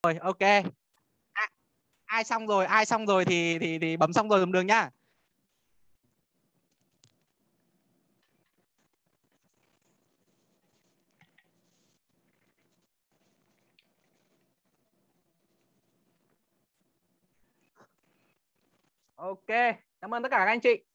Rồi, ok. Ai xong rồi thì bấm xong rồi dùm đường nhá. Ok, cảm ơn tất cả các anh chị.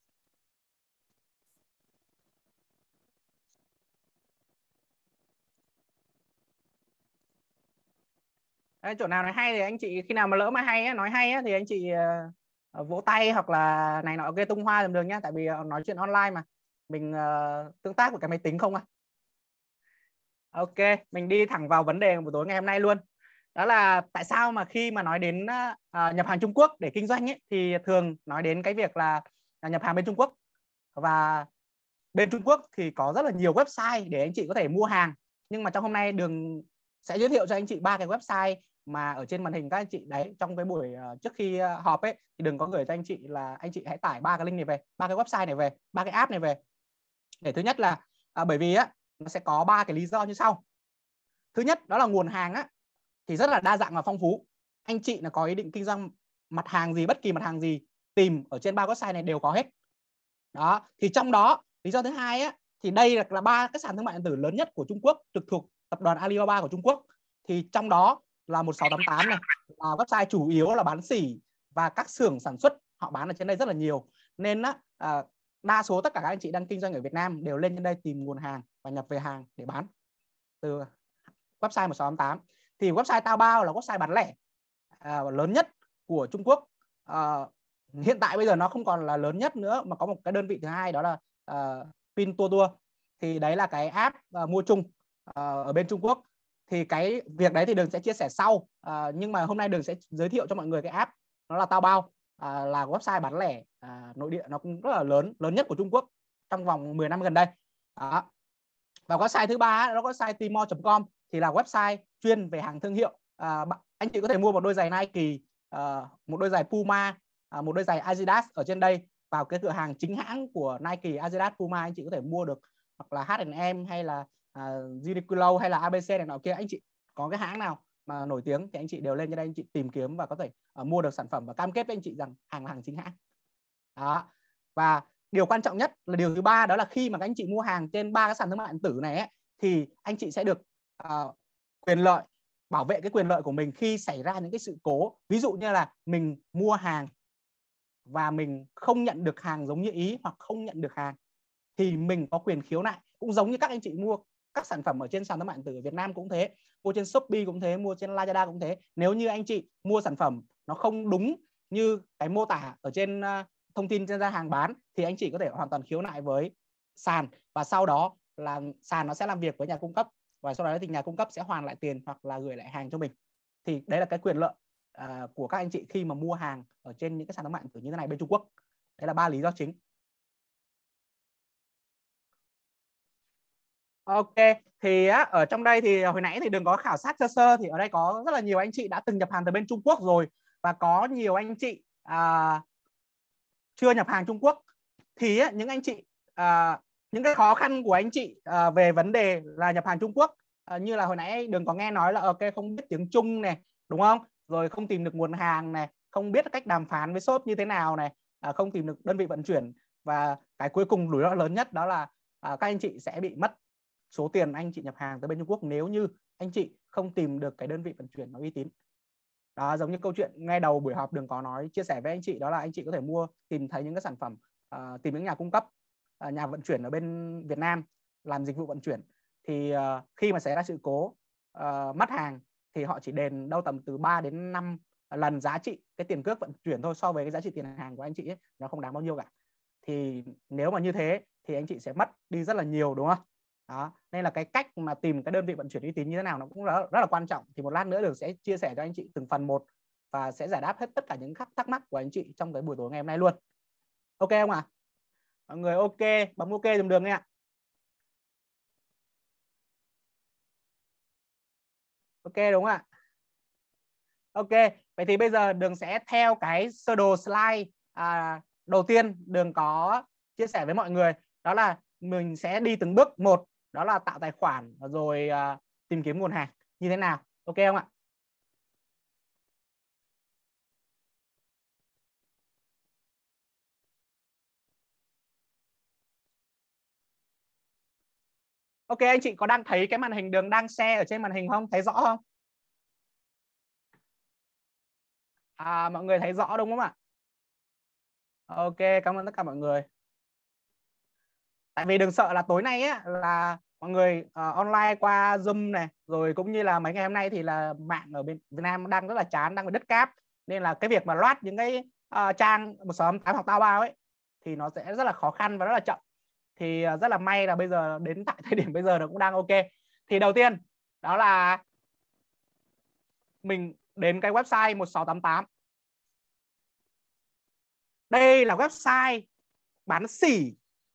Đấy, chỗ nào nói hay thì anh chị, khi nào mà lỡ mà hay á, nói hay á, thì anh chị vỗ tay hoặc là này nọ kia tung hoa dùm đường nhá. Tại vì nói chuyện online mà mình tương tác với cái máy tính không à. Ok, mình đi thẳng vào vấn đề của buổi tối ngày hôm nay luôn. Đó là tại sao mà khi mà nói đến nhập hàng Trung Quốc để kinh doanh ấy, thì thường nói đến cái việc là nhập hàng bên Trung Quốc. Và bên Trung Quốc thì có rất là nhiều website để anh chị có thể mua hàng. Nhưng mà trong hôm nay Đường sẽ giới thiệu cho anh chị 3 cái website mà ở trên màn hình các anh chị đấy. Trong cái buổi trước khi họp ấy thì Đường có gửi cho anh chị là anh chị hãy tải 3 cái link này về, 3 cái website này về, 3 cái app này về. Để thứ nhất là bởi vì á nó sẽ có 3 cái lý do như sau. Thứ nhất đó là nguồn hàng á thì rất là đa dạng và phong phú. Anh chị là có ý định kinh doanh mặt hàng gì, bất kỳ mặt hàng gì, tìm ở trên 3 website này đều có hết. Đó, thì trong đó lý do thứ hai á thì đây là 3 cái sàn thương mại điện tử lớn nhất của Trung Quốc, trực thuộc tập đoàn Alibaba của Trung Quốc. Thì trong đó là 1688 này là website chủ yếu là bán sỉ, và các xưởng sản xuất họ bán ở trên đây rất là nhiều. Nên á đa số tất cả các anh chị đang kinh doanh ở Việt Nam đều lên trên đây tìm nguồn hàng và nhập về hàng để bán từ website 1688. Thì website Taobao là website bán lẻ lớn nhất của Trung Quốc. Hiện tại bây giờ nó không còn là lớn nhất nữa, mà có một cái đơn vị thứ hai đó là Pinduoduo. Thì đấy là cái app mua chung ở bên Trung Quốc. Thì cái việc đấy thì Đường sẽ chia sẻ sau. Nhưng mà hôm nay Đường sẽ giới thiệu cho mọi người cái app nó là Taobao, là website bán lẻ nội địa, nó cũng rất là lớn nhất của Trung Quốc trong vòng 10 năm gần đây. Đó. Và website thứ ba đó, website Tmall.com thì là website chuyên về hàng thương hiệu. Anh chị có thể mua một đôi giày Nike, một đôi giày Puma, một đôi giày Adidas ở trên đây vào cái cửa hàng chính hãng của Nike, Adidas, Puma. Anh chị có thể mua được, hoặc là H&M hay là Uniqlo hay là ABC này nọ kia. Anh chị có cái hãng nào mà nổi tiếng thì anh chị đều lên trên đây, anh chị tìm kiếm và có thể mua được sản phẩm và cam kết với anh chị rằng hàng là hàng chính hãng. Đó. Và điều quan trọng nhất là điều thứ ba, đó là khi mà các anh chị mua hàng trên 3 cái sàn thương mại điện tử này ấy, thì anh chị sẽ được quyền lợi, bảo vệ cái quyền lợi của mình khi xảy ra những cái sự cố. Ví dụ như là mình mua hàng và mình không nhận được hàng giống như ý, hoặc không nhận được hàng, thì mình có quyền khiếu nại. Cũng giống như các anh chị mua các sản phẩm ở trên sàn thương mại điện tử ở Việt Nam cũng thế, mua trên Shopee cũng thế, mua trên Lazada cũng thế. Nếu như anh chị mua sản phẩm nó không đúng như cái mô tả ở trên thông tin trên gian hàng bán, thì anh chị có thể hoàn toàn khiếu nại với sàn, và sau đó là sàn nó sẽ làm việc với nhà cung cấp, và sau đó thì nhà cung cấp sẽ hoàn lại tiền hoặc là gửi lại hàng cho mình. Thì đấy là cái quyền lợi của các anh chị khi mà mua hàng ở trên những cái sàn thương mại điện tử như thế này bên Trung Quốc. Đấy là 3 lý do chính. Ok, thì ở trong đây thì hồi nãy thì Đường có khảo sát sơ sơ, thì ở đây có rất là nhiều anh chị đã từng nhập hàng từ bên Trung Quốc rồi, và có nhiều anh chị chưa nhập hàng Trung Quốc. Thì những anh chị những cái khó khăn của anh chị về vấn đề là nhập hàng Trung Quốc, như là hồi nãy Đường có nghe nói là ok, không biết tiếng Trung này, đúng không? Rồi không tìm được nguồn hàng này, không biết cách đàm phán với shop như thế nào này, không tìm được đơn vị vận chuyển, và cái cuối cùng rủi ro lớn nhất đó là các anh chị sẽ bị mất số tiền anh chị nhập hàng tới bên Trung Quốc nếu như anh chị không tìm được cái đơn vị vận chuyển nó uy tín. Đó, giống như câu chuyện ngay đầu buổi họp Đường có nói, chia sẻ với anh chị, đó là anh chị có thể tìm thấy những cái sản phẩm, tìm những nhà cung cấp, nhà vận chuyển ở bên Việt Nam làm dịch vụ vận chuyển, thì khi mà xảy ra sự cố mất hàng thì họ chỉ đền đâu tầm từ 3 đến 5 lần giá trị cái tiền cước vận chuyển thôi, so với cái giá trị tiền hàng của anh chị ấy, nó không đáng bao nhiêu cả. Thì nếu mà như thế thì anh chị sẽ mất đi rất là nhiều, đúng không? Đó, nên là cái cách mà tìm cái đơn vị vận chuyển uy tín như thế nào nó cũng rất là quan trọng. Thì một lát nữa Đường sẽ chia sẻ cho anh chị từng phần một, và sẽ giải đáp hết tất cả những thắc mắc của anh chị trong cái buổi tối ngày hôm nay luôn. Ok không ạ? Mọi người ok, bấm ok dùm Đường đi ạ. Ok đúng không ạ? Ok, vậy thì bây giờ Đường sẽ theo cái sơ đồ slide đầu tiên Đường có chia sẻ với mọi người, đó là mình sẽ đi từng bước một, đó là tạo tài khoản rồi tìm kiếm nguồn hàng như thế nào. Ok không ạ? Ok, anh chị có đang thấy cái màn hình Đường đang share ở trên màn hình không? Thấy rõ không? Mọi người thấy rõ đúng không ạ? Ok, cảm ơn tất cả mọi người. Tại vì Đường sợ là tối nay á là mọi người online qua Zoom này, rồi cũng như là mấy ngày hôm nay thì là mạng ở bên Việt Nam đang rất là chán, đang bị đứt cáp, nên là cái việc mà load những cái trang 168 hoặc tao bao ấy thì nó sẽ rất là khó khăn và rất là chậm. Thì rất là may là bây giờ đến tại thời điểm bây giờ nó cũng đang ok. Thì đầu tiên đó là mình đến cái website 1688. Đây là website bán sỉ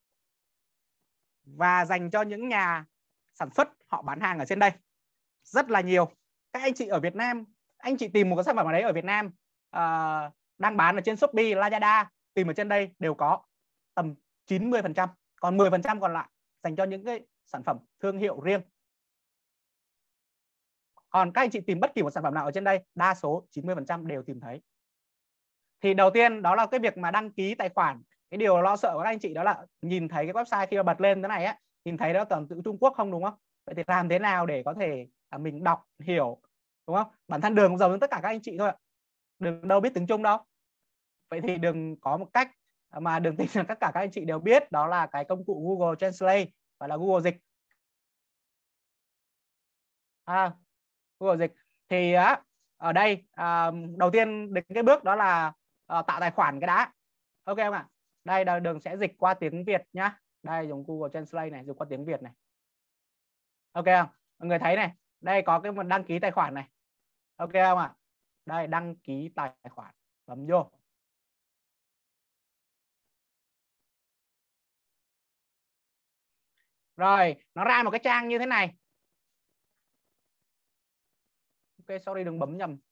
và dành cho những nhà sản xuất họ bán hàng ở trên đây rất là nhiều. Các anh chị ở Việt Nam, anh chị tìm một cái sản phẩm ở đấy ở Việt Nam đang bán ở trên Shopee, Lazada, tìm ở trên đây đều có tầm 90%, còn 10% còn lại dành cho những cái sản phẩm thương hiệu riêng. Còn các anh chị tìm bất kỳ một sản phẩm nào ở trên đây, đa số 90% đều tìm thấy. Thì đầu tiên đó là cái việc mà đăng ký tài khoản. Cái điều lo sợ của các anh chị đó là nhìn thấy cái website khi mà bật lên thế này á, nhìn thấy đó toàn chữ Trung Quốc không, đúng không? Vậy thì làm thế nào để có thể mình đọc hiểu, đúng không? Bản thân Đường cũng giống như tất cả các anh chị thôi ạ. Đường đâu biết tiếng Trung đâu. Vậy thì Đường có một cách mà Đường tin là tất cả các anh chị đều biết, đó là cái công cụ Google Translate và là Google Dịch. Google Dịch thì ở đây đầu tiên đến cái bước đó là tạo tài khoản cái đã. Ok không ạ? Đây Đường sẽ dịch qua tiếng Việt nhá. Đây dùng Google Translate này, dùng qua tiếng Việt này. Ok không? Mọi người thấy này, đây có cái đăng ký tài khoản này. Ok không ạ? Đây đăng ký tài khoản, bấm vô. Rồi, nó ra một cái trang như thế này. Ok, sorry đừng bấm nhầm.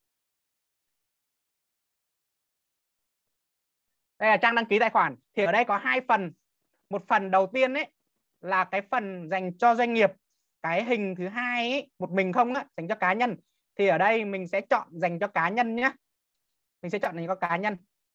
Đây là trang đăng ký tài khoản. Thì ở đây có hai phần. Một phần đầu tiên ấy là cái phần dành cho doanh nghiệp. Cái hình thứ hai ấy, một mình không á, dành cho cá nhân. Thì ở đây mình sẽ chọn dành cho cá nhân nhé. Mình sẽ chọn dành cho cá nhân.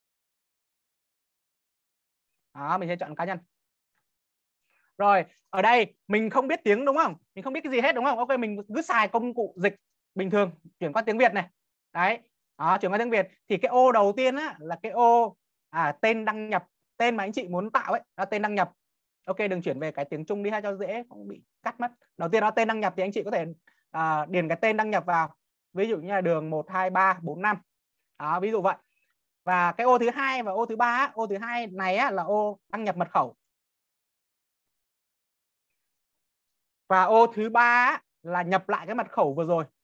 Đó, mình sẽ chọn cá nhân. Rồi, ở đây mình không biết tiếng đúng không? Mình không biết cái gì hết đúng không? Ok, mình cứ xài công cụ dịch bình thường, chuyển qua tiếng Việt này. Đấy. Đó, chuyển qua tiếng Việt thì cái ô đầu tiên á là cái ô tên đăng nhập, tên mà anh chị muốn tạo ấy, là tên đăng nhập. Ok, đừng chuyển về cái tiếng Trung đi ha cho dễ, không bị cắt mất. Đầu tiên đó tên đăng nhập thì anh chị có thể điền cái tên đăng nhập vào. Ví dụ như là Đường 1 2 3 4 5. Đó, ví dụ vậy. Và cái ô thứ hai và ô thứ ba, ô thứ hai này á, là ô đăng nhập mật khẩu. Và ô thứ ba là nhập lại cái mật khẩu vừa rồi.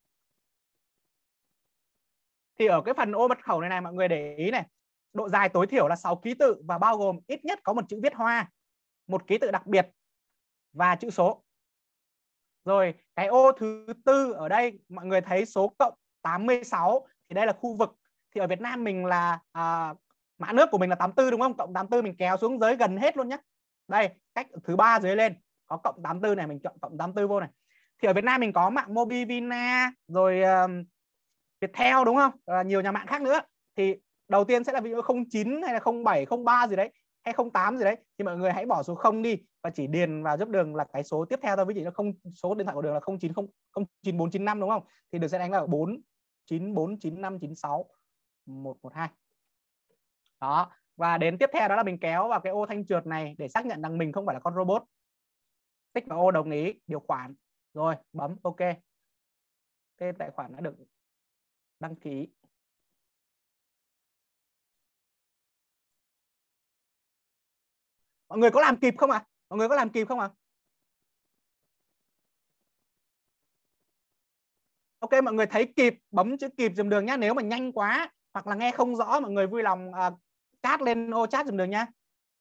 Thì ở cái phần ô mật khẩu này mọi người để ý này, độ dài tối thiểu là 6 ký tự và bao gồm ít nhất có một chữ viết hoa, một ký tự đặc biệt và chữ số. Rồi cái ô thứ tư ở đây mọi người thấy số cộng 86 thì đây là khu vực. Thì ở Việt Nam mình là mã nước của mình là 84 đúng không? Cộng 84 mình kéo xuống dưới gần hết luôn nhé. Đây, cách thứ ba dưới lên có cộng 84 này, mình chọn cộng 84 vô này. Thì ở Việt Nam mình có mạng Mobivina rồi Viettel đúng không? Nhiều nhà mạng khác nữa. Thì đầu tiên sẽ là ví dụ 09 hay là 07, 03 gì đấy hay 08 gì đấy thì mọi người hãy bỏ số 0 đi và chỉ điền vào giúp Đường là cái số tiếp theo thôi. Ví dụ như số điện thoại của Đường là 090495 đúng không? Thì Đường sẽ đánh vào 4949596 112. Đó. Và đến tiếp theo đó là mình kéo vào cái ô thanh trượt này để xác nhận rằng mình không phải là con robot. Tích vào ô đồng ý điều khoản. Rồi bấm ok. Tên tài khoản đã được đăng ký. Mọi người có làm kịp không ạ? Mọi người có làm kịp không ạ? Ok, mọi người thấy kịp bấm chữ kịp dùm Đường nhá. Nếu mà nhanh quá hoặc là nghe không rõ mọi người vui lòng chat lên ô chat dùm Đường nhá.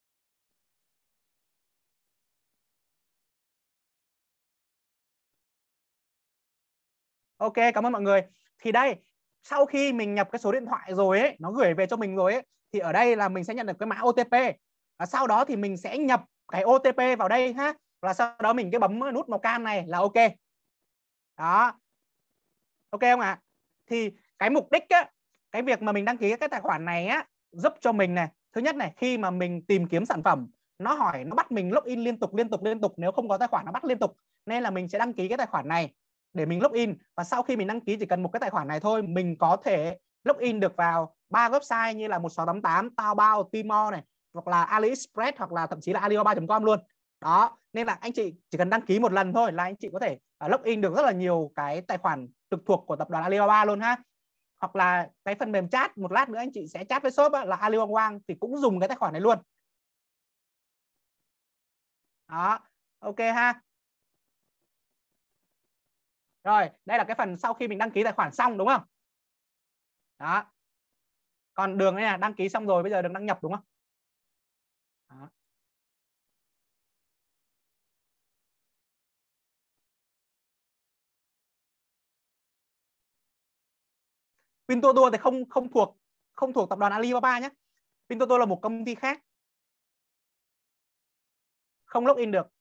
Ok, cảm ơn mọi người. Thì đây, sau khi mình nhập cái số điện thoại rồi ấy, nó gửi về cho mình rồi ấy, thì ở đây là mình sẽ nhận được cái mã OTP. Và sau đó thì mình sẽ nhập cái OTP vào đây ha. Và sau đó mình cái bấm nút màu cam này là ok. Đó. Ok không ạ? Thì cái mục đích á, cái việc mà mình đăng ký cái tài khoản này á, giúp cho mình này, thứ nhất này, khi mà mình tìm kiếm sản phẩm, nó hỏi, nó bắt mình login liên tục, nếu không có tài khoản nó bắt liên tục. nên là mình sẽ đăng ký cái tài khoản này để mình login, và sau khi mình đăng ký chỉ cần một cái tài khoản này thôi, mình có thể login được vào 3 website như là 1688, Taobao, Tmall này, hoặc là AliExpress, hoặc là thậm chí là Alibaba.com luôn. Đó, nên là anh chị chỉ cần đăng ký một lần thôi là anh chị có thể login được rất là nhiều cái tài khoản trực thuộc của tập đoàn Alibaba luôn ha. Hoặc là cái phần mềm chat, một lát nữa anh chị sẽ chat với shop là Alibaba thì cũng dùng cái tài khoản này luôn. Đó, ok ha. Rồi, đây là cái phần sau khi mình đăng ký tài khoản xong đúng không? Đó. Còn đường này là đăng ký xong rồi, bây giờ đường đăng nhập đúng không? Đó. Pinduoduo thì không thuộc tập đoàn Alibaba nhé. Pinduoduo là một công ty khác, không login được.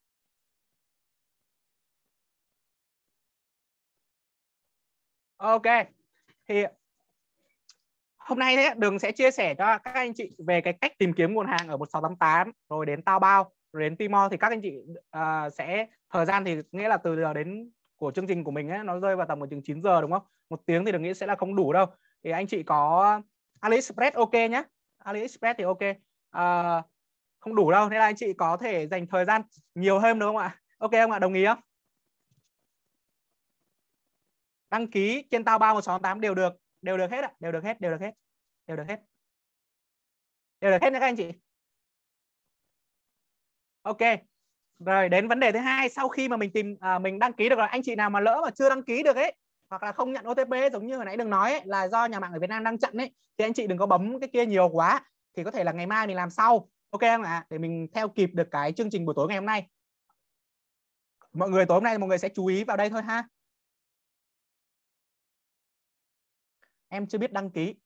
Ok, thì hôm nay đấy, Đường sẽ chia sẻ cho các anh chị về cái cách tìm kiếm nguồn hàng ở 1688, rồi đến Taobao, rồi đến Tmall. Thì các anh chị sẽ thời gian thì nghĩa là từ giờ đến của chương trình của mình ấy, nó rơi vào tầm một chừng 9 giờ đúng không? 1 tiếng thì Đường nghĩ sẽ là không đủ đâu. Thì anh chị có AliExpress ok nhé. AliExpress thì ok. Không đủ đâu, nên là anh chị có thể dành thời gian nhiều hơn đúng không ạ? Ok không ạ? Đồng ý không? Đăng ký trên Taobao 1688 đều được hết ạ, đều được hết nha các anh chị. Ok, rồi đến vấn đề thứ hai, sau khi mà mình mình đăng ký được rồi, anh chị nào mà lỡ mà chưa đăng ký được ấy, hoặc là không nhận OTP giống như hồi nãy Đường nói ấy, là do nhà mạng ở Việt Nam đang chặn ấy, thì anh chị đừng có bấm cái kia nhiều quá, thì có thể là ngày mai mình làm sau, ok không ạ? Để mình theo kịp được cái chương trình buổi tối ngày hôm nay. Mọi người tối hôm nay mọi người sẽ chú ý vào đây thôi ha. Em chưa biết đăng ký.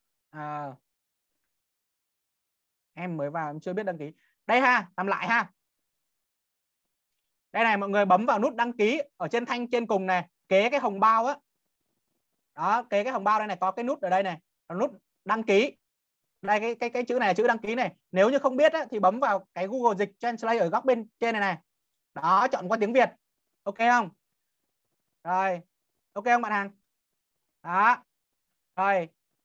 Em mới vào, em chưa biết đăng ký. Đây ha, làm lại ha. Đây này, mọi người bấm vào nút đăng ký ở trên thanh trên cùng này, kế cái hồng bao á. Đó, kế cái hồng bao đây này, có cái nút ở đây này, nút đăng ký. Đây cái chữ này, chữ đăng ký này. Nếu như không biết á, thì bấm vào cái Google Dịch Translate ở góc bên trên này này. Đó, chọn qua tiếng Việt. Ok không? Rồi. Ok không bạn Hằng? Đó. Rồi.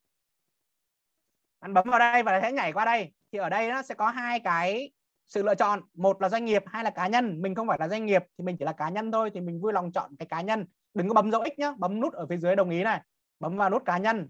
Bạn bấm vào đây và sẽ nhảy qua đây. Thì ở đây nó sẽ có hai cái sự lựa chọn, một là doanh nghiệp, hai là cá nhân. Mình không phải là doanh nghiệp thì mình chỉ là cá nhân thôi, thì mình vui lòng chọn cái cá nhân. Đừng có bấm dấu X nhá, bấm nút ở phía dưới đồng ý này, bấm vào nút cá nhân,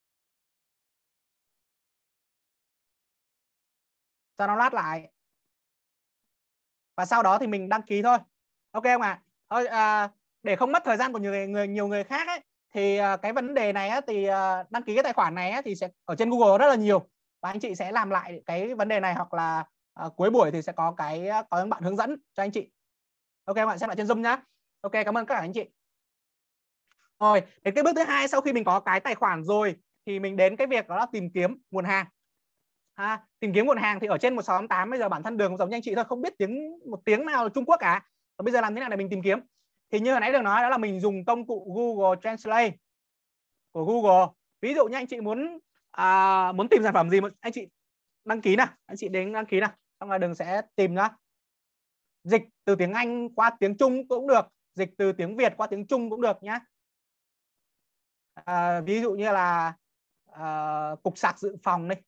cho nó lát lại, và sau đó thì mình đăng ký thôi. Ok không ạ? Để không mất thời gian của nhiều người khác ấy, thì cái vấn đề này á, thì đăng ký cái tài khoản này á, thì sẽ ở trên Google rất là nhiều, và anh chị sẽ làm lại cái vấn đề này, hoặc là cuối buổi thì sẽ có có bạn hướng dẫn cho anh chị. Ok các bạn xem lại trên Zoom nhá. Ok, cảm ơn các anh chị. Rồi, đến cái bước thứ hai, sau khi mình có cái tài khoản rồi thì mình đến cái việc đó là tìm kiếm nguồn hàng. Tìm kiếm nguồn hàng thì ở trên 1688 bây giờ bản thân Đường giống như anh chị thôi, không biết một tiếng nào Trung Quốc cả. Và bây giờ làm thế nào để mình tìm kiếm? Thì như hồi nãy Đường nói, đó là mình dùng công cụ Google Translate của Google. Ví dụ như anh chị muốn tìm sản phẩm gì, anh chị đăng ký nào, anh chị đến đăng ký nào, xong rồi Đường sẽ tìm nhá. Dịch từ tiếng Anh qua tiếng Trung cũng được, dịch từ tiếng Việt qua tiếng Trung cũng được nhá. Ví dụ như là cục sạc dự phòng đây.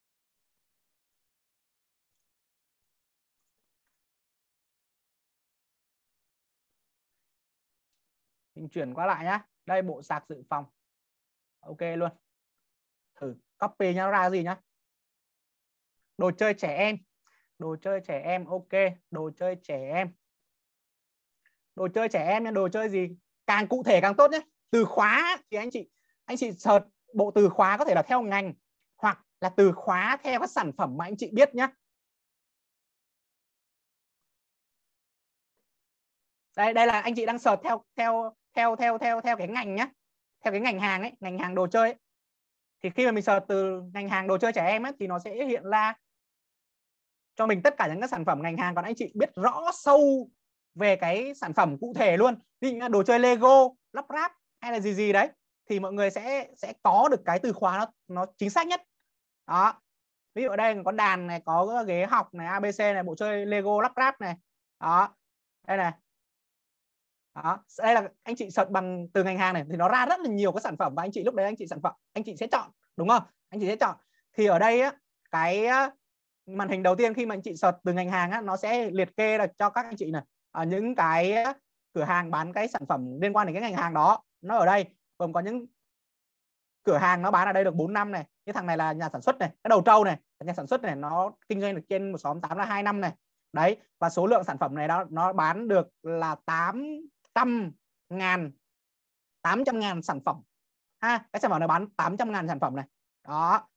Mình chuyển qua lại nhá. Đây, bộ sạc dự phòng. Ok luôn. Thử copy nhá, ra gì nhá. Đồ chơi trẻ em. Đồ chơi trẻ em, ok. Đồ chơi trẻ em. Đồ chơi trẻ em, đồ chơi gì càng cụ thể càng tốt nhé. Từ khóa thì anh chị search bộ từ khóa, có thể là theo ngành hoặc là từ khóa theo các sản phẩm mà anh chị biết nhé. Đây là anh chị đang search theo cái ngành nhé, theo cái ngành hàng ấy, ngành hàng đồ chơi ấy. Thì khi mà mình search từ ngành hàng đồ chơi trẻ em ấy, thì nó sẽ hiện ra cho mình tất cả những cái sản phẩm ngành hàng. Còn anh chị biết rõ sâu về cái sản phẩm cụ thể luôn, ví dụ như đồ chơi Lego, lắp ráp hay là gì đấy, thì mọi người sẽ có được cái từ khóa nó chính xác nhất. Đó, ví dụ ở đây có đàn này, có ghế học này, ABC này, bộ chơi Lego lắp ráp này. Đó, đây này, Đó, đây là anh chị search bằng từ ngành hàng này thì nó ra rất là nhiều cái sản phẩm, và anh chị lúc đấy anh chị sản phẩm anh chị sẽ chọn, đúng không? Anh chị sẽ chọn. Thì ở đây á, cái màn hình đầu tiên khi mà anh chị search từ ngành hàng á, nó sẽ liệt kê được cho các anh chị này những cái cửa hàng bán cái sản phẩm liên quan đến cái ngành hàng đó. Nó ở đây gồm có những cửa hàng nó bán ở đây được 4 năm này. Cái thằng này là nhà sản xuất này, cái đầu trâu này nhà sản xuất này, nó kinh doanh được trên 168 là 2 năm này. Đấy, và số lượng sản phẩm này đó nó bán được là 800.000 sản phẩm ha. Cái sản phẩm này bán 800.000 sản phẩm này. Đó,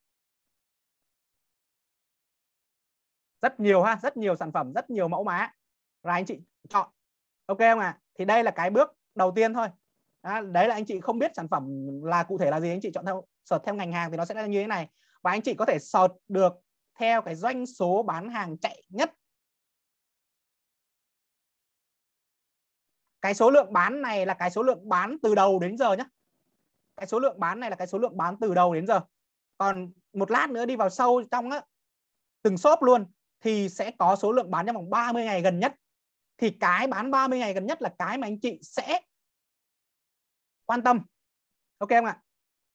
rất nhiều ha, rất nhiều sản phẩm, rất nhiều mẫu mã, rồi anh chị chọn. Ok không ạ? Thì đây là cái bước đầu tiên thôi. Đấy là anh chị không biết sản phẩm là cụ thể là gì, anh chị chọn theo search theo ngành hàng thì nó sẽ là như thế này. Và anh chị có thể search được theo cái doanh số bán hàng chạy nhất. Cái số lượng bán này là cái số lượng bán từ đầu đến giờ nhé. Cái số lượng bán này là cái số lượng bán từ đầu đến giờ. Còn một lát nữa đi vào sâu trong á, từng shop luôn, thì sẽ có số lượng bán trong vòng 30 ngày gần nhất. Thì cái bán 30 ngày gần nhất là cái mà anh chị sẽ quan tâm. Ok không ạ?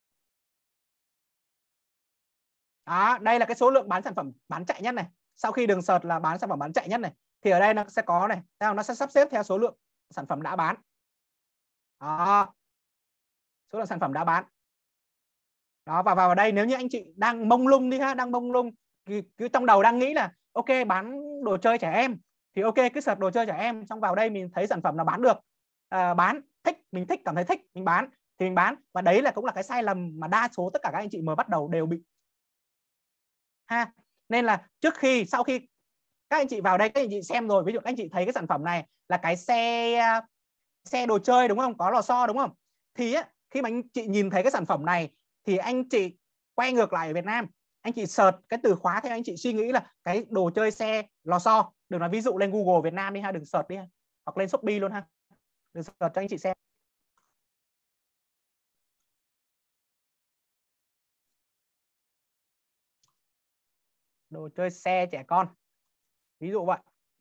Đó, đây là cái số lượng bán sản phẩm bán chạy nhất này. Sau khi đường search là bán sản phẩm bán chạy nhất này, thì ở đây nó sẽ có này, nó sẽ sắp xếp theo số lượng sản phẩm đã bán. Đó, số lượng sản phẩm đã bán. Đó, và vào đây nếu như anh chị đang mông lung đi ha, đang mông lung, cứ trong đầu đang nghĩ là ok bán đồ chơi trẻ em, thì ok cứ search đồ chơi trẻ em, xong vào đây mình thấy sản phẩm là bán được, bán thích, mình thích, cảm thấy thích, mình bán thì mình bán. Và đấy là cũng là cái sai lầm mà đa số tất cả các anh chị mới bắt đầu đều bị ha. Nên là sau khi các anh chị vào đây, các anh chị xem rồi, ví dụ các anh chị thấy cái sản phẩm này là cái xe đồ chơi đúng không, có lò xo đúng không, thì khi mà anh chị nhìn thấy cái sản phẩm này thì anh chị quay ngược lại ở Việt Nam, anh chị search cái từ khóa theo anh chị suy nghĩ là cái đồ chơi xe lò xo. Đừng nói ví dụ lên Google Việt Nam đi ha, đừng search đi ha, hoặc lên Shopee luôn ha, đừng search cho anh chị xem. Đồ chơi xe trẻ con, ví dụ vậy.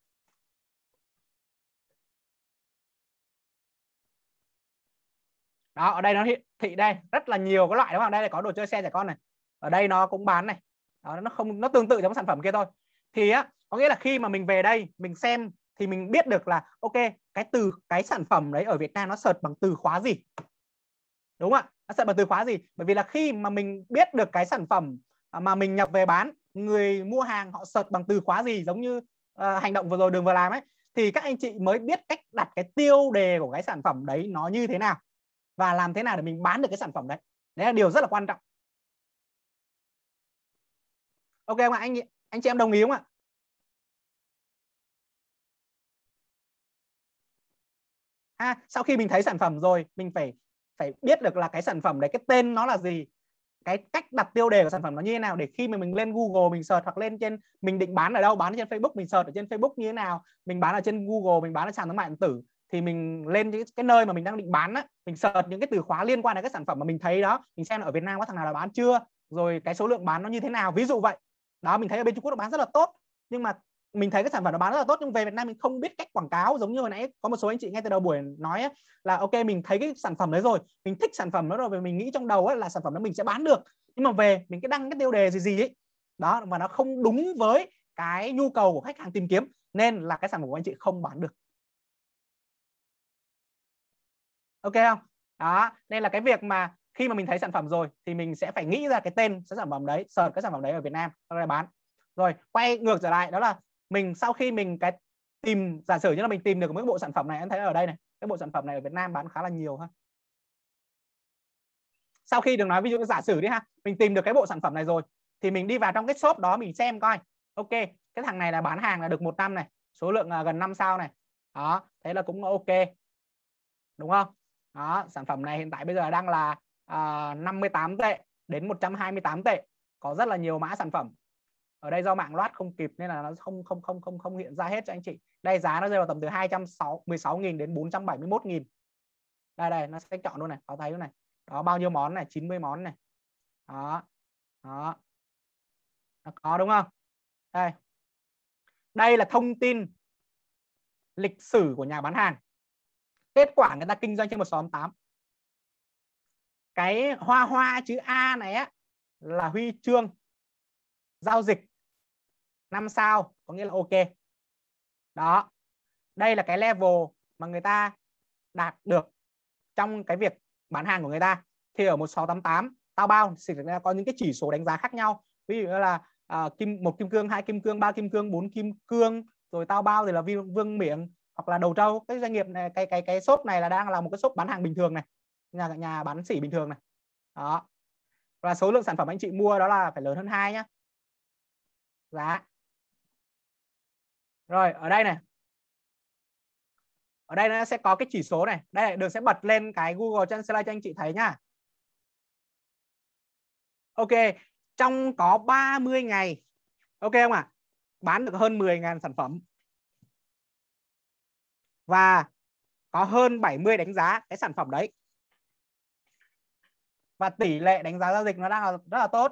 Đó, ở đây nó hiện thị đây rất là nhiều cái loại đúng không? Đây là có đồ chơi xe trẻ con này, ở đây nó cũng bán này. Đó, nó tương tự giống sản phẩm kia thôi. Thì có nghĩa là khi mà mình về đây mình xem thì mình biết được là ok cái sản phẩm đấy ở Việt Nam nó search bằng từ khóa gì, đúng không ạ? Nó search bằng từ khóa gì? Bởi vì là khi mà mình biết được cái sản phẩm mà mình nhập về bán, người mua hàng họ search bằng từ khóa gì, giống như hành động vừa rồi Đường vừa làm ấy, thì các anh chị mới biết cách đặt cái tiêu đề của cái sản phẩm đấy nó như thế nào, và làm thế nào để mình bán được cái sản phẩm đấy. Đấy là điều rất là quan trọng. Ok không ạ? Anh chị em đồng ý không ạ? Sau khi mình thấy sản phẩm rồi, mình phải biết được là cái sản phẩm đấy cái tên nó là gì, cái cách đặt tiêu đề của sản phẩm nó như thế nào, để khi mà mình lên Google mình search, hoặc lên trên mình định bán ở đâu, bán trên Facebook mình search ở trên Facebook như thế nào, mình bán ở trên Google, mình bán ở sàn thương mại điện tử, thì mình lên cái nơi mà mình đang định bán á, mình search những cái từ khóa liên quan đến cái sản phẩm mà mình thấy đó, mình xem là ở Việt Nam có thằng nào là bán chưa, rồi cái số lượng bán nó như thế nào, ví dụ vậy. Đó, mình thấy ở bên Trung Quốc nó bán rất là tốt, nhưng mà mình thấy cái sản phẩm nó bán rất là tốt, nhưng về Việt Nam mình không biết cách quảng cáo. Giống như hồi nãy có một số anh chị ngay từ đầu buổi nói ấy, là ok mình thấy cái sản phẩm đấy rồi, mình thích sản phẩm đó rồi, và mình nghĩ trong đầu ấy là sản phẩm đó mình sẽ bán được, nhưng mà về mình cứ đăng cái tiêu đề gì ấy đó mà nó không đúng với cái nhu cầu của khách hàng tìm kiếm, nên là cái sản phẩm của anh chị không bán được. Ok không? Đó, nên là cái việc mà khi mà mình thấy sản phẩm rồi thì mình sẽ phải nghĩ ra cái tên cái sản phẩm đấy, search cái sản phẩm đấy ở Việt Nam rồi bán. Rồi quay ngược trở lại, đó là mình sau khi mình tìm, giả sử như là mình tìm được mấy bộ sản phẩm này, em thấy ở đây này, cái bộ sản phẩm này ở Việt Nam bán khá là nhiều ha. Sau khi đừng nói ví dụ giả sử đi ha, mình tìm được cái bộ sản phẩm này rồi thì mình đi vào trong cái shop đó mình xem coi, ok cái thằng này là bán hàng là được 1 năm này, số lượng gần 5 sao này. Đó, thế là cũng ok, đúng không? Đó, sản phẩm này hiện tại bây giờ đang là 58 tệ đến 128 tệ, có rất là nhiều mã sản phẩm. Ở đây do mạng loát không kịp nên là nó không hiện ra hết cho anh chị. Đây giá nó rơi vào tầm từ 216.000 đến 471.000. Đây nó sẽ chọn luôn này, có thấy luôn này. Đó, bao nhiêu món này, 90 món này. Đó. Đó. Nó có đúng không? Đây. Đây là thông tin lịch sử của nhà bán hàng. kết quả người ta kinh doanh trên 1688. Cái hoa hoa chữ A này á là huy chương giao dịch 5 sao, có nghĩa là ok. Đó, đây là cái level mà người ta đạt được trong cái việc bán hàng của người ta. Thì ở 1688 tao bao có những cái chỉ số đánh giá khác nhau, ví dụ như là một kim cương, 2 kim cương, 3 kim cương, 4 kim cương, rồi tao bao thì là vương miện hoặc là đầu trâu. Cái doanh nghiệp này, cái shop này là đang là một cái shop bán hàng bình thường này, nhà bán sỉ bình thường này. Đó, và số lượng sản phẩm anh chị mua đó là phải lớn hơn 2 nhá. Giá. Rồi ở đây này, ở đây nó sẽ có cái chỉ số này. Đây, Đường sẽ bật lên cái Google Translate cho anh chị thấy nhá. Ok, trong có 30 ngày, ok không ạ? Bán được hơn 10.000 sản phẩm và có hơn 70 đánh giá cái sản phẩm đấy. Và tỷ lệ đánh giá giao dịch nó đang là rất là tốt.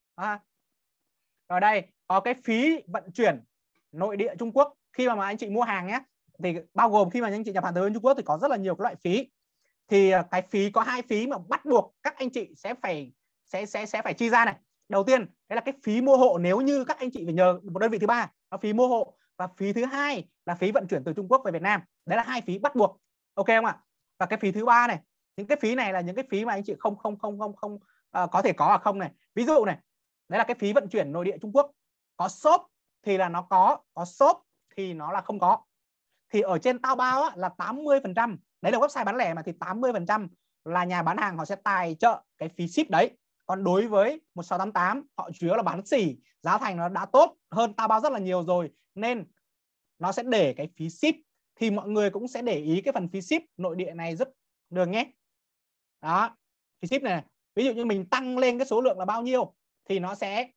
Ở đây có cái phí vận chuyển nội địa Trung Quốc khi mà anh chị mua hàng nhé, thì bao gồm khi mà anh chị nhập hàng từ bên Trung Quốc thì có rất là nhiều cái loại phí. Thì cái phí có 2 phí mà bắt buộc các anh chị sẽ phải chi ra này. Đầu tiên đấy là cái phí mua hộ nếu như các anh chị phải nhờ một đơn vị thứ ba, là phí mua hộ, và phí thứ hai là phí vận chuyển từ Trung Quốc về Việt Nam. Đấy là 2 phí bắt buộc, ok không ạ? Và cái phí thứ ba này, những cái phí này là những cái phí mà anh chị không có thể có hoặc không này. Ví dụ này, đấy là cái phí vận chuyển nội địa Trung Quốc. Có shop thì là nó có shop thì nó là không có. Thì ở trên Taobao á, là 80%, đấy là website bán lẻ mà, thì 80% là nhà bán hàng họ sẽ tài trợ cái phí ship đấy. Còn đối với 1688 họ chủ yếu là bán sỉ, giá thành nó đã tốt hơn Taobao rất là nhiều rồi, nên nó sẽ để cái phí ship. Thì mọi người cũng sẽ để ý cái phần phí ship nội địa này giúp Đường nhé. Đó, phí ship này, ví dụ như mình tăng lên cái số lượng là bao nhiêu thì nó sẽ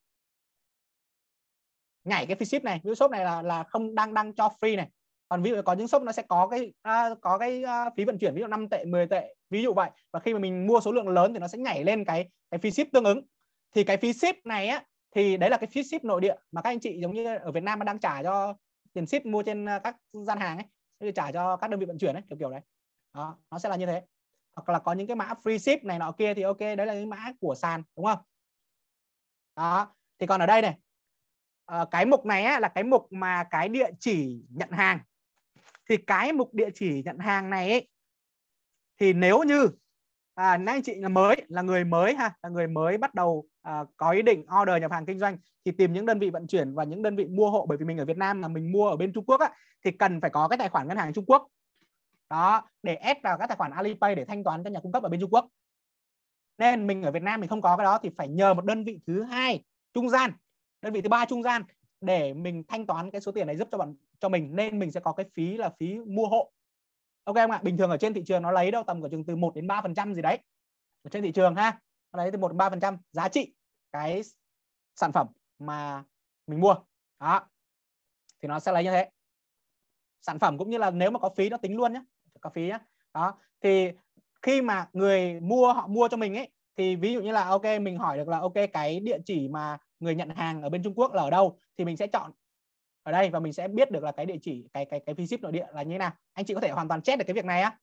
nhảy cái phí ship này. Ví dụ shop này là không đang cho free này, còn ví dụ có những shop nó sẽ có cái phí vận chuyển, ví dụ 5 tệ, 10 tệ, ví dụ vậy. Và khi mà mình mua số lượng lớn thì nó sẽ nhảy lên cái phí ship tương ứng. Thì cái phí ship này á, thì đấy là cái phí ship nội địa mà các anh chị giống như ở Việt Nam mà đang trả cho tiền ship mua trên các gian hàng ấy, thì trả cho các đơn vị vận chuyển ấy, kiểu đấy. Đó, nó sẽ là như thế. Hoặc là có những cái mã free ship này nọ kia thì ok, đấy là những mã của sàn, đúng không? Đó, thì còn ở đây này, cái mục này á, là cái mục mà cái địa chỉ nhận hàng. Thì cái mục địa chỉ nhận hàng này ấy, thì nếu như anh chị là người mới là người mới bắt đầu có ý định order nhập hàng kinh doanh, thì tìm những đơn vị vận chuyển và những đơn vị mua hộ. Bởi vì mình ở Việt Nam mà mình mua ở bên Trung Quốc á, thì cần phải có cái tài khoản ngân hàng Trung Quốc đó, để add vào các tài khoản Alipay để thanh toán cho nhà cung cấp ở bên Trung Quốc. Nên mình ở Việt Nam mình không có cái đó, thì phải nhờ một đơn vị thứ hai trung gian, đơn vị thứ ba trung gian để mình thanh toán cái số tiền này giúp cho mình. Nên mình sẽ có cái phí là phí mua hộ, ok không ạ? Bình thường ở trên thị trường nó lấy đâu tầm từ 1 đến 3% gì đấy ở trên thị trường ha, nó lấy từ 1 đến 3% giá trị cái sản phẩm mà mình mua. Đó, thì nó sẽ lấy như thế. Sản phẩm cũng như là nếu mà có phí nó tính luôn nhé, có phí nhé. Đó, thì khi mà người mua họ mua cho mình ấy, thì ví dụ như là ok, mình hỏi được là ok, cái địa chỉ mà người nhận hàng ở bên Trung Quốc là ở đâu, thì mình sẽ chọn ở đây và mình sẽ biết được là cái địa chỉ cái phí ship nội địa là như thế nào. Anh chị có thể hoàn toàn check được cái việc này á.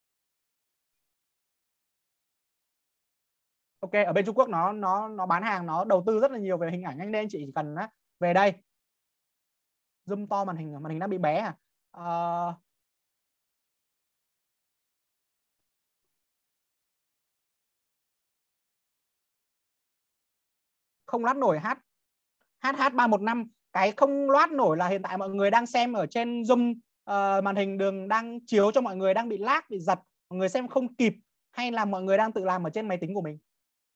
Ok, ở bên Trung Quốc nó bán hàng, nó đầu tư rất là nhiều về hình ảnh. Anh nên chị chỉ cần về đây zoom to màn hình đang bị bé không loát nổi HH315. Cái không loát nổi là hiện tại mọi người đang xem ở trên Zoom, màn hình Đường đang chiếu cho mọi người đang bị lag, bị giật, mọi người xem không kịp, hay là mọi người đang tự làm ở trên máy tính của mình?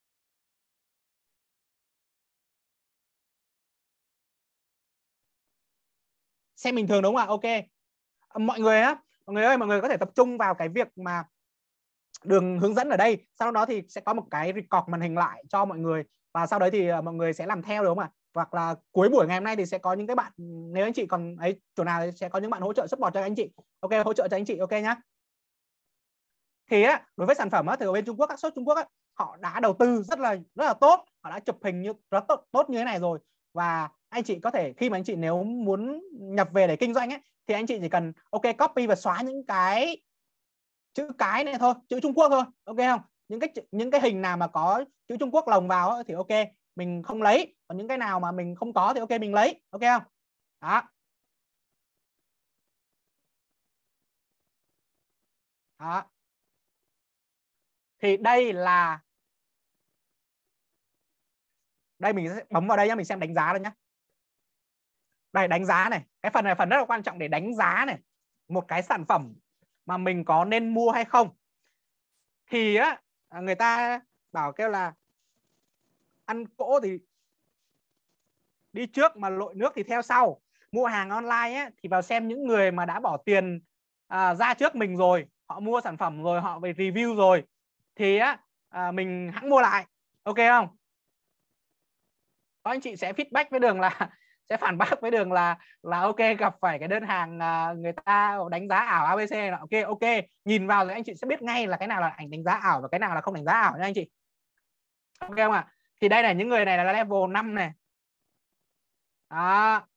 Xem bình thường đúng không ạ? Ok. Mọi người ơi, mọi người có thể tập trung vào cái việc mà Đường hướng dẫn ở đây. Sau đó thì sẽ có một cái record màn hình lại cho mọi người, và sau đấy thì mọi người sẽ làm theo, đúng không ạ? Hoặc là cuối buổi ngày hôm nay thì sẽ có những cái bạn, nếu anh chị còn ấy chỗ nào thì sẽ có những bạn hỗ trợ support cho anh chị. Ok, hỗ trợ cho anh chị, ok nhá. Thì đối với sản phẩm thì ở bên Trung Quốc, các shop Trung Quốc họ đã đầu tư rất là tốt, họ đã chụp hình rất tốt như thế này rồi. Và anh chị có thể, khi mà anh chị nếu muốn nhập về để kinh doanh thì anh chị chỉ cần ok copy và xóa những cái chữ cái này thôi, chữ Trung Quốc thôi, ok không? Những cái hình nào mà có chữ Trung Quốc lồng vào thì ok mình không lấy, còn những cái nào mà mình không có thì ok mình lấy, ok không? Đó. Đó. Thì đây mình sẽ bấm vào đây nhá, mình xem đánh giá đây nhá. Đây đánh giá này, cái phần này phần rất là quan trọng để đánh giá này một cái sản phẩm mà mình có nên mua hay không. Thì á người ta bảo kêu là ăn cỗ thì đi trước mà lội nước thì theo sau. Mua hàng online á, thì vào xem những người mà đã bỏ tiền ra trước mình rồi, họ mua sản phẩm rồi, họ về review rồi thì á mình hãng mua lại, ok không? Có anh chị sẽ feedback với Đường là sẽ phản bác với Đường là ok gặp phải cái đơn hàng người ta đánh giá ảo ABC là ok nhìn vào rồi anh chị sẽ biết ngay là cái nào là ảnh đánh giá ảo và cái nào là không đánh giá ảo nha anh chị, ok không ạ? Thì đây này, những người này là level 5 này. Đó.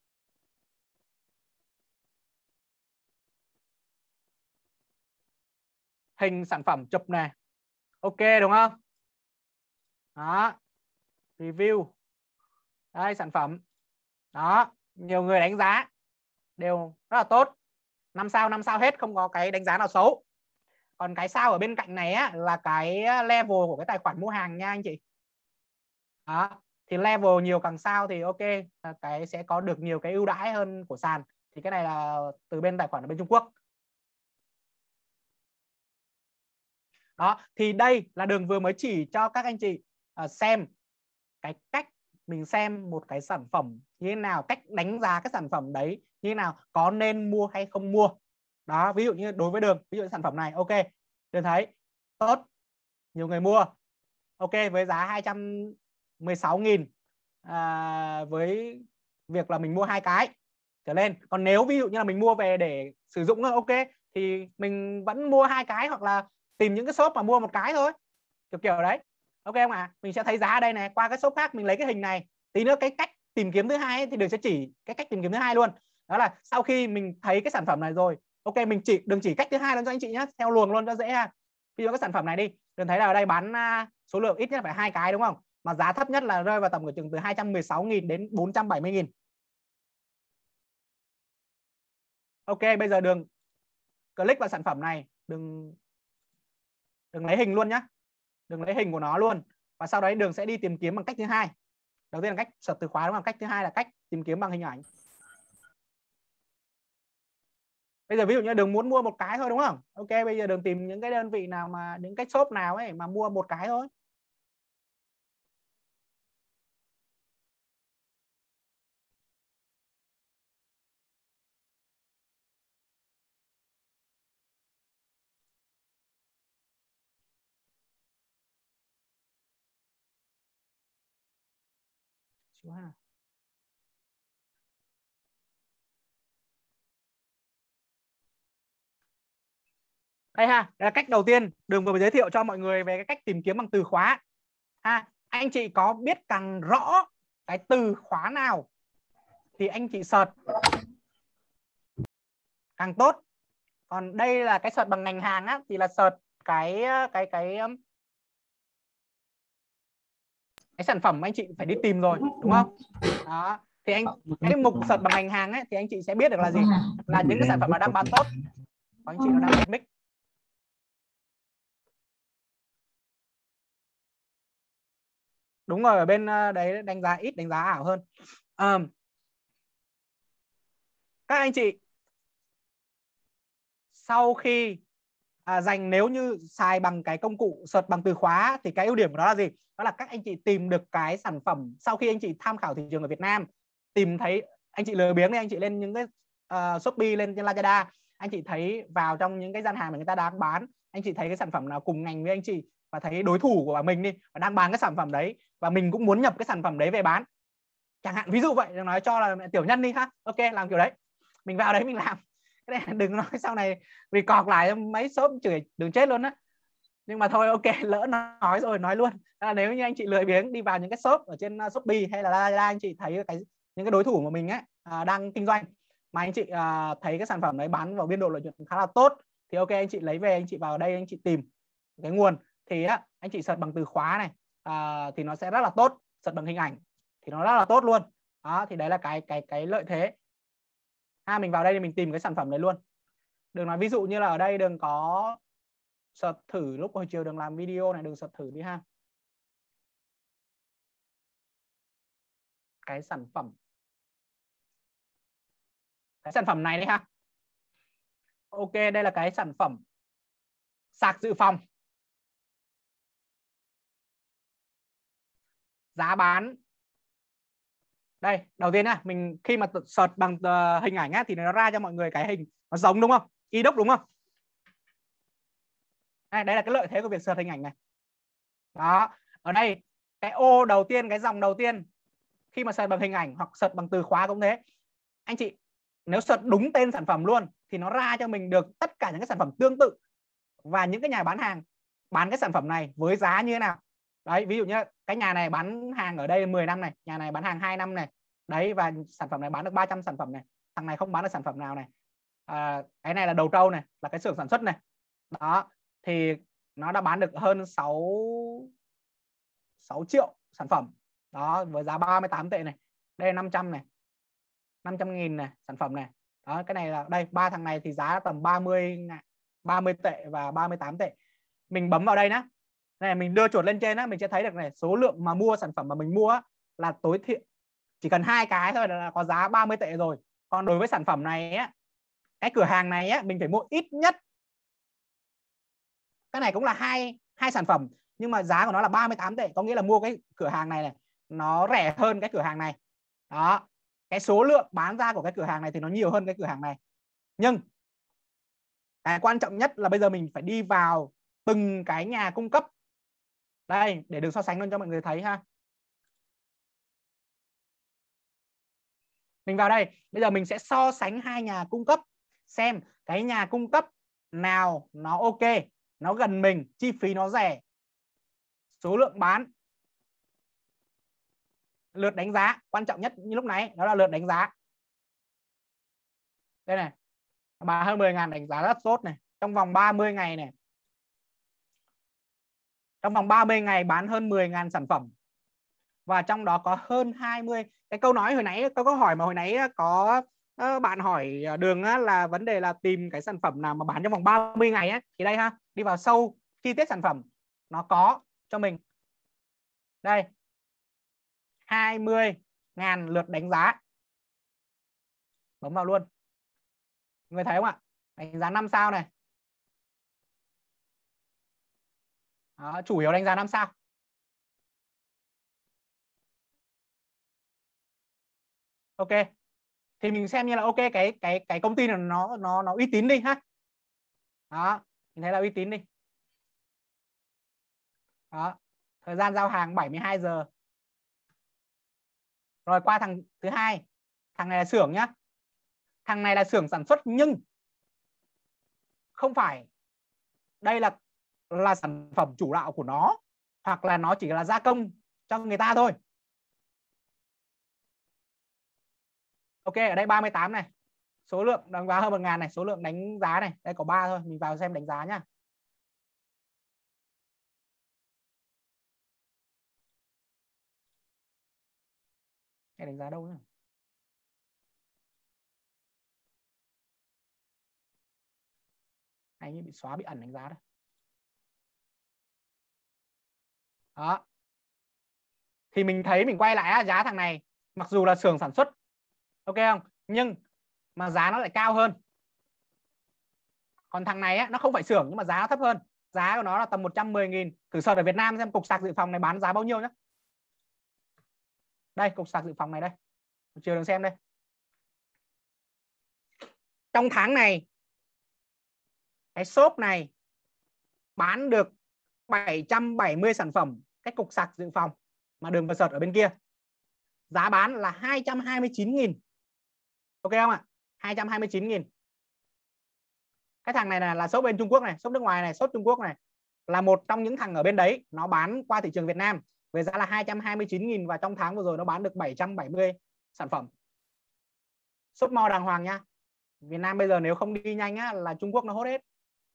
Hình sản phẩm chụp này, ok đúng không? Đó. Review. Đây sản phẩm. Đó, nhiều người đánh giá đều rất là tốt, 5 sao hết, không có cái đánh giá nào xấu. Còn cái sao ở bên cạnh này á là cái level của cái tài khoản mua hàng nha anh chị. Đó, thì level nhiều càng sao thì ok, cái sẽ có được nhiều cái ưu đãi hơn của sàn. Thì cái này là từ bên tài khoản ở bên Trung Quốc. Đó, thì đây là Đường vừa mới chỉ cho các anh chị xem cái cách mình xem một cái sản phẩm như thế nào, cách đánh giá cái sản phẩm đấy như thế nào, có nên mua hay không mua. Đó, ví dụ như đối với Đường, ví dụ sản phẩm này ok, Đường thấy tốt, nhiều người mua, ok với giá 216.000 với việc là mình mua 2 cái trở lên. Còn nếu ví dụ như là mình mua về để sử dụng ok thì mình vẫn mua 2 cái, hoặc là tìm những cái shop mà mua một cái thôi, kiểu đấy, ok không ạ? Mình sẽ thấy giá ở đây này, qua cái shop khác mình lấy cái hình này. Tí nữa cái cách tìm kiếm thứ hai ấy, thì Đường sẽ chỉ cái cách tìm kiếm thứ hai luôn. Đó là sau khi mình thấy cái sản phẩm này rồi, ok mình Đường chỉ cách thứ hai luôn cho anh chị nhé, theo luồng luôn cho dễ ha. Ví dụ cái sản phẩm này đi, Đường thấy là ở đây bán số lượng ít nhất phải 2 cái đúng không, mà giá thấp nhất là rơi vào tầm của chừng từ 216.000 đến 470.000. Ok bây giờ Đường click vào sản phẩm này, Đường lấy hình luôn nhá, Đường lấy hình của nó luôn, và sau đấy Đường sẽ đi tìm kiếm bằng cách thứ hai. Đầu tiên là cách search từ khóa đúng không, cách thứ hai là cách tìm kiếm bằng hình ảnh. Bây giờ ví dụ như Đường muốn mua một cái thôi đúng không, ok bây giờ Đường tìm những cái đơn vị nào mà những cái shop nào ấy mà mua một cái thôi. Đây ha, đây là cách đầu tiên Đường vừa giới thiệu cho mọi người về cái cách tìm kiếm bằng từ khóa ha. Anh chị có biết càng rõ cái từ khóa nào thì anh chị search càng tốt. Còn đây là cái search bằng ngành hàng á, thì là search cái sản phẩm anh chị phải đi tìm rồi đúng không? Đó, thì cái mục search bằng ngành hàng ấy thì anh chị sẽ biết được là gì, là những cái sản phẩm mà đang bán tốt. Có anh chị nó đang bật mic. Đúng rồi, ở bên đấy đánh giá ít, đánh giá ảo hơn. Các anh chị sau khi dành, nếu như xài bằng cái công cụ search bằng từ khóa thì cái ưu điểm của nó là gì? Đó là các anh chị tìm được cái sản phẩm sau khi anh chị tham khảo thị trường ở Việt Nam, tìm thấy, anh chị lười biếng đi, anh chị lên những cái Shopee, lên trên Lazada, anh chị thấy vào trong những cái gian hàng mà người ta đang bán, anh chị thấy cái sản phẩm nào cùng ngành với anh chị và thấy đối thủ của mình đi và đang bán cái sản phẩm đấy và mình cũng muốn nhập cái sản phẩm đấy về bán chẳng hạn, ví dụ vậy, nói cho là tiểu nhân đi ha, ok làm kiểu đấy, mình vào đấy mình làm cái này đừng nói sau này record lại mấy shop chửi Đường chết luôn á. Nhưng mà thôi ok, lỡ nói rồi nói luôn. Nếu như anh chị lười biếng đi vào những cái shop ở trên Shopee hay là Lazada, anh chị thấy những cái đối thủ của mình ấy đang kinh doanh mà anh chị thấy cái sản phẩm đấy bán vào biên độ lợi nhuận khá là tốt thì ok, anh chị lấy về, anh chị vào đây, anh chị tìm cái nguồn thì anh chị search bằng từ khóa này thì nó sẽ rất là tốt, search bằng hình ảnh thì nó rất là tốt luôn. Đó, thì đấy là cái lợi thế. Mình vào đây thì mình tìm cái sản phẩm đấy luôn. Đường nói ví dụ như là ở đây Đường có search thử lúc hồi chiều Đường làm video này, Đường search thử đi ha. Cái sản phẩm này đấy ha. Ok, đây là cái sản phẩm sạc dự phòng. Giá bán đây, đầu tiên á, mình khi mà search bằng hình ảnh á, thì nó ra cho mọi người cái hình nó giống đúng không? Y đúc đúng không? Đây là cái lợi thế của việc search hình ảnh này. Đó, ở đây cái ô đầu tiên, cái dòng đầu tiên khi mà search bằng hình ảnh hoặc search bằng từ khóa cũng thế. Anh chị nếu search đúng tên sản phẩm luôn thì nó ra cho mình được tất cả những cái sản phẩm tương tự và những cái nhà bán hàng bán cái sản phẩm này với giá như thế nào. Đấy, ví dụ như cái nhà này bán hàng ở đây 10 năm này, nhà này bán hàng 2 năm này. Đấy, và sản phẩm này bán được 300 sản phẩm này. Thằng này không bán được sản phẩm nào này. Cái này là đầu trâu này, là cái xưởng sản xuất này. Đó, thì nó đã bán được hơn 6 triệu sản phẩm. Đó, với giá 38 tệ này. Đây là 500 này. 500.000 này, sản phẩm này. Đó, cái này là đây, ba thằng này thì giá tầm 30 tệ và 38 tệ. Mình bấm vào đây nhá. Này, mình đưa chuột lên trên á, mình sẽ thấy được này, số lượng mà mua sản phẩm mà mình mua á, là tối thiểu chỉ cần 2 cái thôi là có giá 30 tệ rồi. Còn đối với sản phẩm này á, cái cửa hàng này á, mình phải mua ít nhất, cái này cũng là hai sản phẩm nhưng mà giá của nó là 38 tệ, có nghĩa là mua cái cửa hàng này nó rẻ hơn cái cửa hàng này. Đó, cái số lượng bán ra của cái cửa hàng này thì nó nhiều hơn cái cửa hàng này. Nhưng cái quan trọng nhất là bây giờ mình phải đi vào từng cái nhà cung cấp. Đây, để Đường so sánh luôn cho mọi người thấy ha. Mình vào đây, bây giờ mình sẽ so sánh hai nhà cung cấp, xem cái nhà cung cấp nào nó ok, nó gần mình, chi phí nó rẻ, số lượng bán, lượt đánh giá. Quan trọng nhất như lúc này đó là lượt đánh giá. Đây này, bán hơn 10.000 đánh giá rất tốt này. Trong vòng 30 ngày này, trong vòng 30 ngày bán hơn 10.000 sản phẩm. Và trong đó có hơn 20. Cái câu nói hồi nãy, câu hỏi mà hồi nãy có bạn hỏi Đường là vấn đề là tìm cái sản phẩm nào mà bán trong vòng 30 ngày á, thì đây ha, đi vào sâu chi tiết sản phẩm, nó có cho mình đây 20.000 lượt đánh giá. Bấm vào luôn, người thấy không ạ? Đánh giá 5 sao này. Đó, chủ yếu đánh giá 5 sao. Ok, thì mình xem như là ok, cái công ty này nó uy tín đi ha. Đó, mình thấy là uy tín đi. Đó, thời gian giao hàng 72 giờ. Rồi qua thằng thứ hai, thằng này là xưởng nhá. Thằng này là xưởng sản xuất nhưng không phải đây là sản phẩm chủ đạo của nó, hoặc là nó chỉ là gia công cho người ta thôi. Ok, ở đây 38 này, số lượng đánh giá hơn 1.000 này, số lượng đánh giá này, đây có 3 thôi, mình vào xem đánh giá nhá. Cái đánh giá đâu nữa? Anh ấy bị xóa, bị ẩn đánh giá đấy. Đó, thì mình thấy, mình quay lại giá thằng này mặc dù là xưởng sản xuất, ok không, nhưng mà giá nó lại cao hơn. Còn thằng này nó không phải xưởng nhưng mà giá nó thấp hơn. Giá của nó là tầm 110.000. Thử search ở Việt Nam xem cục sạc dự phòng này bán giá bao nhiêu nhé. Đây, cục sạc dự phòng này đây, chưa được xem đây. Trong tháng này, cái shop này bán được 770 sản phẩm cái cục sạc dự phòng mà Đường vừa search ở bên kia. Giá bán là 229.000. Ok không ạ? 229.000. Cái thằng này là shop bên Trung Quốc này, shop nước ngoài này, shop Trung Quốc này, là một trong những thằng ở bên đấy, nó bán qua thị trường Việt Nam với giá là 229.000 và trong tháng vừa rồi nó bán được 770 sản phẩm. Shop mall đàng hoàng nha. Việt Nam bây giờ nếu không đi nhanh là Trung Quốc nó hốt hết.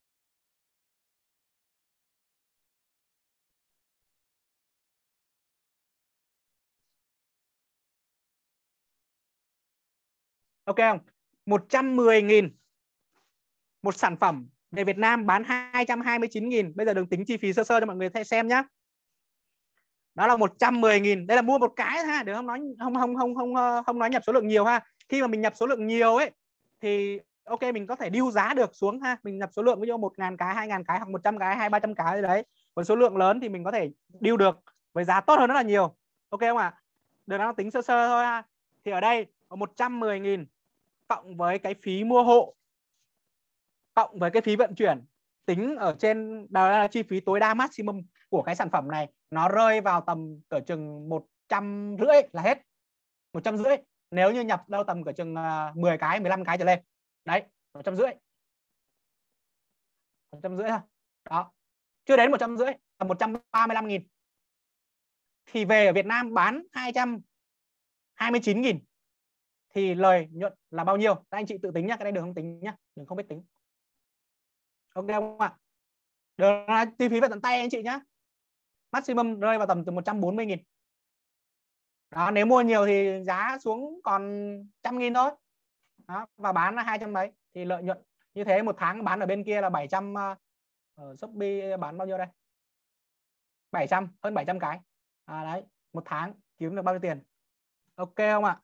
Ok không? 110.000 một sản phẩm về Việt Nam bán 229.000. Bây giờ đừng tính chi phí sơ sơ cho mọi người xem nhá. Đó là 110.000. Đây là mua một cái ha, đừng không nói nhập số lượng nhiều ha. Khi mà mình nhập số lượng nhiều ấy thì ok, mình có thể điêu giá được xuống ha. Mình nhập số lượng ví dụ 1.000 cái, 2.000 cái hoặc 100 cái, 200-300 cái đấy. Còn số lượng lớn thì mình có thể điêu được với giá tốt hơn rất là nhiều. Ok không ạ? Đừng nó tính sơ sơ thôi ha. Thì ở đây 110.000 cộng với cái phí mua hộ cộng với cái phí vận chuyển, tính ở trên đó là chi phí tối đa maximum của cái sản phẩm này, nó rơi vào tầm cỡ chừng 150 là hết. 150 nếu như nhập đâu tầm cỡ chừng 10 cái 15 cái trở lên. Đấy, 150. 150 thôi. Đó. Chưa đến 150, tầm 135.000. Thì về ở Việt Nam bán 229.000 thì lời nhuận là bao nhiêu? Các anh chị tự tính nhá, cái này đừng không tính nhá, đừng không biết tính. Ok không ạ? Được là chi phí vận tận tay anh chị nhá. Maximum rơi vào tầm từ 140.000. Đó, nếu mua nhiều thì giá xuống còn 100.000 thôi. Đó, và bán là 200 mấy thì lợi nhuận như thế một tháng bán ở bên kia là 700. Ở Shopee bán bao nhiêu đây? 700, hơn 700 cái. Đấy, một tháng kiếm được bao nhiêu tiền? Ok không ạ?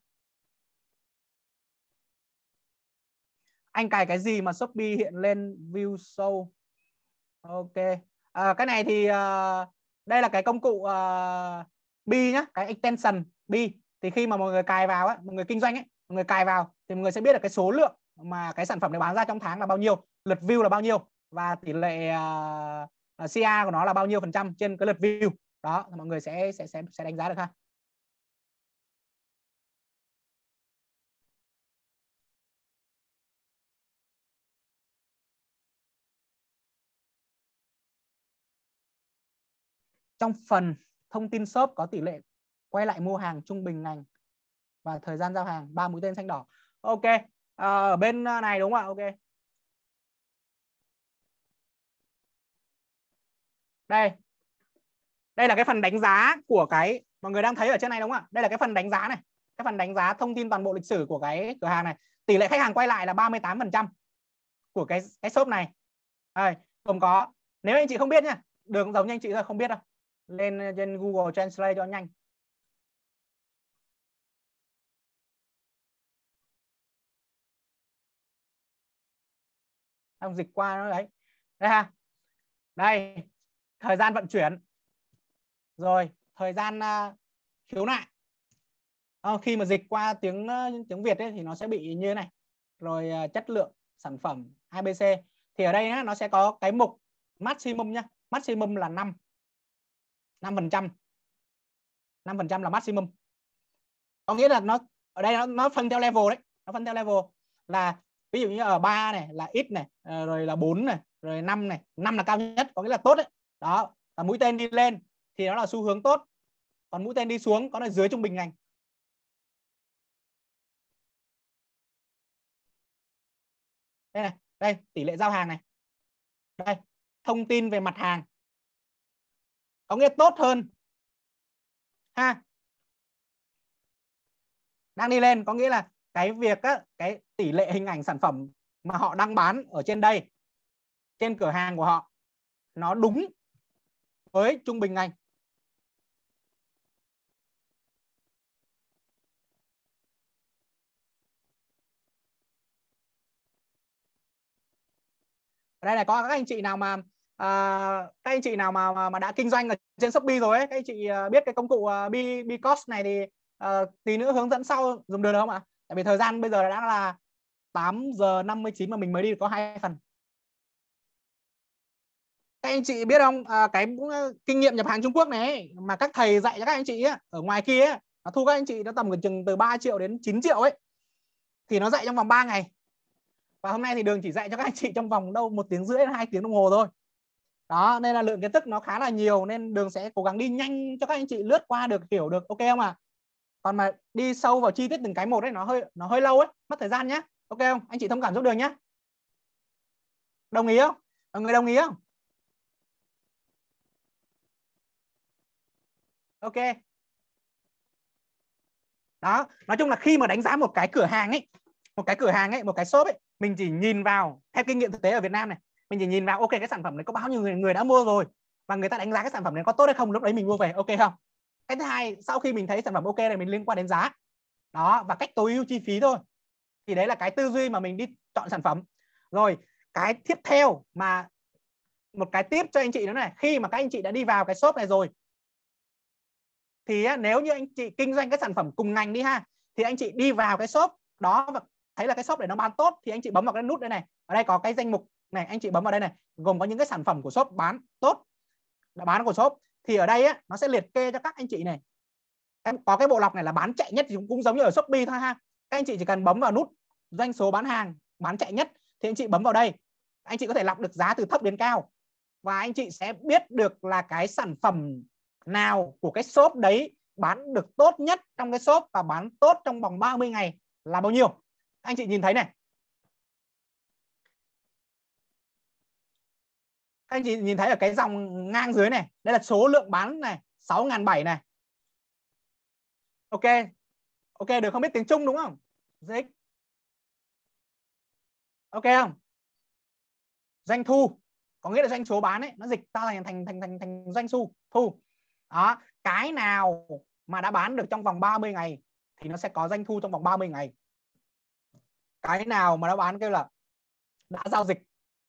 Anh cài cái gì mà Shopee hiện lên view show? Ok. Cái này thì đây là cái công cụ Bi nhá, cái extension Bi. Thì khi mà mọi người cài vào á, mọi người kinh doanh ấy, mọi người cài vào thì mọi người sẽ biết được cái số lượng mà cái sản phẩm này bán ra trong tháng là bao nhiêu, lượt view là bao nhiêu và tỷ lệ CA của nó là bao nhiêu phần trăm trên cái lượt view. Đó, mọi người sẽ đánh giá được ha. Trong phần thông tin shop có tỷ lệ quay lại mua hàng trung bình ngành và thời gian giao hàng, 3 mũi tên xanh đỏ. Ok, ở bên này đúng không ạ? Ok. Đây là cái phần đánh giá của cái mọi người đang thấy ở trên này đúng không ạ? Đây là cái phần đánh giá này, cái phần đánh giá thông tin toàn bộ lịch sử của cái cửa hàng này. Tỷ lệ khách hàng quay lại là 38% của cái shop này. Đây, gồm có, nếu anh chị không biết nhá, đừng giống như anh chị thôi, không biết đâu, lên trên Google Translate cho nhanh. Ông dịch qua nó đấy. Đây ha. Đây, thời gian vận chuyển. Rồi, thời gian khiếu nại. Khi mà dịch qua tiếng Việt ấy, thì nó sẽ bị như thế này. Rồi chất lượng sản phẩm ABC. Thì ở đây nó sẽ có cái mục maximum nhá. Maximum là 5%. 5% là maximum. Có nghĩa là nó ở đây nó phân theo level đấy. Nó phân theo level là ví dụ như ở 3 này là ít này, rồi là 4 này, rồi 5 này. 5 là cao nhất, có nghĩa là tốt đấy. Đó, và mũi tên đi lên thì nó là xu hướng tốt. Còn mũi tên đi xuống có là dưới trung bình ngành. Đây này, đây tỷ lệ giao hàng này. Đây, thông tin về mặt hàng. Có nghĩa tốt hơn ha. Đang đi lên có nghĩa là cái việc á, cái tỷ lệ hình ảnh sản phẩm mà họ đang bán ở trên đây, trên cửa hàng của họ, nó đúng với trung bình ngành. Ở đây là có các anh chị nào mà các anh chị nào mà đã kinh doanh ở trên Shopee rồi ấy, các anh chị biết cái công cụ Bcost này thì tí nữa hướng dẫn sau dùng được không ạ? Tại vì thời gian bây giờ đã là 8:59 mà mình mới đi có 2 phần. Các anh chị biết không, cái kinh nghiệm nhập hàng Trung Quốc này mà các thầy dạy cho các anh chị ấy, ở ngoài kia ấy, nó thu các anh chị nó tầm chừng từ 3 triệu đến 9 triệu ấy, thì nó dạy trong vòng 3 ngày. Và hôm nay thì Đường chỉ dạy cho các anh chị trong vòng đâu 1 tiếng rưỡi đến 2 tiếng đồng hồ thôi. Đó, nên là lượng kiến thức nó khá là nhiều, nên Đường sẽ cố gắng đi nhanh cho các anh chị lướt qua được, hiểu được, ok không ạ? Còn mà đi sâu vào chi tiết từng cái một ấy nó hơi lâu ấy, mất thời gian nhá. Ok không? Anh chị thông cảm giúp Đường nhá. Đồng ý không? Mọi người đồng ý không? Ok. Đó, nói chung là khi mà đánh giá một cái cửa hàng ấy một cái cửa hàng ấy, một cái shop ấy, mình chỉ nhìn vào, theo kinh nghiệm thực tế ở Việt Nam này, mình chỉ nhìn vào ok cái sản phẩm này có bao nhiêu người đã mua rồi và người ta đánh giá cái sản phẩm này có tốt hay không, lúc đấy mình mua về, ok không? Cái thứ hai, sau khi mình thấy sản phẩm ok này, mình liên quan đến giá đó và cách tối ưu chi phí thôi. Thì đấy là cái tư duy mà mình đi chọn sản phẩm. Rồi cái tiếp theo mà một cái tip cho anh chị nữa này, khi mà các anh chị đã đi vào cái shop này rồi thì nếu như anh chị kinh doanh cái sản phẩm cùng ngành đi ha, thì anh chị đi vào cái shop đó và thấy là cái shop này nó bán tốt thì anh chị bấm vào cái nút đây này, ở đây có cái danh mục này, anh chị bấm vào đây này, gồm có những cái sản phẩm của shop bán tốt, đã bán của shop, thì ở đây nó sẽ liệt kê cho các anh chị này. Em có cái bộ lọc này là bán chạy nhất thì cũng giống như ở Shopee thôi ha. Các anh chị chỉ cần bấm vào nút doanh số bán hàng bán chạy nhất thì anh chị bấm vào đây, anh chị có thể lọc được giá từ thấp đến cao và anh chị sẽ biết được là cái sản phẩm nào của cái shop đấy bán được tốt nhất trong cái shop và bán tốt trong vòng 30 ngày là bao nhiêu. Anh chị nhìn thấy này, anh chị nhìn thấy ở cái dòng ngang dưới này, đây là số lượng bán này, 6.700 này. Ok, ok được, không biết tiếng Trung đúng không? Dịch. Ok không? Doanh thu có nghĩa là doanh số bán ấy, nó dịch ta thành doanh thu thu. Đó, cái nào mà đã bán được trong vòng 30 ngày thì nó sẽ có doanh thu trong vòng 30 ngày. Cái nào mà nó bán kêu là đã giao dịch,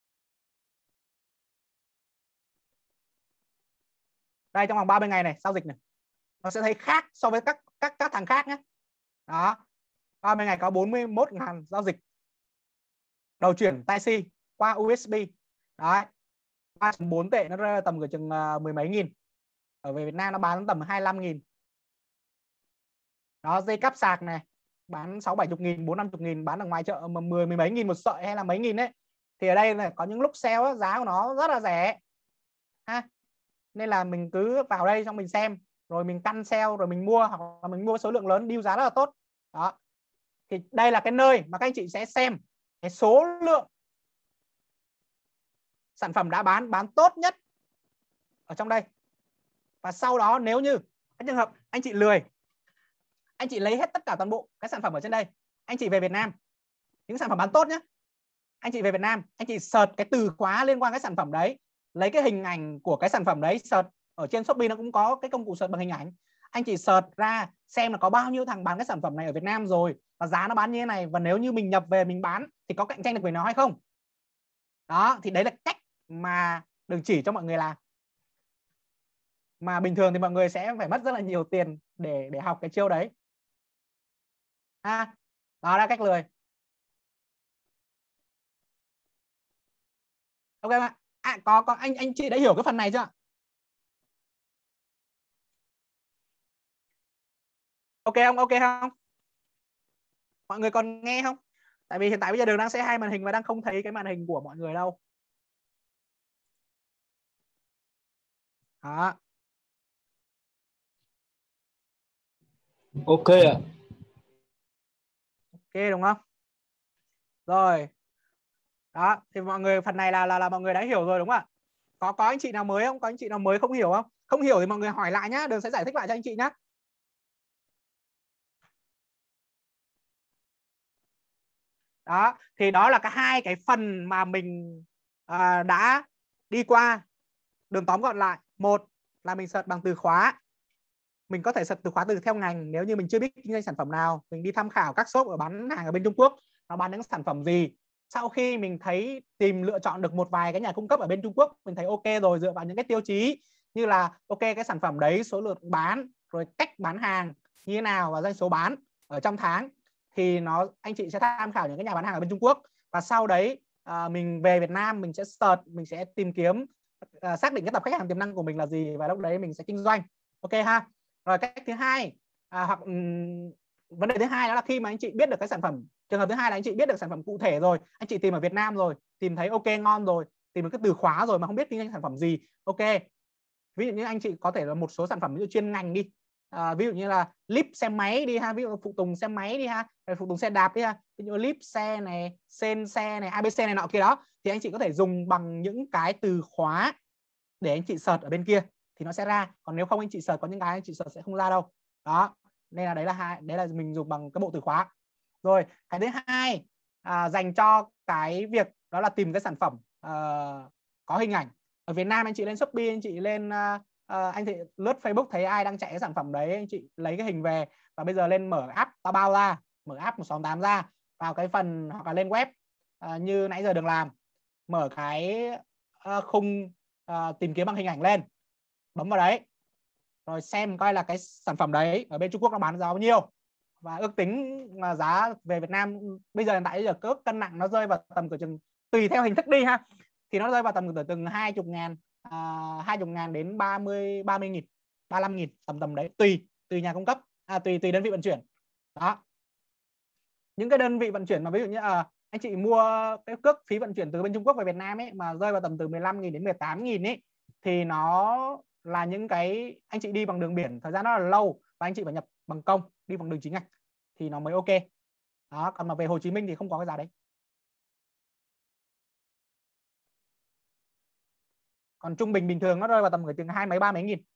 đây trong vòng 30 ngày này giao dịch này, nó sẽ thấy khác so với các thằng khác nhé. Đó, 30 ngày có 41.000 giao dịch đầu chuyển Type-C qua USB. Đấy, 3.4 tệ nó rơi ra tầm chừng mười mấy nghìn. Ở về Việt Nam nó bán tầm 25.000. Đó, dây cáp sạc này bán 60-70 nghìn, 40-50 nghìn, bán ở ngoài chợ mà 10 mấy nghìn một sợi hay là mấy nghìn đấy. Thì ở đây là có những lúc sale giá của nó rất là rẻ ha. Nên là mình cứ vào đây xong mình xem, rồi mình căn sale rồi mình mua, hoặc là mình mua số lượng lớn deal giá rất là tốt. Đó. Thì đây là cái nơi mà các anh chị sẽ xem cái số lượng sản phẩm đã bán tốt nhất ở trong đây. Và sau đó nếu như cái trường hợp anh chị lười, anh chị lấy hết tất cả toàn bộ cái sản phẩm ở trên đây, anh chị về Việt Nam, những sản phẩm bán tốt nhé, anh chị về Việt Nam, anh chị search cái từ khóa liên quan cái sản phẩm đấy, lấy cái hình ảnh của cái sản phẩm đấy, search ở trên Shopee nó cũng có cái công cụ search bằng hình ảnh, anh chị search ra xem là có bao nhiêu thằng bán cái sản phẩm này ở Việt Nam rồi và giá nó bán như thế này, và nếu như mình nhập về mình bán thì có cạnh tranh được với nó hay không. Đó, thì đấy là cách mà Đường chỉ cho mọi người làm, mà bình thường thì mọi người sẽ phải mất rất là nhiều tiền để học cái chiêu đấy. Đó là cách lười. Ok ạ. Có anh chị đã hiểu cái phần này chưa? Ok không? Ok không? Mọi người còn nghe không? Tại vì hiện tại bây giờ Đường đang share hai màn hình và đang không thấy cái màn hình của mọi người đâu. Đó. Ok ạ. Ok đúng không? Rồi. Đó, thì mọi người phần này là mọi người đã hiểu rồi đúng không ạ? Có anh chị nào mới không? Có anh chị nào mới không hiểu không? Không hiểu thì mọi người hỏi lại nhá, Đường sẽ giải thích lại cho anh chị nhá. Đó, thì đó là hai cái phần mà mình đã đi qua. Đường tóm gọn lại, một là mình search bằng từ khóa, mình có thể search từ khóa từ theo ngành. Nếu như mình chưa biết kinh doanh sản phẩm nào, mình đi tham khảo các shop ở bán hàng ở bên Trung Quốc nó bán những sản phẩm gì. Sau khi mình thấy tìm lựa chọn được một vài cái nhà cung cấp ở bên Trung Quốc, mình thấy ok rồi, dựa vào những cái tiêu chí như là ok cái sản phẩm đấy số lượng bán, rồi cách bán hàng như thế nào và doanh số bán ở trong tháng, thì anh chị sẽ tham khảo những cái nhà bán hàng ở bên Trung Quốc. Và sau đấy mình về Việt Nam mình sẽ search, mình sẽ tìm kiếm xác định cái tập khách hàng tiềm năng của mình là gì, và lúc đấy mình sẽ kinh doanh. Ok ha. Rồi cách thứ hai vấn đề thứ hai đó là khi mà anh chị biết được cái sản phẩm, trường hợp thứ hai là anh chị biết được sản phẩm cụ thể rồi, anh chị tìm ở Việt Nam rồi, tìm thấy ok ngon rồi, tìm được cái từ khóa rồi mà không biết kinh doanh sản phẩm gì. Ok, ví dụ như anh chị có thể là một số sản phẩm ví dụ chuyên ngành đi, ví dụ như là lip xe máy đi ha, ví dụ phụ tùng xe máy đi ha, phụ tùng xe đạp đi ha, ví dụ lip xe này, sên xe này, ABC này nọ kia đó, thì anh chị có thể dùng bằng những cái từ khóa để anh chị search ở bên kia thì nó sẽ ra. Còn nếu không anh chị search có những cái anh chị search sẽ không ra đâu. Đó, nên là đấy là mình dùng bằng cái bộ từ khóa. Rồi cái thứ hai dành cho cái việc đó là tìm cái sản phẩm có hình ảnh. Ở Việt Nam anh chị lên Shopee, anh chị lên anh chị lướt Facebook thấy ai đang chạy cái sản phẩm đấy, anh chị lấy cái hình về và bây giờ lên mở app Taobao ra, mở app 168 ra, vào cái phần hoặc là lên web như nãy giờ Đường làm, mở cái khung tìm kiếm bằng hình ảnh lên, bấm vào đấy rồi xem coi là cái sản phẩm đấy ở bên Trung Quốc nó bán giá bao nhiêu và ước tính là giá về Việt Nam bây giờ hiện tại giờ cước cân nặng nó rơi vào tầm cỡ chừng, tùy theo hình thức đi ha, thì nó rơi vào tầm cỡ chừng 20.000 20.000 đến 30.000 35.000 tầm đấy, tùy nhà cung cấp, tùy đơn vị vận chuyển. Đó, những cái đơn vị vận chuyển mà ví dụ như anh chị mua cái cước phí vận chuyển từ bên Trung Quốc về Việt Nam ấy mà rơi vào tầm từ 15.000 đến 18.000 ấy, thì nó là những cái anh chị đi bằng đường biển thời gian nó là lâu và anh chị phải nhập bằng công, đi bằng đường chính ngạch thì nó mới ok. Đó, còn mà về Hồ Chí Minh thì không có cái giá đấy. Còn trung bình bình thường nó rơi vào tầm chừng 2 mấy 3 mấy nghìn.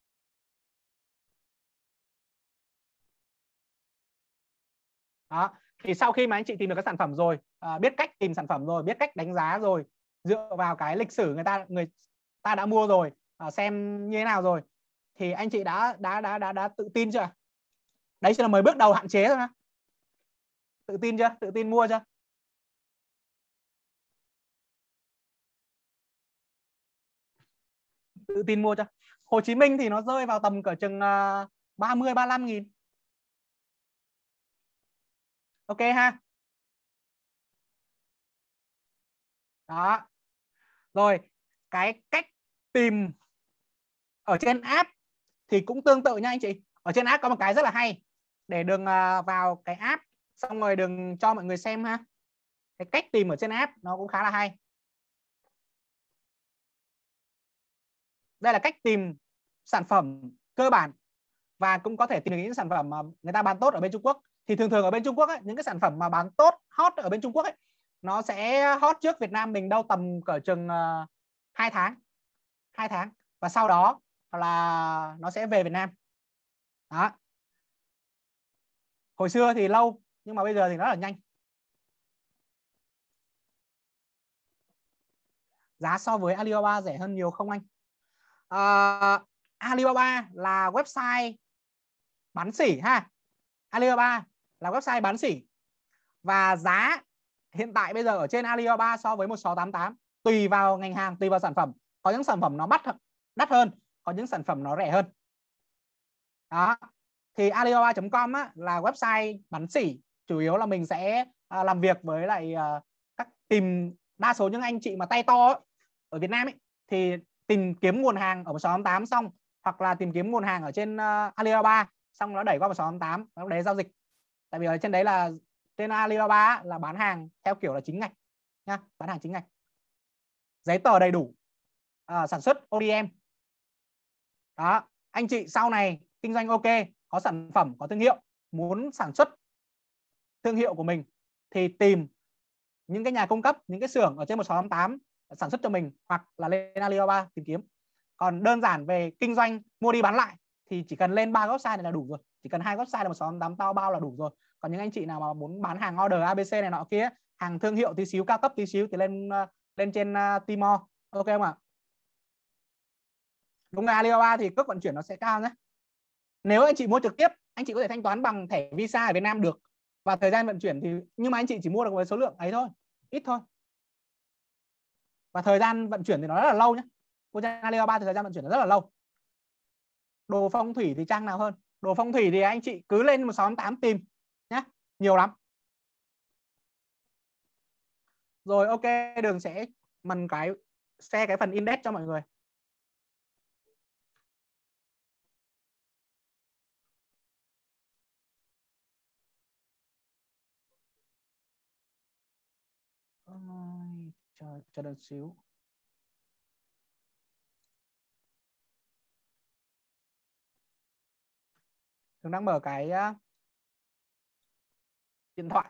Đó, thì sau khi mà anh chị tìm được cái sản phẩm rồi, biết cách tìm sản phẩm rồi, biết cách đánh giá rồi, dựa vào cái lịch sử người ta đã mua rồi, xem như thế nào rồi, thì anh chị đã tự tin chưa? Đấy chỉ là 10 bước đầu hạn chế thôi nha. Tự tin chưa? Tự tin mua chưa? Tự tin mua chưa? Hồ Chí Minh thì nó rơi vào tầm cỡ chừng 30 35 nghìn. Ok ha. Đó. Rồi, cái cách tìm ở trên app thì cũng tương tự nha anh chị. Ở trên app có một cái rất là hay, để Đường vào cái app xong rồi Đường cho mọi người xem ha. Cái cách tìm ở trên app nó cũng khá là hay. Đây là cách tìm sản phẩm cơ bản và cũng có thể tìm được những sản phẩm mà người ta bán tốt ở bên Trung Quốc. Thì thường thường ở bên Trung Quốc ấy, những cái sản phẩm mà bán tốt hot ở bên Trung Quốc ấy, nó sẽ hot trước Việt Nam mình đâu tầm cỡ chừng 2 tháng 2 tháng và sau đó là nó sẽ về Việt Nam. Đó, hồi xưa thì lâu nhưng mà bây giờ thì nó là nhanh. Giá so với Alibaba rẻ hơn nhiều không anh? Alibaba là website bán sỉ ha. Alibaba là website bán sỉ và giá hiện tại bây giờ ở trên Alibaba so với 1688 tùy vào ngành hàng, tùy vào sản phẩm, có những sản phẩm nó đắt hơn, có những sản phẩm nó rẻ hơn. Đó, thì Alibaba.com là website bán sỉ, chủ yếu là mình sẽ làm việc với lại các tìm đa số những anh chị mà tay to ở Việt Nam ấy, thì tìm kiếm nguồn hàng ở 1688 xong hoặc là tìm kiếm nguồn hàng ở trên Alibaba xong nó đẩy qua 1688 nó đấy giao dịch. Tại vì ở trên đấy là trên Alibaba là bán hàng theo kiểu là chính ngạch nha, bán hàng chính ngạch, giấy tờ đầy đủ, sản xuất ODM. Đó, anh chị sau này kinh doanh ok, có sản phẩm, có thương hiệu, muốn sản xuất thương hiệu của mình thì tìm những cái nhà cung cấp, những cái xưởng ở trên 1688 sản xuất cho mình hoặc là lên Alibaba tìm kiếm. Còn đơn giản về kinh doanh mua đi bán lại thì chỉ cần lên 3 website này là đủ rồi, chỉ cần 2 website là 1688 Taobao là đủ rồi. Còn những anh chị nào mà muốn bán hàng order ABC này nọ kia, hàng thương hiệu tí xíu, cao cấp tí xíu thì lên trên Tmall, ok không ạ? Đúng là Alibaba thì cước vận chuyển nó sẽ cao nhé. Nếu anh chị mua trực tiếp, anh chị có thể thanh toán bằng thẻ Visa ở Việt Nam được, và thời gian vận chuyển thì nhưng mà anh chị chỉ mua được với số lượng ấy thôi, ít thôi, và thời gian vận chuyển thì nó rất là lâu nhé. Mua trên Alibaba thì thời gian vận chuyển nó rất là lâu. Đồ phong thủy thì trang nào hơn? Đồ phong thủy thì anh chị cứ lên 1688 tìm nhé, nhiều lắm. Rồi ok, Đường sẽ share cái phần index cho mọi người. Chờ đợi xíu. Đường đang mở cái điện thoại.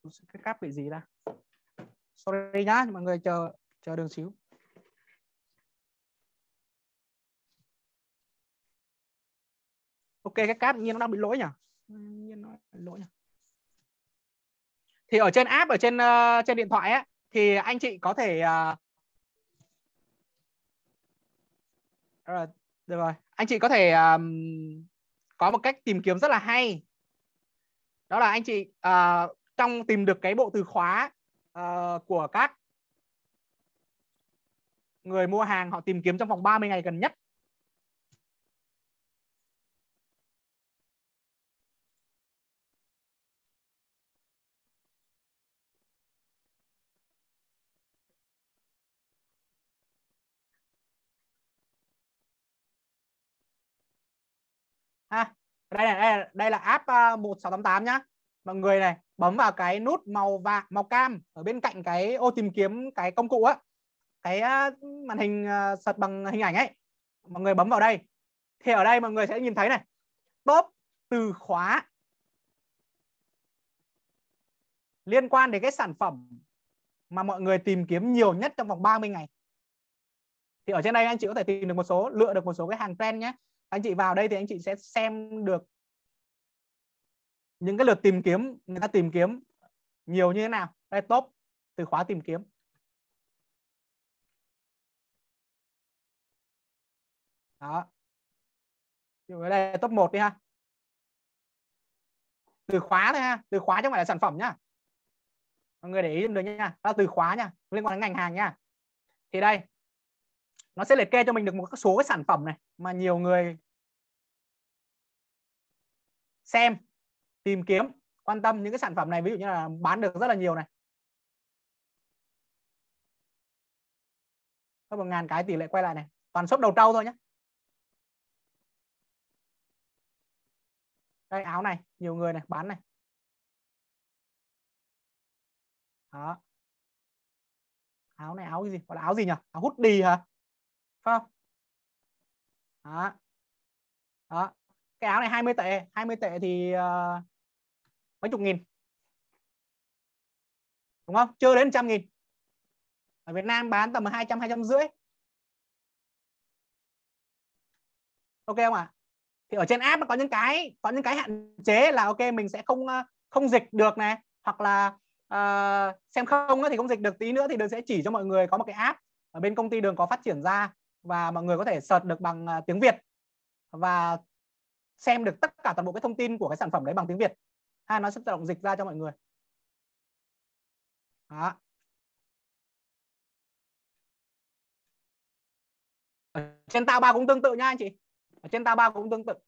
cái cáp bị gì ra, sorry nhá, mọi người chờ đường xíu. Ok, cái cáp nhiên nó đang bị lỗi nhỉ? Nhiên nó bị lỗi nhỉ? Thì ở trên app, ở trên điện thoại á, thì anh chị có thể được rồi, anh chị có thể có một cách tìm kiếm rất là hay. Đó là anh chị trong tìm được cái bộ từ khóa của các người mua hàng họ tìm kiếm trong vòng 30 ngày gần nhất. Ha, đây là app 1688 nhá. Mọi người này bấm vào cái nút màu cam ở bên cạnh cái ô tìm kiếm cái công cụ á, cái màn hình search bằng hình ảnh ấy, mọi người bấm vào đây. Thì ở đây mọi người sẽ nhìn thấy này, top từ khóa liên quan đến cái sản phẩm mà mọi người tìm kiếm nhiều nhất trong vòng 30 ngày. Thì ở trên đây anh chị có thể tìm được lựa được một số cái hàng trend nhé. Anh chị vào đây thì anh chị sẽ xem được những cái lượt tìm kiếm, người ta tìm kiếm nhiều như thế nào. Đây, top từ khóa tìm kiếm. Đó. Ở đây top 1 đi ha. Từ khóa thôi ha, từ khóa chứ không phải là sản phẩm nhá. Mọi người để ý được nha, đó là từ khóa nha, liên quan đến ngành hàng nha. Thì đây nó sẽ liệt kê cho mình được một số cái sản phẩm này mà nhiều người xem, tìm kiếm, quan tâm. Những cái sản phẩm này ví dụ như là bán được rất là nhiều này, có 1.000 cái tỷ lệ quay lại này, toàn shop đầu trâu thôi nhé. Đây, áo này nhiều người này bán này. Đó, áo này áo gì, gọi là áo gì nhỉ, áo hoodie hả, phải không? Đó. Đó, cái áo này 20 tệ, 20 tệ thì mấy chục nghìn, đúng không, chưa đến 100.000. Ở Việt Nam bán tầm 200, 250. Ok không ạ? Thì ở trên app nó có những cái hạn chế là ok mình sẽ không dịch được này, hoặc là xem không thì không dịch được. Tí nữa thì Đường sẽ chỉ cho mọi người có một cái app ở bên công ty Đường có phát triển ra, và mọi người có thể search được bằng tiếng Việt và xem được tất cả toàn bộ cái thông tin của cái sản phẩm đấy bằng tiếng Việt. Nó sẽ tự động dịch ra cho mọi người. Đó. Ở trên Taobao cũng tương tự nha anh chị. Ở trên Taobao cũng tương tự.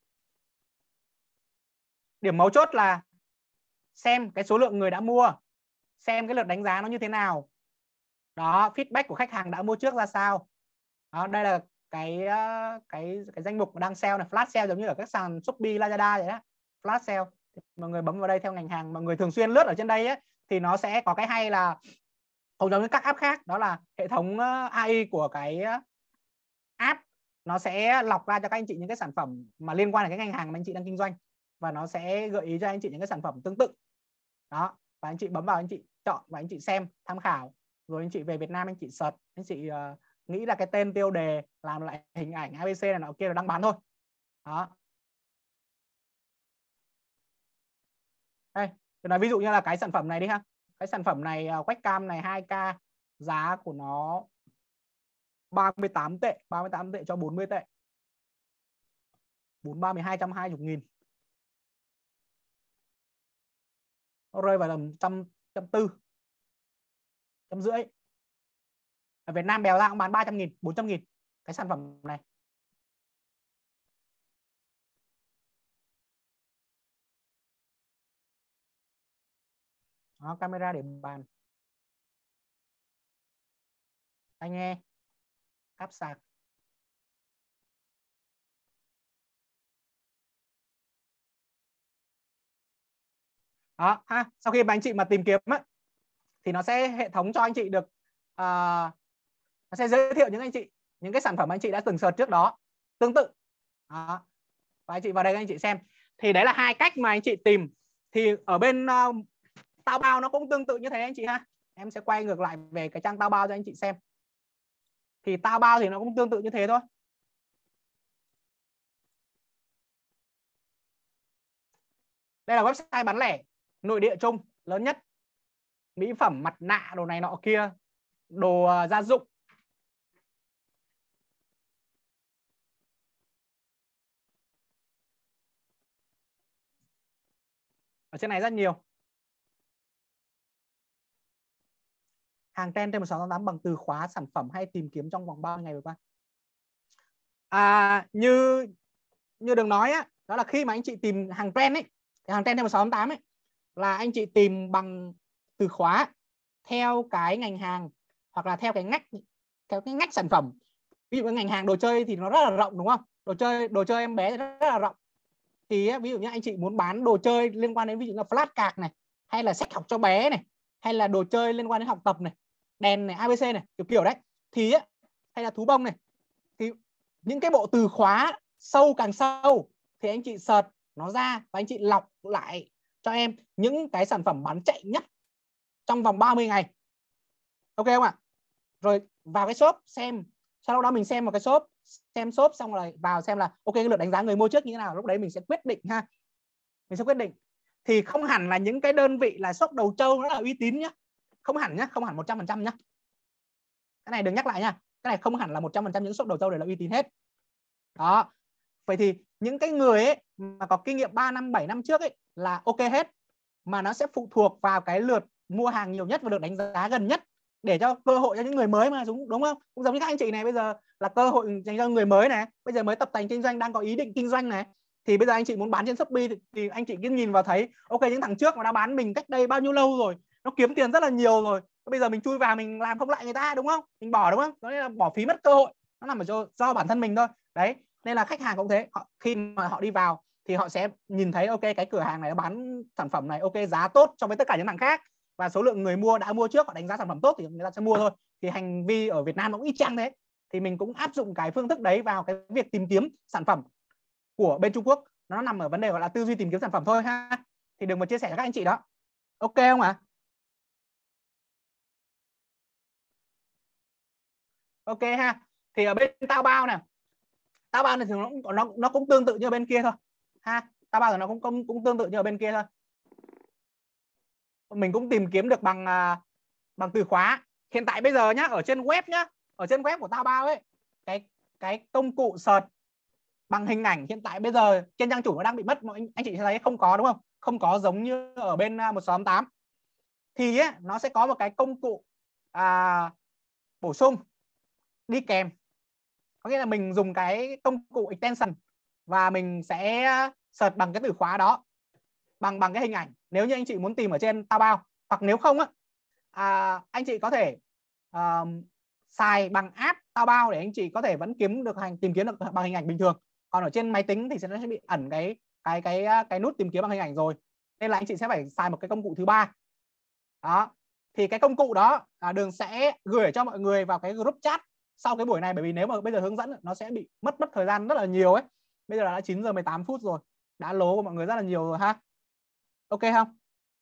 Điểm mấu chốt là xem cái số lượng người đã mua, xem cái lượt đánh giá nó như thế nào. Đó, feedback của khách hàng đã mua trước ra sao. Đó, đây là cái danh mục đang sale này, flash sale, giống như ở các sàn Shopee, Lazada vậy đó. Flash sale. Mọi người bấm vào đây theo ngành hàng, mọi người thường xuyên lướt ở trên đây ấy, thì nó sẽ có cái hay là không giống như các app khác, đó là hệ thống AI của cái app nó sẽ lọc ra cho các anh chị những cái sản phẩm mà liên quan đến cái ngành hàng mà anh chị đang kinh doanh, và nó sẽ gợi ý cho anh chị những cái sản phẩm tương tự. Đó, và anh chị bấm vào, anh chị chọn và anh chị xem, tham khảo, rồi anh chị về Việt Nam anh chị search, anh chị nghĩ là cái tên, tiêu đề, làm lại hình ảnh ABC này nọ kia, là đăng bán thôi. Đó. Đây, tôi nói ví dụ như là cái sản phẩm này đi ha. Cái sản phẩm này webcam này 2K, giá của nó 38 tệ, 38 tệ cho 40 tệ. 43 220.000. Nó rơi vào tầm 140, 150. Ở Việt Nam bèo ra cũng bán 300.000, 400.000 cái sản phẩm này. Đó, camera để bàn, tai nghe, cáp sạc. Đó ha, sau khi mà anh chị mà tìm kiếm á, thì nó sẽ hệ thống cho anh chị được nó sẽ giới thiệu những anh chị những cái sản phẩm anh chị đã từng search trước đó tương tự. Đó. Và anh chị vào đây anh chị xem. Thì đấy là hai cách mà anh chị tìm. Thì ở bên Taobao nó cũng tương tự như thế anh chị ha. Em sẽ quay ngược lại về cái trang Taobao cho anh chị xem. Thì Taobao thì nó cũng tương tự như thế thôi. Đây là website bán lẻ nội địa chung lớn nhất. Mỹ phẩm, mặt nạ, đồ này nọ kia, đồ gia dụng. Ở trên này rất nhiều. Hàng trend trên 1688 bằng từ khóa sản phẩm hay tìm kiếm trong vòng 30 ngày vừa qua. Như Đường nói á, đó là khi mà anh chị tìm hàng trend ấy, thì hàng trend trên 1688 ấy là anh chị tìm bằng từ khóa theo cái ngành hàng hoặc là theo cái ngách sản phẩm. Ví dụ như ngành hàng đồ chơi thì nó rất là rộng đúng không? Đồ chơi em bé thì rất là rộng. Thì ví dụ như anh chị muốn bán đồ chơi liên quan đến ví dụ như flashcard này, hay là sách học cho bé này, hay là đồ chơi liên quan đến học tập này, đèn này, ABC này, kiểu đấy, thì hay là thú bông này, thì những cái bộ từ khóa sâu càng sâu thì anh chị search nó ra và anh chị lọc lại cho em những cái sản phẩm bán chạy nhất trong vòng 30 ngày. Ok không ạ? Rồi vào cái shop xem, sau đó mình xem vào cái shop, xem shop xong rồi vào xem là ok, cái lượt đánh giá người mua trước như thế nào, lúc đấy mình sẽ quyết định ha. Mình sẽ quyết định. Thì không hẳn là những cái đơn vị là shop đầu trâu nó là uy tín nhá. Không hẳn nhá, không hẳn 100% nhá. Cái này đừng nhắc lại nha. Cái này không hẳn là 100% những shop đầu trâu đều là uy tín hết. Đó. Vậy thì những cái người ấy mà có kinh nghiệm 3 năm, 7 năm trước ấy là ok hết. Mà nó sẽ phụ thuộc vào cái lượt mua hàng nhiều nhất và lượt đánh giá gần nhất, để cho cơ hội cho những người mới mà, đúng không? Cũng giống như các anh chị này, bây giờ là cơ hội dành cho người mới này, bây giờ mới tập tành kinh doanh, đang có ý định kinh doanh này, thì bây giờ anh chị muốn bán trên Shopee thì anh chị cứ nhìn vào thấy ok, những thằng trước mà đã bán mình cách đây bao nhiêu lâu rồi, nó kiếm tiền rất là nhiều rồi, bây giờ mình chui vào mình làm không lại người ta, đúng không? Mình bỏ, đúng không? Đó là bỏ phí mất cơ hội, nó nằm ở do bản thân mình thôi. Đấy, nên là khách hàng cũng thế, khi mà họ đi vào thì họ sẽ nhìn thấy ok, cái cửa hàng này bán sản phẩm này ok, giá tốt so với tất cả những thằng khác, và số lượng người mua đã mua trước, họ đánh giá sản phẩm tốt thì người ta sẽ mua thôi. Thì hành vi ở Việt Nam nó cũng y chang thế. Thì mình cũng áp dụng cái phương thức đấy vào cái việc tìm kiếm sản phẩm của bên Trung Quốc. Nó nằm ở vấn đề gọi là tư duy tìm kiếm sản phẩm thôi ha. Thì đừng mà chia sẻ cho các anh chị đó. Ok không ạ? Ok ha. Thì ở bên Taobao này, Taobao này thì nó cũng tương tự như ở bên kia thôi ha. Taobao thì nó cũng tương tự như ở bên kia thôi. Mình cũng tìm kiếm được bằng từ khóa. Hiện tại bây giờ nhá, ở trên web nhá, ở trên web của Taobao ấy, cái công cụ search bằng hình ảnh hiện tại bây giờ trên trang chủ nó đang bị mất, anh chị thấy không có, đúng không? Không có giống như ở bên 1688. Thì ấy, nó sẽ có một cái công cụ bổ sung đi kèm. Có nghĩa là mình dùng cái công cụ extension và mình sẽ search bằng cái từ khóa đó, bằng cái hình ảnh, nếu như anh chị muốn tìm ở trên Taobao. Hoặc nếu không á, anh chị có thể xài bằng app Taobao để anh chị có thể vẫn tìm kiếm được bằng hình ảnh bình thường. Còn ở trên máy tính thì nó sẽ bị ẩn cái nút tìm kiếm bằng hình ảnh rồi, nên là anh chị sẽ phải xài một cái công cụ thứ ba. Đó, thì cái công cụ đó Đường sẽ gửi cho mọi người vào cái group chat sau cái buổi này, bởi vì nếu mà bây giờ hướng dẫn nó sẽ bị mất thời gian rất là nhiều ấy. Bây giờ đã 9 giờ 18 phút rồi, đã lố của mọi người rất là nhiều rồi ha. Ok không?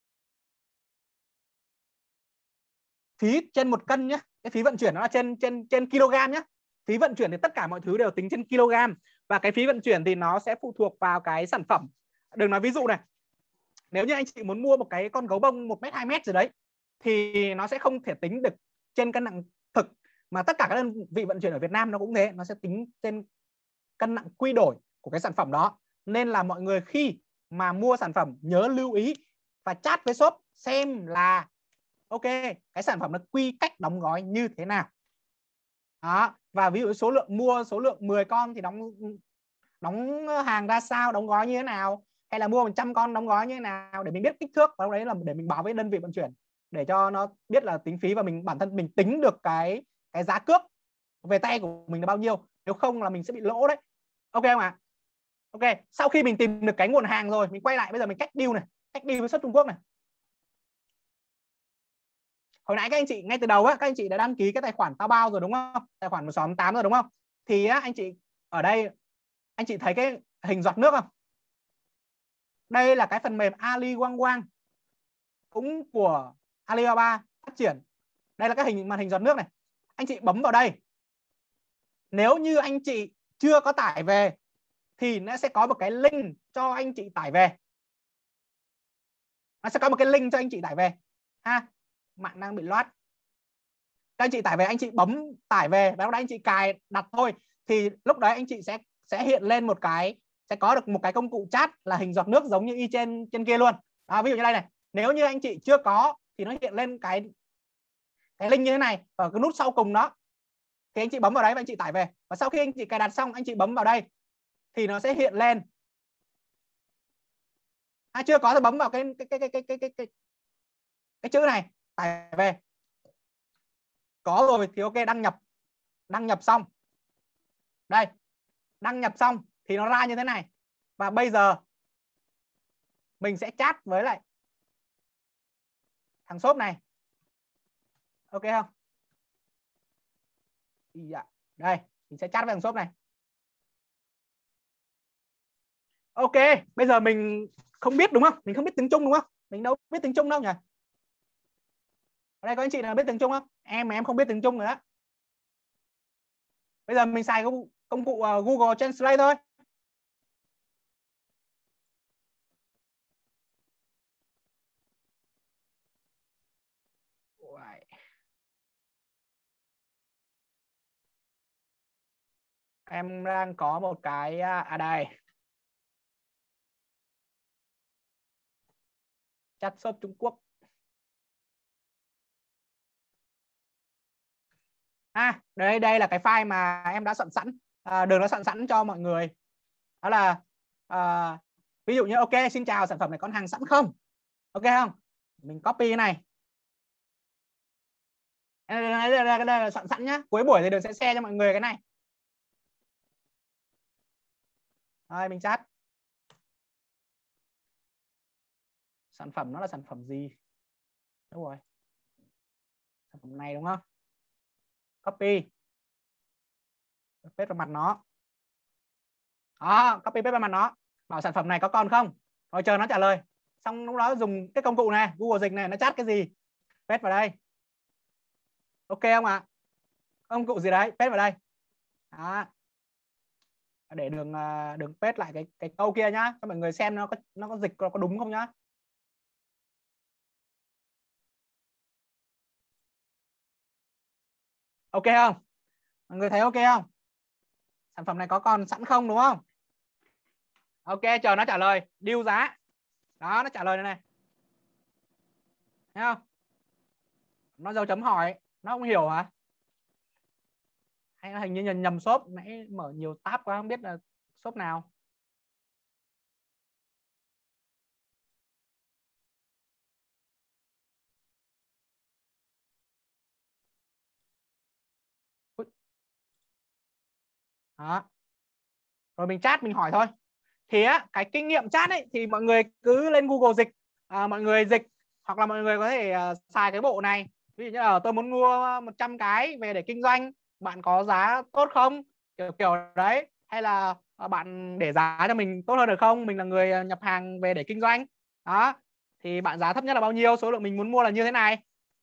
Phí trên 1 cân nhé, cái phí vận chuyển nó là trên kg nhé. Phí vận chuyển thì tất cả mọi thứ đều tính trên kg, và cái phí vận chuyển thì nó sẽ phụ thuộc vào cái sản phẩm. Đừng nói ví dụ này, nếu như anh chị muốn mua một cái con gấu bông 1m 2m rồi đấy, thì nó sẽ không thể tính được trên cân nặng thực, mà tất cả các đơn vị vận chuyển ở Việt Nam nó cũng thế, nó sẽ tính trên cân nặng quy đổi của cái sản phẩm đó. Nên là mọi người khi mà mua sản phẩm nhớ lưu ý và chat với shop xem là ok, cái sản phẩm nó quy cách đóng gói như thế nào. Đó, và ví dụ số lượng 10 con thì đóng hàng ra sao, đóng gói như thế nào, hay là mua 100 con đóng gói như thế nào, để mình biết kích thước, và đấy là để mình báo với đơn vị vận chuyển để cho nó biết là tính phí, và bản thân mình tính được cái giá cước về tay của mình là bao nhiêu, nếu không là mình sẽ bị lỗ đấy. Ok không ạ? Ok, sau khi mình tìm được cái nguồn hàng rồi, mình quay lại bây giờ mình cách deal với shop Trung Quốc này. Hồi nãy các anh chị ngay từ đầu á, các anh chị đã đăng ký cái tài khoản Taobao rồi đúng không? Tài khoản 1688 rồi đúng không? Thì á, anh chị ở đây anh chị thấy cái hình giọt nước không? Đây là cái phần mềm Ali Wang Wang. cũng của Alibaba phát triển. Đây là cái màn hình giọt nước này. Anh chị bấm vào đây. Nếu như anh chị chưa có tải về thì nó sẽ có một cái link cho anh chị tải về. Nó sẽ có một cái link cho anh chị tải về. Ha, mạng đang bị loát. Các anh chị tải về, anh chị bấm tải về và lúc đó anh chị cài đặt thôi, thì lúc đấy anh chị sẽ hiện lên một cái, sẽ có được một cái công cụ chat là hình giọt nước giống như y trên kia luôn. Đó, ví dụ như đây này, nếu như anh chị chưa có thì nó hiện lên cái link như thế này, ở cái nút sau cùng đó thì anh chị bấm vào đấy và anh chị tải về. Và sau khi anh chị cài đặt xong, anh chị bấm vào đây thì nó sẽ hiện lên. Chưa có thì bấm vào cái chữ này tải về. Có rồi thì ok, đăng nhập xong. Đây, đăng nhập xong thì nó ra như thế này. Và bây giờ mình sẽ chat với lại thằng shop này. Ok không? Dạ. Đây, mình sẽ chat với thằng shop này. Ok, bây giờ mình không biết đúng không? Mình không biết tiếng Trung đúng không? Mình đâu biết tiếng Trung đâu nhỉ? Ở đây có anh chị nào biết tiếng Trung không? Em mà em không biết tiếng Trung rồi đó. Bây giờ mình xài công cụ Google Translate thôi. Em đang có một cái đây. Chat shop Trung Quốc. Đây là cái file mà em đã soạn sẵn, đường đã soạn sẵn cho mọi người. Đó là ví dụ như ok, xin chào, sản phẩm này có hàng sẵn không? Ok không? Mình copy cái này. Đây là soạn sẵn nhá. Cuối buổi thì đường sẽ share cho mọi người cái này. Rồi mình chat. Sản phẩm nó là sản phẩm gì? Đúng rồi. Sản phẩm này đúng không? Copy. Paste vào mặt nó. Đó, copy paste vào mặt nó. Bảo sản phẩm này có còn không? Rồi chờ nó trả lời. Xong lúc đó dùng cái công cụ này, Google Dịch này, nó chat cái gì? Paste vào đây. Ok không ạ? Công cụ gì đấy, paste vào đây. Đó. Để đường paste lại cái câu kia nhá, cho mọi người xem nó có dịch có đúng không nhá. Ok không? Mọi người thấy ok không? Sản phẩm này có còn sẵn không đúng không? Ok, chờ nó trả lời, deal giá. Đó, nó trả lời này. Thấy không? Nó dấu chấm hỏi, nó không hiểu hả? Hay là hình như nhầm shop, nãy mở nhiều tab quá không biết là shop nào. Đó. Rồi mình chat, mình hỏi thôi. Thì cái kinh nghiệm chat ấy thì mọi người cứ lên Google Dịch, mọi người dịch, hoặc là mọi người có thể xài cái bộ này. Ví dụ như là tôi muốn mua 100 cái về để kinh doanh, bạn có giá tốt không, kiểu đấy. Hay là bạn để giá cho mình tốt hơn được không, mình là người nhập hàng về để kinh doanh. Đó, thì bạn giá thấp nhất là bao nhiêu, số lượng mình muốn mua là như thế này.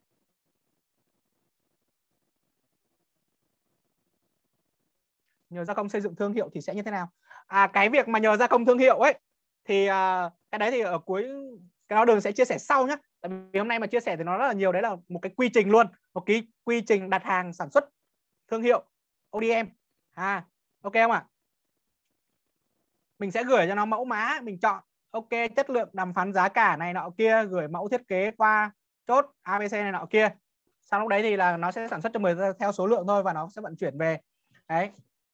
Nhờ gia công xây dựng thương hiệu thì sẽ như thế nào? Cái việc mà nhờ gia công thương hiệu ấy thì cái đấy thì ở cuối cái đó đường sẽ chia sẻ sau nhé. Tại vì hôm nay mà chia sẻ thì nó rất là nhiều, đấy là một cái quy trình luôn, một cái quy trình đặt hàng sản xuất thương hiệu ODM. Ok không ạ? Mình sẽ gửi cho nó mẫu mã, mình chọn ok, chất lượng, đàm phán giá cả này nọ kia, gửi mẫu thiết kế qua chốt ABC này nọ kia. Sau lúc đấy thì là nó sẽ sản xuất cho mình theo số lượng thôi và nó sẽ vận chuyển về. Đấy.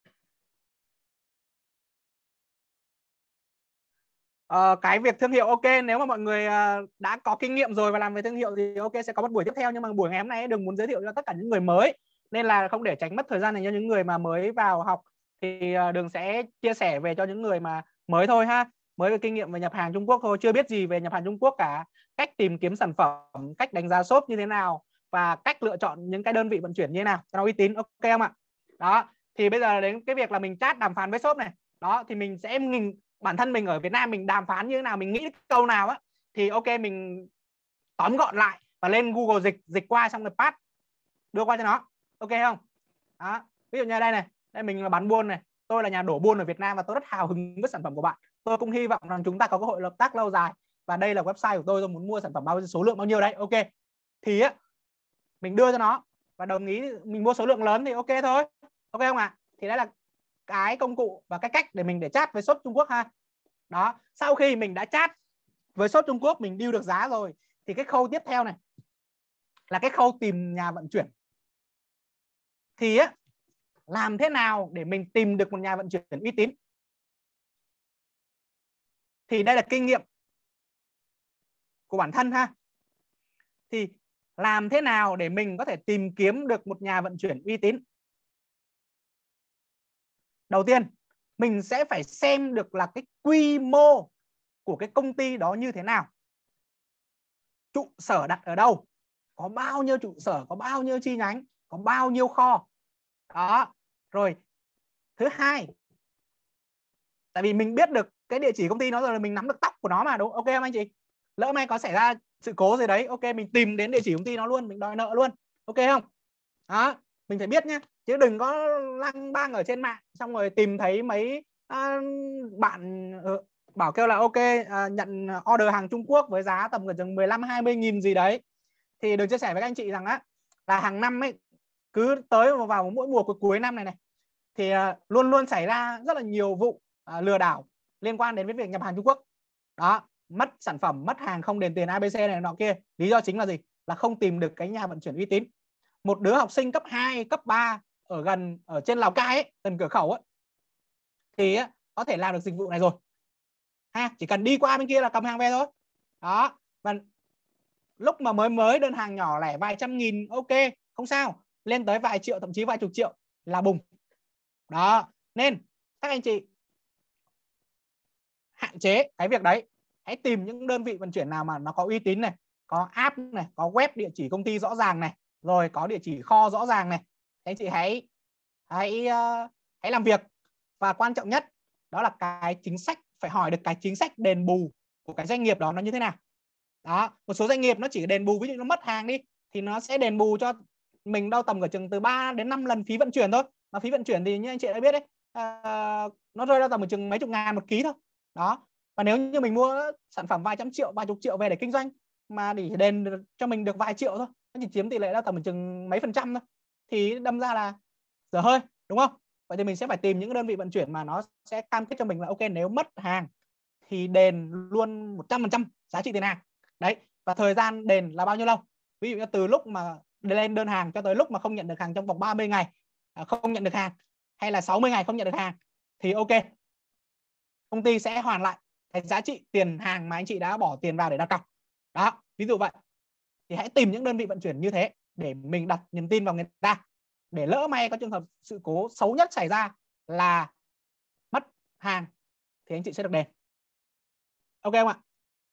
Cái việc thương hiệu ok, nếu mà mọi người đã có kinh nghiệm rồi và làm về thương hiệu thì ok, sẽ có một buổi tiếp theo. Nhưng mà buổi ngày hôm nay đừng muốn giới thiệu cho tất cả những người mới, nên là không để tránh mất thời gian này cho những người mà mới vào học thì Đường sẽ chia sẻ về cho những người mà mới thôi ha, mới có kinh nghiệm về nhập hàng Trung Quốc thôi, chưa biết gì về nhập hàng Trung Quốc cả, cách tìm kiếm sản phẩm, cách đánh giá shop như thế nào và cách lựa chọn những cái đơn vị vận chuyển như thế nào cho nó uy tín. Ok không ạ? Đó, thì bây giờ đến cái việc là mình chat đàm phán với shop này. Đó, thì mình sẽ bản thân mình ở Việt Nam mình đàm phán như thế nào, mình nghĩ câu nào á thì ok, mình tóm gọn lại và lên Google dịch qua, xong rồi pass đưa qua cho nó. Ok không? Đó. Ví dụ như đây này, đây mình là bán buôn này, tôi là nhà đổ buôn ở Việt Nam và tôi rất hào hứng với sản phẩm của bạn. Tôi cũng hy vọng rằng chúng ta có cơ hội hợp tác lâu dài, và đây là website của tôi muốn mua sản phẩm số lượng bao nhiêu đấy. Ok, thì á mình đưa cho nó và đồng ý mình mua số lượng lớn thì ok thôi. Ok không ạ? Thì đấy là cái công cụ và cái cách để mình để chat với shop Trung Quốc ha. Đó, sau khi mình đã chat với shop Trung Quốc, mình deal được giá rồi, thì cái khâu tiếp theo này là cái khâu tìm nhà vận chuyển. Thì á, làm thế nào để mình tìm được một nhà vận chuyển uy tín? Thì đây là kinh nghiệm của bản thân ha. Thì làm thế nào để mình có thể tìm kiếm được một nhà vận chuyển uy tín? Đầu tiên, mình sẽ phải xem được là cái quy mô của cái công ty đó như thế nào. Trụ sở đặt ở đâu? Có bao nhiêu trụ sở? Có bao nhiêu chi nhánh? Có bao nhiêu kho? Đó. Rồi, thứ hai, tại vì mình biết được cái địa chỉ công ty nó rồi là mình nắm được tóc của nó mà, đúng ok không anh chị? Lỡ may có xảy ra sự cố gì đấy, ok mình tìm đến địa chỉ công ty nó luôn, mình đòi nợ luôn. Ok không? Đó, mình phải biết nhá, chứ đừng có lăng bang ở trên mạng xong rồi tìm thấy mấy bạn bảo kêu là ok nhận order hàng Trung Quốc với giá tầm gần 15-20 nghìn gì đấy. Thì đừng chia sẻ với các anh chị rằng á là hàng năm ấy, cứ tới vào mỗi mùa cuối năm này thì luôn luôn xảy ra rất là nhiều vụ lừa đảo liên quan đến việc nhập hàng Trung Quốc. Đó, mất sản phẩm, mất hàng, không đền tiền ABC này nọ kia. Lý do chính là gì? Là không tìm được cái nhà vận chuyển uy tín. Một đứa học sinh cấp 2, cấp 3 ở trên Lào Cai ấy, gần cửa khẩu ấy, thì có thể làm được dịch vụ này rồi. Ha, chỉ cần đi qua bên kia là cầm hàng về thôi. Đó, và lúc mà mới đơn hàng nhỏ lẻ vài trăm nghìn, ok, không sao. Lên tới vài triệu, thậm chí vài chục triệu là bùng. Đó, nên các anh chị hạn chế cái việc đấy. Hãy tìm những đơn vị vận chuyển nào mà nó có uy tín này, có app này, có web, địa chỉ công ty rõ ràng này, rồi có địa chỉ kho rõ ràng này. Anh chị hãy làm việc. Và quan trọng nhất đó là cái chính sách, phải hỏi được cái chính sách đền bù của cái doanh nghiệp đó nó như thế nào. Đó, một số doanh nghiệp nó chỉ đền bù, ví dụ nó mất hàng đi thì nó sẽ đền bù cho mình đâu tầm chừng từ 3 đến 5 lần phí vận chuyển thôi. Mà phí vận chuyển thì như anh chị đã biết đấy, nó rơi ra tầm chừng mấy chục ngàn một ký thôi. Đó, và nếu như mình mua sản phẩm vài trăm triệu, vài chục triệu về để kinh doanh mà để đền cho mình được vài triệu thôi, nó chỉ chiếm tỷ lệ ra tầm chừng mấy phần trăm thôi, thì đâm ra là dở hơi, đúng không? Vậy thì mình sẽ phải tìm những đơn vị vận chuyển mà nó sẽ cam kết cho mình là ok, nếu mất hàng thì đền luôn 100% giá trị tiền hàng. Đấy, và thời gian đền là bao nhiêu lâu? Ví dụ như từ lúc mà lên đơn hàng cho tới lúc mà không nhận được hàng trong vòng 30 ngày không nhận được hàng, hay là 60 ngày không nhận được hàng, thì ok, công ty sẽ hoàn lại cái giá trị tiền hàng mà anh chị đã bỏ tiền vào để đặt cọc. Đó, ví dụ vậy. Thì hãy tìm những đơn vị vận chuyển như thế để mình đặt niềm tin vào người ta, để lỡ may có trường hợp sự cố xấu nhất xảy ra là mất hàng thì anh chị sẽ được đền. Ok không ạ?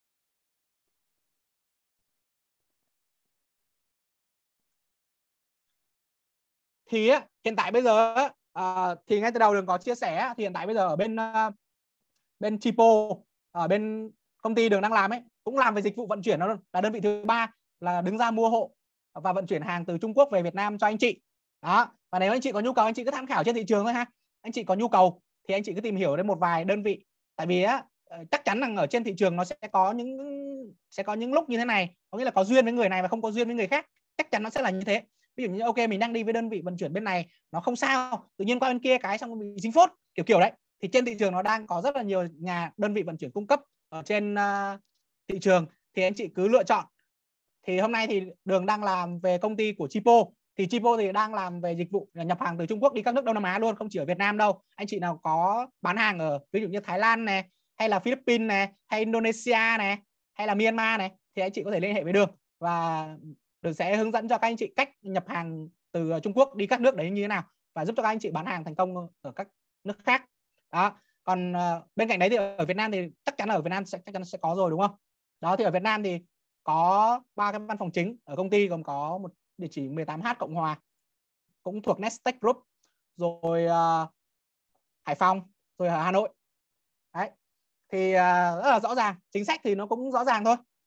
Thì hiện tại bây giờ thì ngay từ đầu Đường có chia sẻ, thì hiện tại bây giờ ở bên Chipo, ở bên công ty Đường đang làm ấy, cũng làm về dịch vụ vận chuyển, nó là đơn vị thứ 3 là đứng ra mua hộ và vận chuyển hàng từ Trung Quốc về Việt Nam cho anh chị. Đó, và nếu anh chị có nhu cầu, anh chị cứ tham khảo trên thị trường thôi ha. Anh chị có nhu cầu thì anh chị cứ tìm hiểu đến một vài đơn vị, tại vì chắc chắn rằng ở trên thị trường nó sẽ có những lúc như thế này, có nghĩa là có duyên với người này và không có duyên với người khác, chắc chắn nó sẽ là như thế. Ví dụ như ok, mình đang đi với đơn vị vận chuyển bên này nó không sao, tự nhiên qua bên kia cái xong mình dính phốt, kiểu đấy. Thì trên thị trường nó đang có rất là nhiều đơn vị vận chuyển cung cấp ở trên thị trường, thì anh chị cứ lựa chọn. Thì hôm nay thì Đường đang làm về công ty của Chipo, thì Chipo thì đang làm về dịch vụ nhập hàng từ Trung Quốc đi các nước Đông Nam Á luôn, không chỉ ở Việt Nam đâu. Anh chị nào có bán hàng ở ví dụ như Thái Lan này, hay là Philippines này, hay Indonesia này, hay là Myanmar này, thì anh chị có thể liên hệ với Đường và Đường sẽ hướng dẫn cho các anh chị cách nhập hàng từ Trung Quốc đi các nước đấy như thế nào, và giúp cho các anh chị bán hàng thành công ở các nước khác. Đó, còn bên cạnh đấy thì ở Việt Nam thì chắc chắn là ở Việt Nam chắc chắn sẽ có rồi, đúng không? Đó, thì ở Việt Nam thì có 3 cái văn phòng chính ở công ty, gồm có một địa chỉ 18H Cộng Hòa, cũng thuộc Nestec Group, rồi Hải Phòng, rồi ở Hà Nội. Đấy, thì rất là rõ ràng, chính sách thì nó cũng rõ ràng thôi.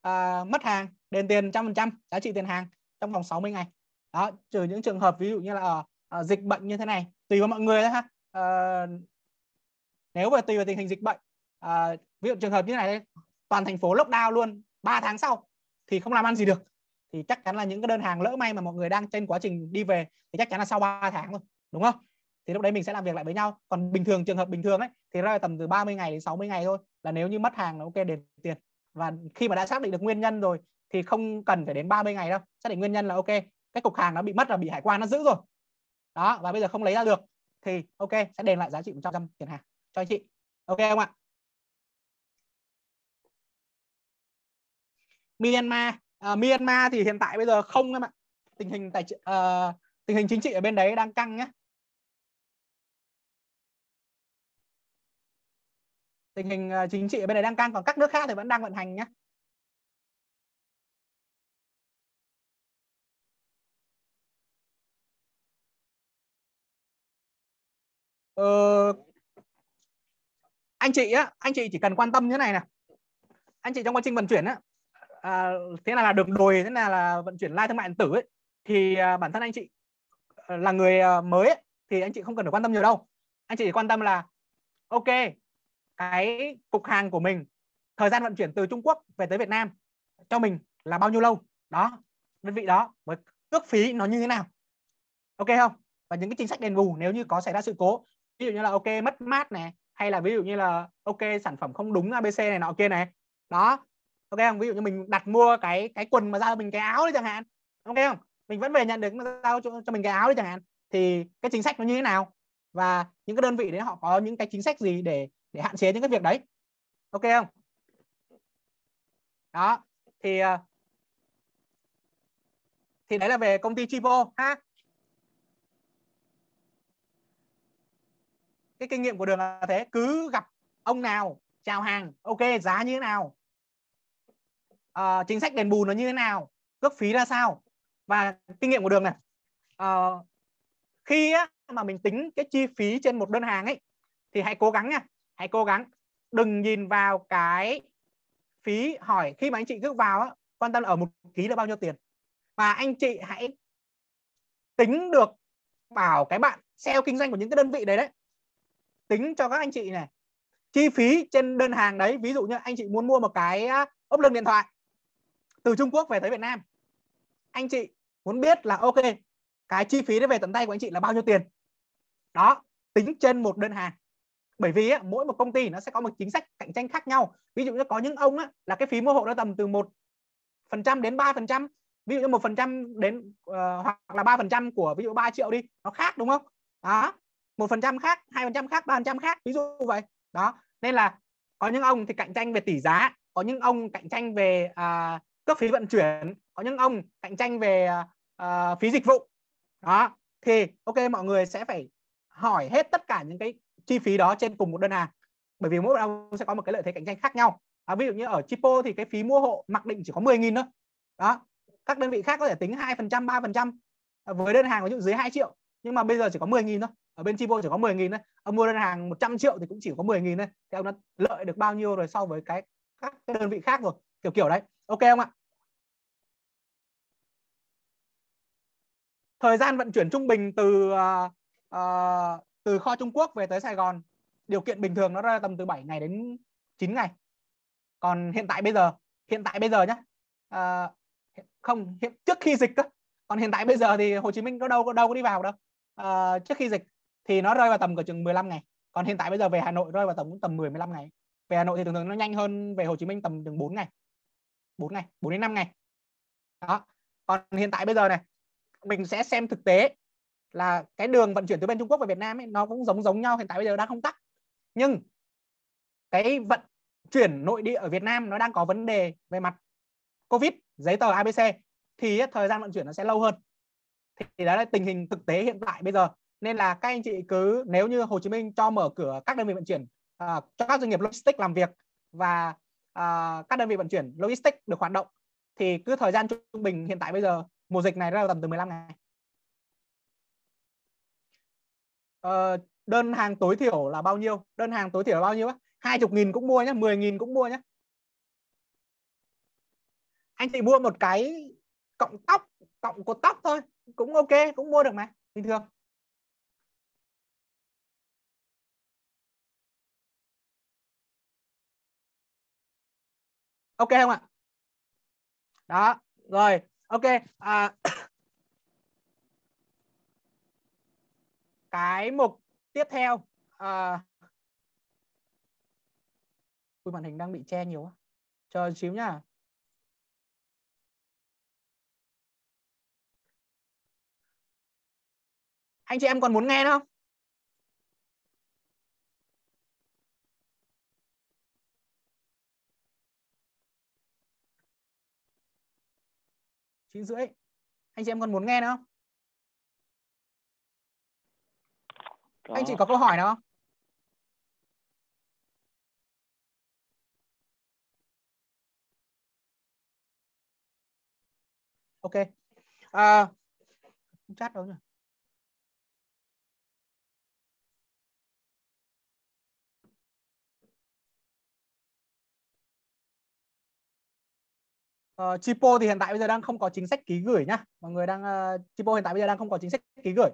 mất hàng, đền tiền 100% giá trị tiền hàng trong vòng 60 ngày. Đó, trừ những trường hợp ví dụ như là dịch bệnh như thế này, tùy vào mọi người đó ha. Nếu mà tùy vào tình hình dịch bệnh, ví dụ trường hợp như thế này, toàn thành phố lockdown luôn 3 tháng sau thì không làm ăn gì được, thì chắc chắn là những cái đơn hàng lỡ may mà mọi người đang trên quá trình đi về thì chắc chắn là sau 3 tháng thôi, đúng không? Thì lúc đấy mình sẽ làm việc lại với nhau. Còn bình thường, trường hợp bình thường ấy thì rơi tầm từ 30 ngày đến 60 ngày thôi, là nếu như mất hàng là ok, đền tiền. Và khi mà đã xác định được nguyên nhân rồi thì không cần phải đến 30 ngày đâu. Xác định nguyên nhân là ok, cái cục hàng nó bị mất, là bị hải quan nó giữ rồi đó, và bây giờ không lấy ra được thì ok, sẽ đền lại giá trị 100% tiền hàng cho anh chị. Ok không ạ? Myanmar thì hiện tại bây giờ không em ạ. Tình hình tình hình chính trị ở bên đấy đang căng nhé. Tình hình chính trị ở bên đấy đang căng, còn các nước khác thì vẫn đang vận hành nhé. Anh chị chỉ cần quan tâm như thế này nè. Anh chị trong quá trình vận chuyển á, thế là đường đồi, thế là vận chuyển lai thương mại điện tử ấy, thì bản thân anh chị là người mới ấy, thì anh chị không cần phải quan tâm nhiều đâu. Anh chị chỉ quan tâm là ok, cái cục hàng của mình, thời gian vận chuyển từ Trung Quốc về tới Việt Nam cho mình là bao nhiêu lâu đó, đơn vị đó với cước phí nó như thế nào, ok không? Và những cái chính sách đền bù nếu như có xảy ra sự cố, ví dụ như là ok mất mát này, hay là ví dụ như là ok sản phẩm không đúng ABC này nọ kia này đó, ok không? Ví dụ như mình đặt mua cái quần mà giao mình cái áo đấy chẳng hạn, ok không? Mình vẫn về nhận được giao cho mình cái áo đấy chẳng hạn, thì cái chính sách nó như thế nào, và những cái đơn vị đấy họ có những cái chính sách gì để hạn chế những cái việc đấy, ok không? Đó thì đấy là về công ty Chipo ha. Cái kinh nghiệm của Đường là thế, cứ gặp ông nào chào hàng ok giá như thế nào, chính sách đền bù nó như thế nào, cước phí ra sao. Và kinh nghiệm của Đường này, khi mà mình tính cái chi phí trên một đơn hàng ấy thì hãy cố gắng nha, hãy cố gắng đừng nhìn vào cái phí hỏi khi mà anh chị cứ vào quan tâm là ở 1 ký là bao nhiêu tiền, mà anh chị hãy tính được, bảo cái bạn sale kinh doanh của những cái đơn vị đấy tính cho các anh chị này chi phí trên đơn hàng đấy. Ví dụ như anh chị muốn mua một cái ốp lưng điện thoại từ Trung Quốc về tới Việt Nam, anh chị muốn biết là ok cái chi phí đấy về tận tay của anh chị là bao nhiêu tiền đó, tính trên một đơn hàng. Bởi vì mỗi một công ty nó sẽ có một chính sách cạnh tranh khác nhau. Ví dụ như có những ông là cái phí mua hộ nó tầm từ 1% đến 3%, ví dụ như 1% đến hoặc là 3% của ví dụ 3 triệu đi, nó khác đúng không? Đó, 1% khác, 2% khác, 3% khác, ví dụ vậy đó. Nên là có những ông thì cạnh tranh về tỷ giá, có những ông cạnh tranh về cước phí vận chuyển, có những ông cạnh tranh về phí dịch vụ đó. Thì ok, mọi người sẽ phải hỏi hết tất cả những cái chi phí đó trên cùng một đơn hàng, bởi vì mỗi ông sẽ có một cái lợi thế cạnh tranh khác nhau. Ví dụ như ở Chipo thì cái phí mua hộ mặc định chỉ có 10.000 thôi đó, các đơn vị khác có thể tính 2%, 3% với đơn hàng ví dụ dưới 2 triệu, nhưng mà bây giờ chỉ có 10.000 thôi. Ở bên Chipo chỉ có 10.000 thôi. Ông mua đơn hàng 100 triệu thì cũng chỉ có 10.000 thôi, thì ông đã lợi được bao nhiêu rồi so với các cái đơn vị khác rồi, kiểu đấy, ok không ạ? Thời gian vận chuyển trung bình từ kho Trung Quốc về tới Sài Gòn, điều kiện bình thường nó ra tầm từ 7 ngày đến 9 ngày. Còn hiện tại bây giờ nhá, không, trước khi dịch đó. Còn hiện tại bây giờ thì Hồ Chí Minh đâu có đi vào đâu. Trước khi dịch thì nó rơi vào tầm chừng 15 ngày. Còn hiện tại bây giờ về Hà Nội rơi vào tầm 10-15 ngày. Về Hà Nội thì thường thường nó nhanh hơn về Hồ Chí Minh tầm chừng 4 ngày. 4 đến 5 ngày. Đó. Còn hiện tại bây giờ này, mình sẽ xem thực tế là cái đường vận chuyển từ bên Trung Quốc về Việt Nam ấy, nó cũng giống nhau, hiện tại bây giờ đang không tắc. Nhưng cái vận chuyển nội địa ở Việt Nam nó đang có vấn đề về mặt Covid, giấy tờ ABC, thì thời gian vận chuyển nó sẽ lâu hơn. Thì đó là tình hình thực tế hiện tại bây giờ. Nên là các anh chị cứ, nếu như Hồ Chí Minh cho mở cửa các đơn vị vận chuyển, cho các doanh nghiệp logistics làm việc, và các đơn vị vận chuyển logistics được hoạt động, thì cứ thời gian trung bình hiện tại bây giờ mùa dịch này ra tầm từ 15 ngày. Đơn hàng tối thiểu là bao nhiêu? Đơn hàng tối thiểu là bao nhiêu á? 20.000 cũng mua nhé, 10.000 cũng mua nhé. Anh chị mua một cái cọng tóc, cọng cột tóc thôi cũng ok, cũng mua được mà, bình thường. Ok không ạ? Đó rồi, ok. Cái mục tiếp theo, màn hình đang bị che nhiều quá, chờ xíu nhá. Anh chị em còn muốn nghe nữa không? Chín rưỡi, anh chị em còn muốn nghe nữa không? Anh chị có câu hỏi nào không? Ok. Chat đâu nhỉ? Chipo thì hiện tại bây giờ đang không có chính sách ký gửi nhá. Mọi người đang Chipo hiện tại bây giờ đang không có chính sách ký gửi.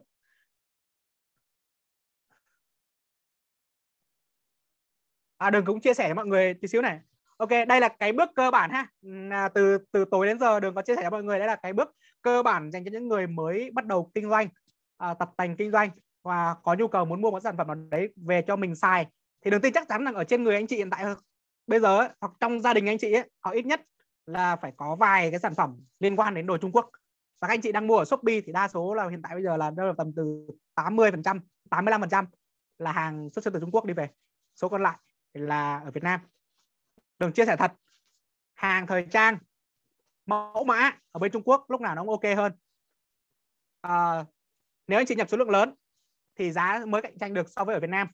Đừng cũng chia sẻ cho mọi người tí xíu này. Ok, đây là cái bước cơ bản ha. Từ tối đến giờ Đường có chia sẻ cho mọi người, đây là cái bước cơ bản dành cho những người mới bắt đầu kinh doanh, tập tành kinh doanh và có nhu cầu muốn mua một sản phẩm nào đấy về cho mình xài. Thì Đường tin chắc chắn rằng ở trên người anh chị hiện tại bây giờ ấy, hoặc trong gia đình anh chị ấy, họ ít nhất là phải có vài cái sản phẩm liên quan đến đồ Trung Quốc. Và các anh chị đang mua ở Shopee thì đa số là hiện tại bây giờ là tầm từ 80%, 85% là hàng xuất xứ từ Trung Quốc đi về. Số còn lại là ở Việt Nam. Đường chia sẻ thật, hàng thời trang mẫu mã ở bên Trung Quốc lúc nào nó cũng ok hơn. Nếu anh chị nhập số lượng lớn thì giá mới cạnh tranh được so với ở Việt Nam,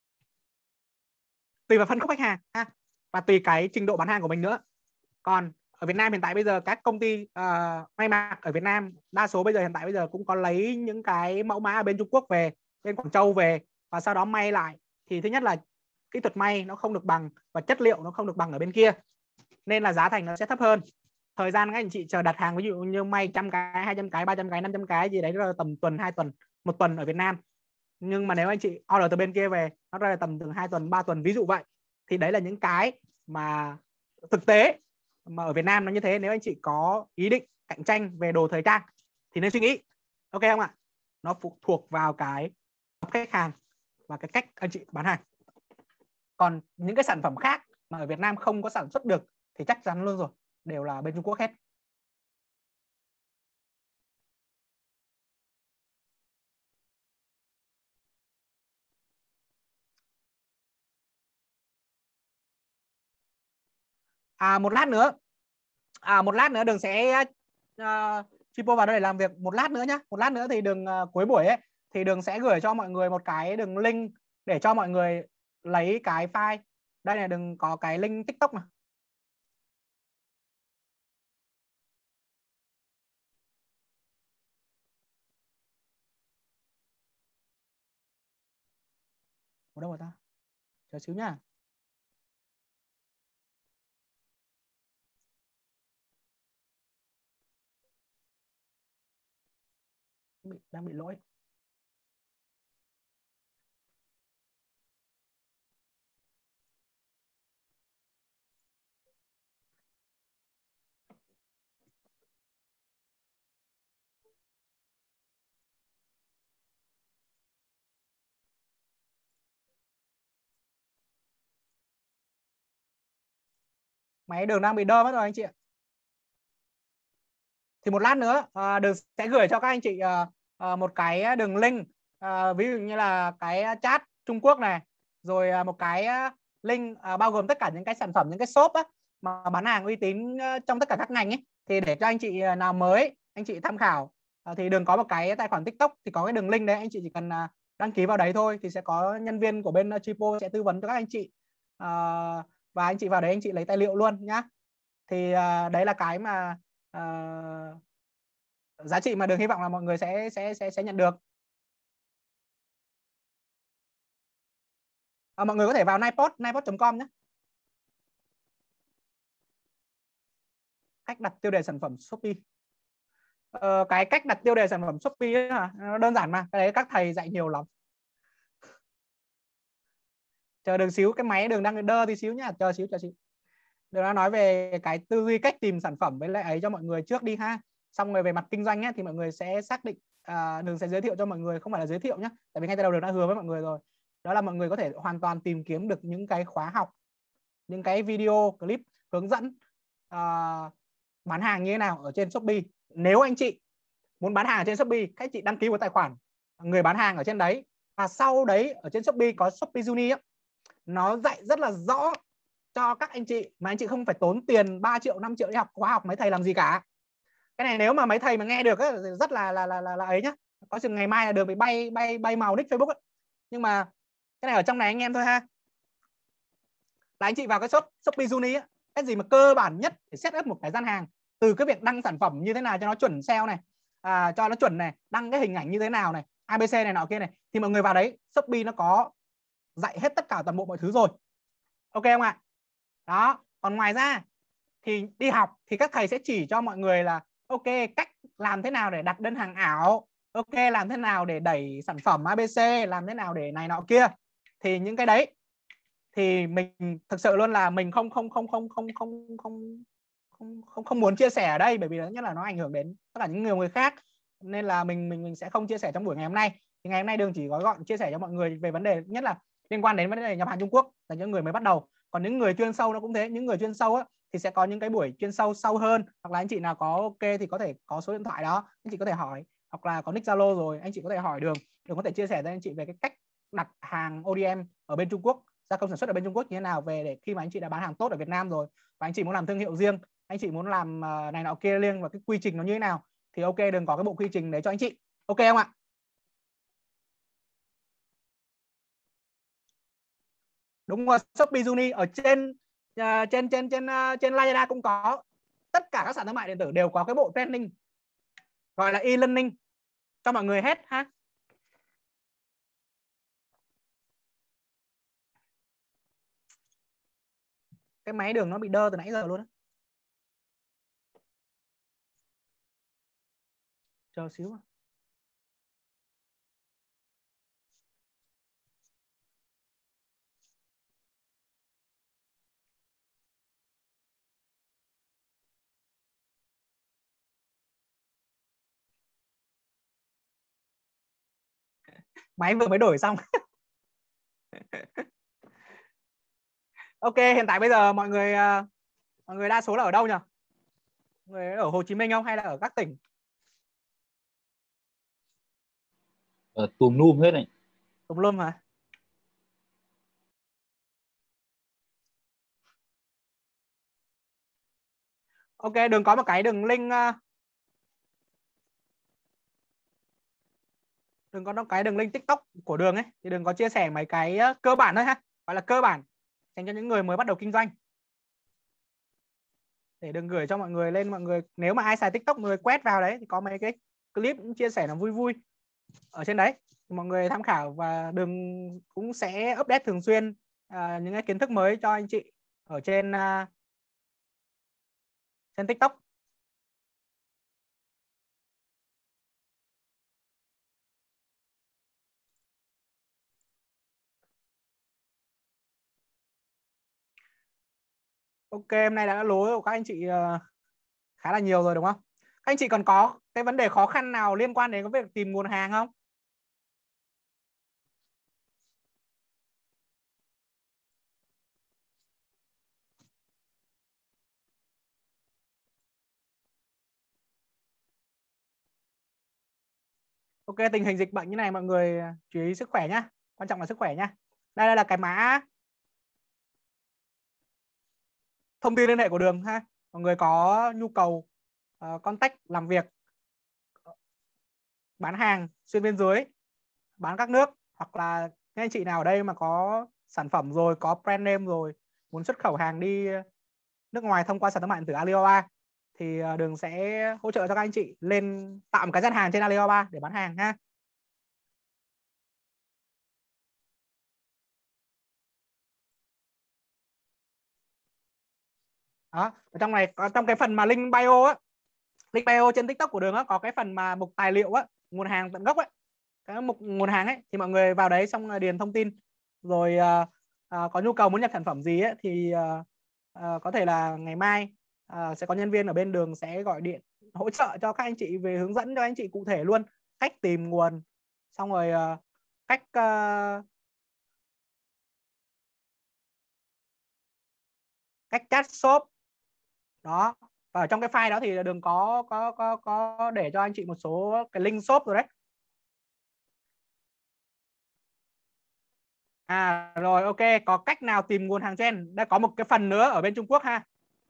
tùy vào phân khúc khách hàng ha, và tùy cái trình độ bán hàng của mình nữa. Còn ở Việt Nam hiện tại bây giờ các công ty may mặc ở Việt Nam đa số hiện tại bây giờ cũng có lấy những cái mẫu mã ở bên Trung Quốc về, bên Quảng Châu về, và sau đó may lại. Thì thứ nhất là kỹ thuật may nó không được bằng và chất liệu nó không được bằng ở bên kia, nên là giá thành nó sẽ thấp hơn. Thời gian các anh chị chờ đặt hàng, ví dụ như may 100 cái, 200 cái, 300 cái, 500 cái gì đấy, là tầm tuần, 2 tuần, 1 tuần ở Việt Nam. Nhưng mà nếu anh chị order từ bên kia về, nó ra là tầm từ 2 tuần, 3 tuần, ví dụ vậy. Thì đấy là những cái mà thực tế mà ở Việt Nam nó như thế. Nếu anh chị có ý định cạnh tranh về đồ thời trang thì nên suy nghĩ, ok không ạ? Nó phụ thuộc vào cái khách hàng và cái cách anh chị bán hàng. Còn những cái sản phẩm khác mà ở Việt Nam không có sản xuất được thì chắc chắn luôn rồi, đều là bên Trung Quốc hết. Một lát nữa Đường sẽ Chipo vào đây để làm việc một lát nữa nhá. Một lát nữa thì Đường cuối buổi ấy thì Đường sẽ gửi cho mọi người một cái đường link để cho mọi người lấy cái file. Đây là Đường có cái link TikTok này. Ở đâu rồi ta? Chờ xíu nhá. Đang bị lỗi. Máy Đường đang bị đơ mất rồi anh chị ạ. Thì một lát nữa Đường sẽ gửi cho các anh chị một cái đường link, ví dụ như là cái chat Trung Quốc này, rồi một cái link bao gồm tất cả những cái sản phẩm, những cái shop á, mà bán hàng uy tín trong tất cả các ngành ấy, thì để cho anh chị nào mới anh chị tham khảo. Thì Đường có một cái tài khoản TikTok thì có cái đường link đấy, anh chị chỉ cần đăng ký vào đấy thôi, thì sẽ có nhân viên của bên Chipo sẽ tư vấn cho các anh chị. Và anh chị vào đấy anh chị lấy tài liệu luôn nhá. Thì đấy là cái mà giá trị mà Đường hy vọng là mọi người sẽ nhận được. Mọi người có thể vào nipod.com nhé. Cách đặt tiêu đề sản phẩm Shopee. Cái cách đặt tiêu đề sản phẩm Shopee ấy hả? Nó đơn giản mà, cái đấy các thầy dạy nhiều lắm. Chờ đường xíu, cái máy đường đang đơ tí xíu nhá, chờ xíu. Đường đã nói về cái tư duy cách tìm sản phẩm với lại ấy cho mọi người trước đi ha. Xong rồi về mặt kinh doanh ấy, thì mọi người sẽ xác định, đường sẽ giới thiệu cho mọi người, không phải là giới thiệu nhé, tại vì ngay từ đầu đường đã hứa với mọi người rồi, đó là mọi người có thể hoàn toàn tìm kiếm được những cái khóa học, những cái video clip hướng dẫn bán hàng như thế nào ở trên Shopee. Nếu anh chị muốn bán hàng ở trên Shopee, các anh chị đăng ký một tài khoản người bán hàng ở trên đấy, và sau đấy ở trên Shopee có Shopee Uni ấy, nó dạy rất là rõ cho các anh chị mà anh chị không phải tốn tiền 3 triệu 5 triệu đi học khóa học mấy thầy làm gì cả. Cái này nếu mà mấy thầy mà nghe được ấy, rất là ấy nhá, có chừng ngày mai là đường bị bay màu nick Facebook ấy. Nhưng mà cái này ở trong này anh em thôi ha, là anh chị vào cái Shopee Uni ấy, cái gì mà cơ bản nhất để set up một cái gian hàng, từ cái việc đăng sản phẩm như thế nào cho nó chuẩn SEO này, cho nó chuẩn này, đăng cái hình ảnh như thế nào này, ABC này nọ kia này, thì mọi người vào đấy Shopee nó có dạy hết tất cả toàn bộ mọi thứ rồi. Ok không ạ? Đó, còn ngoài ra thì đi học thì các thầy sẽ chỉ cho mọi người là ok, cách làm thế nào để đặt đơn hàng ảo, ok, làm thế nào để đẩy sản phẩm ABC, làm thế nào để này nọ kia. Thì những cái đấy thì mình thực sự luôn là mình không muốn chia sẻ ở đây, bởi vì nhất là nó ảnh hưởng đến tất cả những người khác, nên là mình sẽ không chia sẻ trong buổi ngày hôm nay. Thì ngày hôm nay đường chỉ gói gọn chia sẻ cho mọi người về vấn đề nhất là liên quan đến vấn đề nhập hàng Trung Quốc là những người mới bắt đầu. Còn những người chuyên sâu nó cũng thế, những người chuyên sâu á, thì sẽ có những cái buổi chuyên sâu hơn, hoặc là anh chị nào có ok thì có thể có số điện thoại đó, anh chị có thể hỏi, hoặc là có nick Zalo rồi anh chị có thể hỏi đường có thể chia sẻ cho anh chị về cái cách đặt hàng ODM ở bên Trung Quốc, gia công sản xuất ở bên Trung Quốc như thế nào, về để khi mà anh chị đã bán hàng tốt ở Việt Nam rồi và anh chị muốn làm thương hiệu riêng, anh chị muốn làm này nọ kia riêng, và cái quy trình nó như thế nào thì ok, đừng có cái bộ quy trình đấy cho anh chị. Ok không ạ? Đúng rồi, Shopee Uni ở trên trên Lazada cũng có, tất cả các sàn thương mại điện tử đều có cái bộ training gọi là e-learning cho mọi người hết ha. Cái máy đường nó bị đơ từ nãy giờ luôn á, chờ xíu. Máy vừa mới đổi xong. Ok, hiện tại bây giờ mọi người đa số là ở đâu nhỉ? Người ở Hồ Chí Minh không hay là ở các tỉnh? Tùm lum hết này. Tùm lum hả? Ok, đường có một cái đường link, đừng có cái đường link TikTok của đường ấy, thì đừng có chia sẻ mấy cái cơ bản thôi ha, gọi là cơ bản dành cho những người mới bắt đầu kinh doanh, để đừng gửi cho mọi người lên. Mọi người nếu mà ai xài TikTok, mọi người quét vào đấy thì có mấy cái clip chia sẻ nó vui vui ở trên đấy, mọi người tham khảo, và đường cũng sẽ update thường xuyên những cái kiến thức mới cho anh chị ở trên trên TikTok. Ok, hôm nay đã lố của các anh chị khá là nhiều rồi đúng không? Các anh chị còn có cái vấn đề khó khăn nào liên quan đến cái việc tìm nguồn hàng không? Ok, tình hình dịch bệnh như này mọi người chú ý sức khỏe nhá, quan trọng là sức khỏe nhá. Đây là cái mã thông tin liên hệ của đường ha. Mọi người có nhu cầu contact làm việc, bán hàng xuyên biên giới, bán các nước, hoặc là các anh chị nào ở đây mà có sản phẩm rồi, có brand name rồi, muốn xuất khẩu hàng đi nước ngoài thông qua sàn thương mại điện tử Alibaba, thì đường sẽ hỗ trợ cho các anh chị lên tạo một cái gian hàng trên Alibaba để bán hàng ha. Đó, ở trong này trong cái phần mà link bio á, link bio trên TikTok của Đường á, có cái phần mà mục tài liệu á, nguồn hàng tận gốc ấy, cái mục nguồn hàng ấy, thì mọi người vào đấy xong điền thông tin rồi có nhu cầu muốn nhập sản phẩm gì ấy, thì có thể là ngày mai sẽ có nhân viên ở bên Đường sẽ gọi điện hỗ trợ cho các anh chị, về hướng dẫn cho anh chị cụ thể luôn cách tìm nguồn, xong rồi cách cách chat shop đó. Và ở trong cái file đó thì Đường có để cho anh chị một số cái link shop rồi đấy. Rồi ok, có cách nào tìm nguồn hàng trend. Đây có một cái phần nữa ở bên Trung Quốc ha.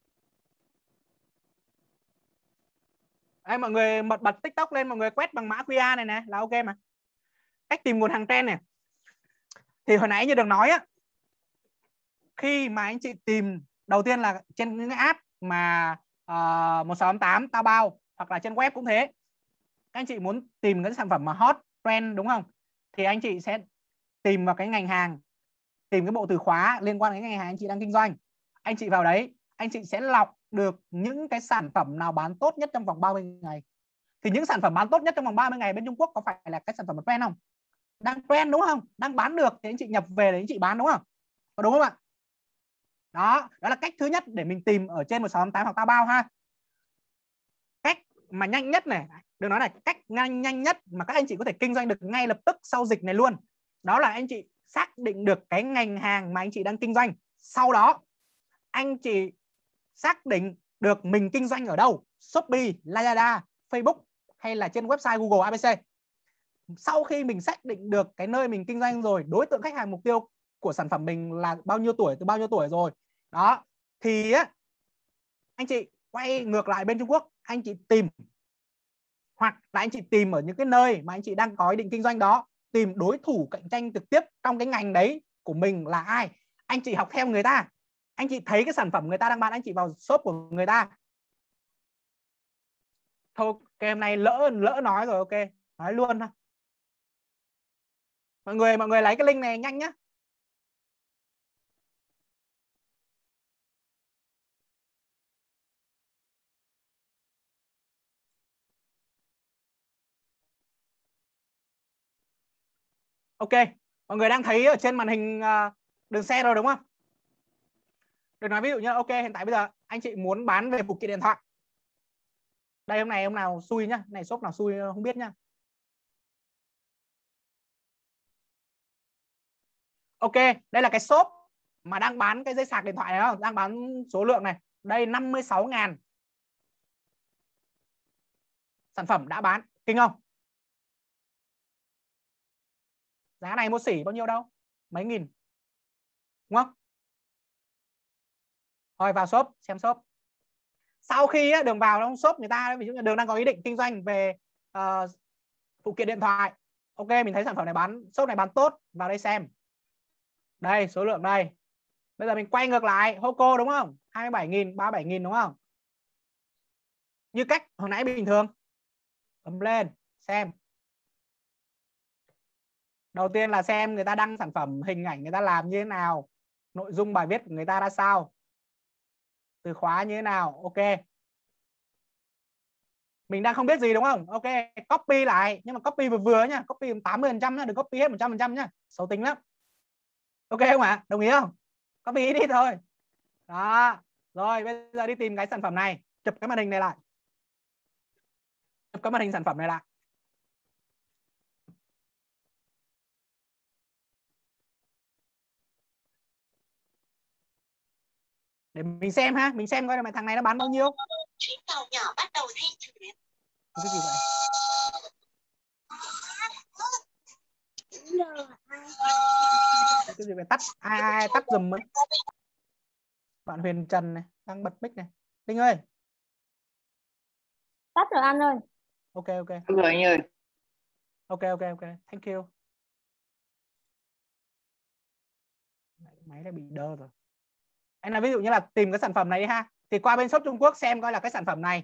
Đây, mọi người bật TikTok lên, mọi người quét bằng mã QR này nè là ok mà. Cách tìm nguồn hàng trend này. Thì hồi nãy như Đường nói á, khi mà anh chị tìm, đầu tiên là trên những cái app mà 1688, Taobao hoặc là trên web cũng thế. Các anh chị muốn tìm cái sản phẩm mà hot trend đúng không? Thì anh chị sẽ tìm vào cái ngành hàng, tìm cái bộ từ khóa liên quan đến ngành hàng anh chị đang kinh doanh. Anh chị vào đấy, anh chị sẽ lọc được những cái sản phẩm nào bán tốt nhất trong vòng 30 ngày. Thì những sản phẩm bán tốt nhất trong vòng 30 ngày bên Trung Quốc có phải là cái sản phẩm trend không? Đang trend đúng không? Đang bán được thì anh chị nhập về để anh chị bán đúng không? Có đúng không ạ? Đó là cách thứ nhất để mình tìm ở trên 1688 hoặc Taobao ha. Cách mà nhanh nhất này, đừng nói này, cách nhanh nhất mà các anh chị có thể kinh doanh được ngay lập tức sau dịch này luôn, đó là anh chị xác định được cái ngành hàng mà anh chị đang kinh doanh. Sau đó anh chị xác định được mình kinh doanh ở đâu, Shopee, Lazada, Facebook hay là trên website Google ABC. Sau khi mình xác định được cái nơi mình kinh doanh rồi, đối tượng khách hàng mục tiêu của sản phẩm mình là bao nhiêu tuổi, từ bao nhiêu tuổi rồi đó, thì anh chị quay ngược lại bên Trung Quốc, anh chị tìm, hoặc là anh chị tìm ở những cái nơi mà anh chị đang có ý định kinh doanh đó, tìm đối thủ cạnh tranh trực tiếp trong cái ngành đấy của mình là ai. Anh chị học theo người ta, anh chị thấy cái sản phẩm người ta đang bán, anh chị vào shop của người ta. Thôi cái hôm nay lỡ nói rồi, ok nói luôn thôi. Mọi người lấy cái link này nhanh nhá. Ok, mọi người đang thấy ở trên màn hình Đường xe rồi đúng không? Được nói ví dụ như ok, hiện tại bây giờ anh chị muốn bán về phụ kiện điện thoại. Đây hôm nào xui nhá, này shop nào xui không biết nhá. Ok, đây là cái shop mà đang bán cái dây sạc điện thoại này không? Đang bán số lượng này. Đây 56.000 sản phẩm đã bán, kinh không? Giá này một xỉ bao nhiêu đâu, mấy nghìn, đúng không? Thôi vào shop, xem shop. Sau khi Đường vào trong shop người ta, ví dụ như Đường đang có ý định kinh doanh về phụ kiện điện thoại. Ok, mình thấy sản phẩm này bán, shop này bán tốt, vào đây xem. Đây, số lượng đây. Bây giờ mình quay ngược lại, Hoco đúng không? 27.000, 37.000 đúng không? Như cách hồi nãy bình thường. Bấm lên, xem. Đầu tiên là xem người ta đăng sản phẩm, hình ảnh người ta làm như thế nào, nội dung bài viết của người ta ra sao, từ khóa như thế nào. Ok, mình đang không biết gì đúng không? Ok, copy lại, nhưng mà copy vừa vừa nhá, copy 80% nhá, đừng copy hết 100% nhá, xấu tính lắm. Ok không ạ? Đồng ý không? Copy đi thôi. Đó. Rồi bây giờ đi tìm cái sản phẩm này, chụp cái màn hình này lại. Chụp cái màn hình sản phẩm này lại. Để mình xem ha, mình xem coi là thằng này nó bán bao nhiêu. Chuyến tàu nhỏ bắt đầu di chuyển. Cái gì vậy? Cái gì vậy? Tắt ai tắt giùm ấy. Bạn Huyền Trần này đang bật mic này. Linh ơi. Tắt rồi anh ơi. Ok. Rồi anh ơi. Ok. Thank you. Máy đã bị đơ rồi. Anh là ví dụ như là tìm cái sản phẩm này đi ha, thì qua bên shop Trung Quốc xem coi là cái sản phẩm này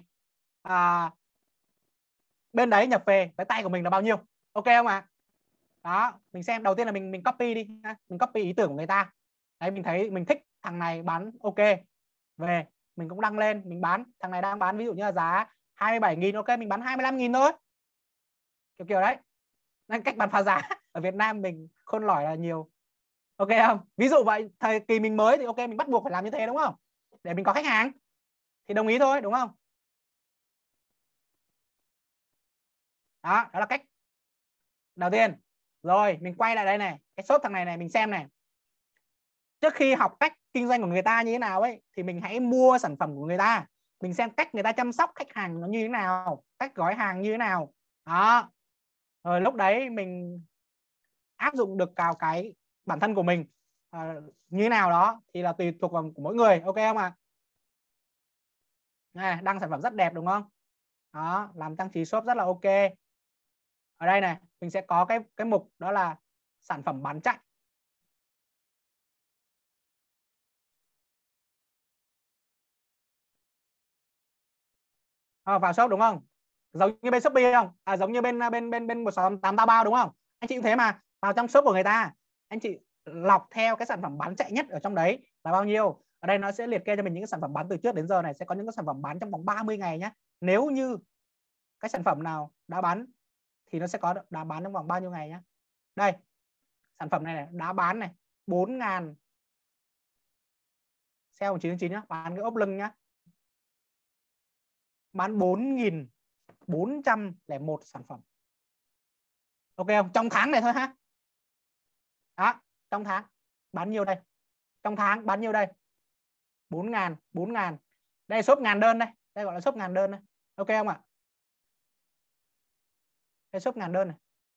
bên đấy nhập về cái tay của mình là bao nhiêu. Ok không ạ? Đó, mình xem đầu tiên là mình copy đi ha. Mình copy ý tưởng của người ta. Đấy, mình thấy mình thích thằng này bán ok, về mình cũng đăng lên, mình bán. Thằng này đang bán ví dụ như là giá 27.000, ok mình bán 25.000 thôi, kiểu đấy. Nên cách bán phá giá ở Việt Nam mình khôn lỏi là nhiều, ok không? Ví dụ vậy, thời kỳ mình mới thì ok mình bắt buộc phải làm như thế đúng không, để mình có khách hàng thì đồng ý thôi, đúng không? Đó là cách đầu tiên. Rồi mình quay lại đây này, cái shop thằng này này, mình xem này. Trước khi học cách kinh doanh của người ta như thế nào ấy, thì mình hãy mua sản phẩm của người ta, mình xem cách người ta chăm sóc khách hàng nó như thế nào, cách gói hàng như thế nào. Đó, rồi lúc đấy mình áp dụng được vào cái bản thân của mình như thế nào đó thì là tùy thuộc vào của mỗi người, ok không ạ? Này, đăng sản phẩm rất đẹp đúng không? Đó, làm trang trí shop rất là ok. Ở đây này mình sẽ có cái mục đó là sản phẩm bán chạy. Vào shop đúng không? Giống như bên Shopee không? Giống như bên 168 Taobao đúng không? Anh chị cũng thế mà, vào trong shop của người ta anh chị lọc theo cái sản phẩm bán chạy nhất ở trong đấy là bao nhiêu. Ở đây nó sẽ liệt kê cho mình những cái sản phẩm bán từ trước đến giờ này, sẽ có những cái sản phẩm bán trong vòng 30 ngày nhé. Nếu như cái sản phẩm nào đã bán thì nó sẽ có đã bán trong vòng bao nhiêu ngày nhé. Đây, sản phẩm này, đã bán này 4.000 sale 999 nhá, bán cái ốp lưng nhá, bán 4.401 sản phẩm, ok không? Trong tháng này thôi ha. Đó, trong tháng bán nhiêu đây? Trong tháng bán nhiêu đây? 4.000. Đây shop ngàn đơn đây, đây gọi là shop ngàn đơn đây, ok không ạ? Đây shop ngàn đơn này.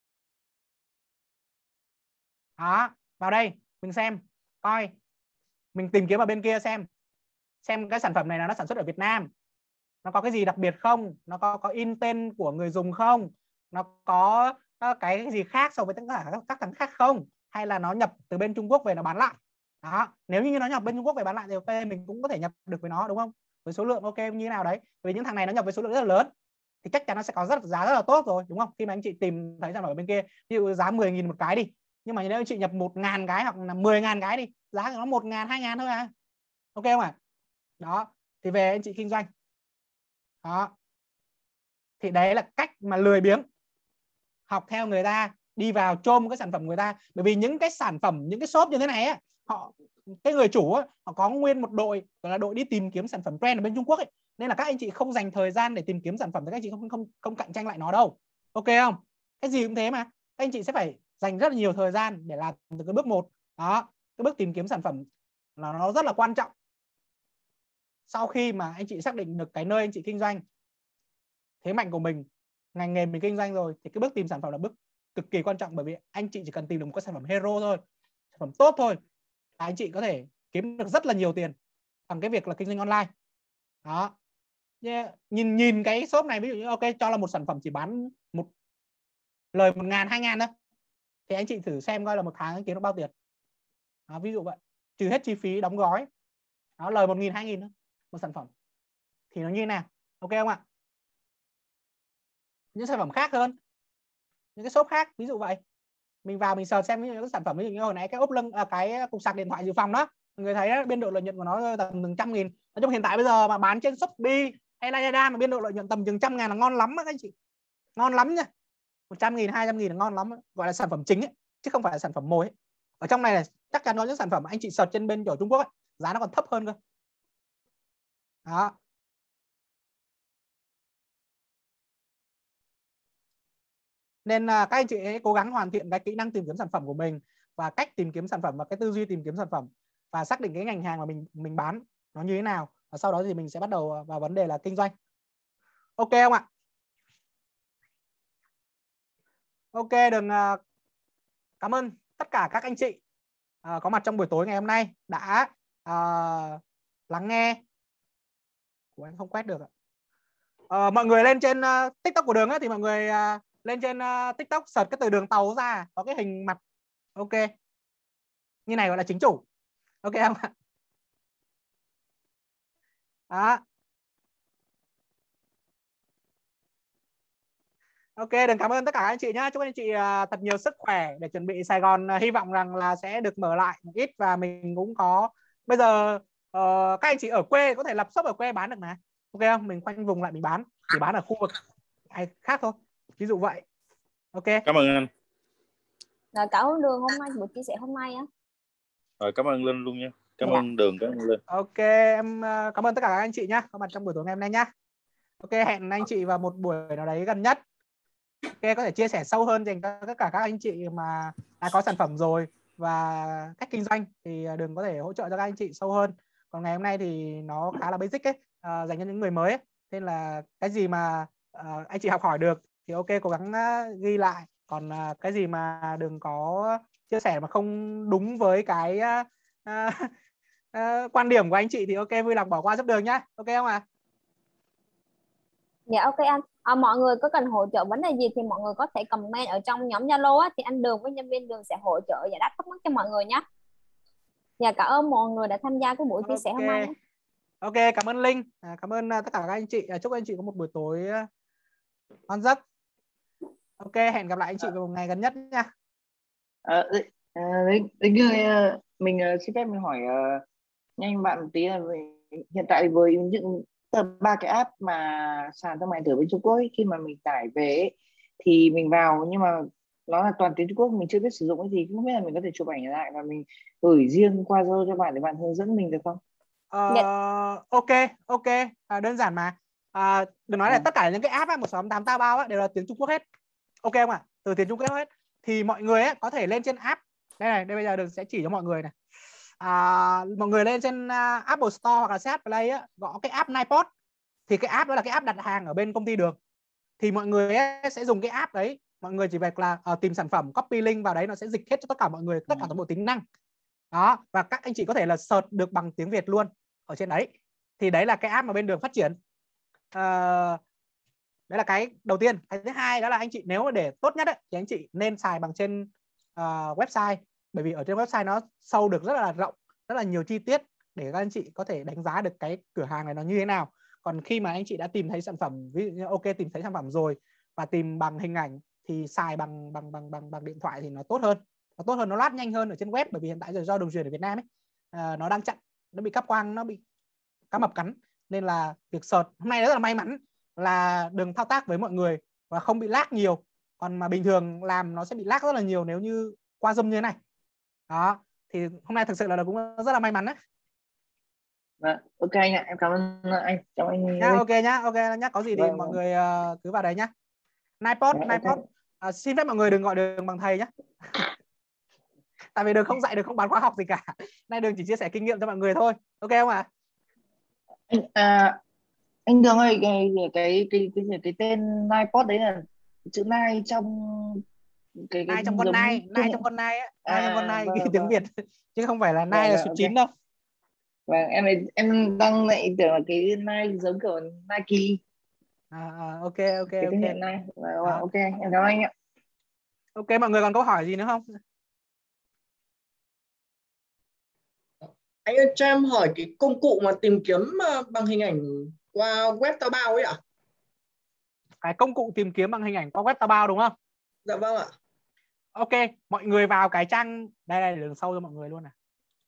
Đó, vào đây mình xem coi, mình tìm kiếm ở bên kia xem cái sản phẩm này là nó sản xuất ở Việt Nam, nó có cái gì đặc biệt không, nó có in tên của người dùng không, nó có cái gì khác so với tất cả các thằng khác không, hay là nó nhập từ bên Trung Quốc về nó bán lại. Đó, nếu như nó nhập bên Trung Quốc về bán lại thì ok, mình cũng có thể nhập được với nó đúng không, với số lượng ok như thế nào đấy. Vì những thằng này nó nhập với số lượng rất là lớn thì chắc chắn nó sẽ có giá rất là tốt rồi đúng không. Khi mà anh chị tìm thấy sản phẩm ở bên kia, ví dụ giá 10.000 một cái đi, nhưng mà nếu anh chị nhập 1.000 cái hoặc là 10.000 cái đi, giá của nó 1.000 2.000 thôi à, ok không ạ? Đó thì về anh chị kinh doanh. Đó thì đấy là cách mà lười biếng học theo người ta, đi vào chôm cái sản phẩm của người ta. Bởi vì những cái sản phẩm, những cái shop như thế này á, cái người chủ á, họ có nguyên một đội, gọi là đội đi tìm kiếm sản phẩm trend ở bên Trung Quốc ấy. Nên là các anh chị không dành thời gian để tìm kiếm sản phẩm thì các anh chị không cạnh tranh lại nó đâu, ok không? Cái gì cũng thế mà, các anh chị sẽ phải dành rất là nhiều thời gian để làm từ cái bước một. Đó, cái bước tìm kiếm sản phẩm là nó rất là quan trọng. Sau khi mà anh chị xác định được cái nơi anh chị kinh doanh, thế mạnh của mình, ngành nghề mình kinh doanh rồi, thì cái bước tìm sản phẩm là bước cực kỳ quan trọng. Bởi vì anh chị chỉ cần tìm được một cái sản phẩm hero thôi, sản phẩm tốt thôi, anh chị có thể kiếm được rất là nhiều tiền bằng cái việc là kinh doanh online. Đó, nhìn cái shop này, ví dụ như ok cho là một sản phẩm chỉ bán lời 1.000 2.000 thôi, thì anh chị thử xem coi là một tháng anh kiếm được bao tiền. Đó, ví dụ vậy, trừ hết chi phí đóng gói, đó, lời 1.000 2.000 thôi một sản phẩm thì nó như thế nào, ok không ạ? Những sản phẩm khác hơn, những cái shop khác ví dụ vậy, mình vào mình search xem những sản phẩm, ví dụ như hồi nãy cái ốp lưng, cái cục sạc điện thoại dự phòng đó, người thấy đó, biên độ lợi nhuận của nó tầm 100.000. Nói chung hiện tại bây giờ mà bán trên Shopee hay Lazada mà biên độ lợi nhuận tầm 100.000 là ngon lắm các anh chị, ngon lắm nha. 100.000 200.000 là ngon lắm, gọi là sản phẩm chính ấy, chứ không phải là sản phẩm mồi ấy. Ở trong này là chắc chắn có những sản phẩm anh chị search trên bên kiểu Trung Quốc ấy, giá nó còn thấp hơn cơ. Đó, nên các anh chị hãy cố gắng hoàn thiện cái kỹ năng tìm kiếm sản phẩm của mình, và cách tìm kiếm sản phẩm, và cái tư duy tìm kiếm sản phẩm, và xác định cái ngành hàng mà mình bán nó như thế nào, và sau đó thì mình sẽ bắt đầu vào vấn đề là kinh doanh, ok không ạ? Ok, đừng cảm ơn tất cả các anh chị có mặt trong buổi tối ngày hôm nay đã lắng nghe. Của anh không quét được ạ. Mọi người lên trên TikTok của Đường ấy, thì mọi người lên trên TikTok search cái từ Đường Tàu ra, có cái hình mặt ok như này gọi là chính chủ, ok không ạ? Đó. Ok, Đường cảm ơn tất cả các anh chị nhé. Chúc anh chị thật nhiều sức khỏe để chuẩn bị Sài Gòn. Hy vọng rằng là sẽ được mở lại một ít, và mình cũng có bây giờ các anh chị ở quê có thể lập shop ở quê bán được mà, ok không? Mình khoanh vùng lại mình bán, chỉ bán ở khu vực ai khác thôi, ví dụ vậy. Ok. Cảm ơn anh. Rồi cảm ơn Đường hôm nay buổi chia sẻ hôm nay á. Rồi cảm ơn Linh luôn nha. Cảm Dạ. ơn Đường, cảm ơn Linh. Ok, em cảm ơn tất cả các anh chị nhá, có mặt trong buổi tối ngày hôm nay nhá. Ok, hẹn anh chị vào một buổi nào đấy gần nhất. Ok, có thể chia sẻ sâu hơn dành cho tất cả các anh chị mà đã có sản phẩm rồi và cách kinh doanh thì Đường có thể hỗ trợ cho các anh chị sâu hơn. Còn ngày hôm nay thì nó khá là basic ấy, dành cho những người mới ấy. Nên là cái gì mà anh chị học hỏi được thì ok, cố gắng ghi lại. Còn cái gì mà Đường có chia sẻ mà không đúng với cái quan điểm của anh chị thì ok, vui lòng bỏ qua giúp Đường nhá. Ok không ạ? Dạ ok anh. Mọi người có cần hỗ trợ vấn đề gì thì mọi người có thể comment ở trong nhóm Zalo á, thì anh Đường với nhân viên Đường sẽ hỗ trợ giải đáp thắc mắc cho mọi người nhé. Dạ cảm ơn mọi người đã tham gia cái buổi chia sẻ hôm nay. Ok, cảm ơn Linh, cảm ơn tất cả các anh chị. Chúc anh chị có một buổi tối ngon giấc. Ok, hẹn gặp lại anh chị vào một ngày gần nhất nha. Linh ơi, mình xin phép mình hỏi nhanh bạn một tí là hiện tại với những ba cái app mà sàn thương mại điện tử bên Trung Quốc ấy, khi mà mình tải về ấy, thì mình vào nhưng mà nó là toàn tiếng Trung Quốc, mình chưa biết sử dụng cái gì, không biết là mình có thể chụp ảnh lại và mình gửi riêng qua Zalo cho bạn để bạn hướng dẫn mình được không? Ok, đơn giản mà. Đừng nói là tất cả những cái app 168 Taobao đều là tiếng Trung Quốc hết. Ok không ạ? Từ tiếng Trung Quốc hết. Thì mọi người có thể lên trên app. Đây này, đây bây giờ Đường sẽ chỉ cho mọi người này. Mọi người lên trên Apple Store hoặc là CH Play gõ cái app Nipod. Thì cái app đó là cái app đặt hàng ở bên công ty Đường. Thì mọi người sẽ dùng cái app đấy, mọi người chỉ việc là tìm sản phẩm, copy link vào đấy, nó sẽ dịch hết cho tất cả mọi người tất cả toàn bộ tính năng đó, và các anh chị có thể là search được bằng tiếng Việt luôn ở trên đấy. Thì đấy là cái app mà bên Đường phát triển. Đấy là cái đầu tiên. Cái thứ hai đó là anh chị nếu mà để tốt nhất thì anh chị nên xài bằng trên website, bởi vì ở trên website nó sâu được rất là rộng, rất là nhiều chi tiết để các anh chị có thể đánh giá được cái cửa hàng này nó như thế nào. Còn khi mà anh chị đã tìm thấy sản phẩm, ví dụ như ok tìm thấy sản phẩm rồi và tìm bằng hình ảnh thì xài bằng điện thoại thì nó tốt hơn. Nó tốt hơn, nó load nhanh hơn ở trên web, bởi vì hiện tại giờ do đường truyền ở Việt Nam ấy nó đang chặn, nó bị cáp quang, nó bị cá mập cắn, nên là việc search hôm nay rất là may mắn là Đường thao tác với mọi người và không bị lag nhiều. Còn mà bình thường làm nó sẽ bị lag rất là nhiều nếu như qua Zoom như thế này đó. Thì hôm nay thực sự là cũng rất là may mắn đấy. Ok anh ạ, em cảm ơn anh. Chào anh Nhá, ok nhá, có gì thì mọi người cứ vào đấy nhá. Nipod. Xin phép mọi người đừng gọi Đường bằng thầy nhá. Tại vì Đường không dạy, Đường không bán khóa học gì cả. Nay Đường chỉ chia sẻ kinh nghiệm cho mọi người thôi. Ok không ạ? Anh Đường ơi, cái tên Nipod đấy là chữ Nai trong cái Nai trong con giống nai, nai trong con nai á, nai trong con nai ghi vâng, tiếng Việt chứ không phải là nai là số ok. 9 đâu. Vâng, em đang lại tưởng là cái Nike giống kiểu Nike. Ok Cái thương hiệu Nike. Đó. Ok, em cảm ơn anh ạ. Ok, mọi người còn câu hỏi gì nữa không? Anh ơi, cho em hỏi cái công cụ mà tìm kiếm bằng hình ảnh qua web Taobao ấy ạ? Cái công cụ tìm kiếm bằng hình ảnh qua web Taobao đúng không? Dạ vâng ạ. Ok, mọi người vào cái trang đây đường sâu cho mọi người luôn này.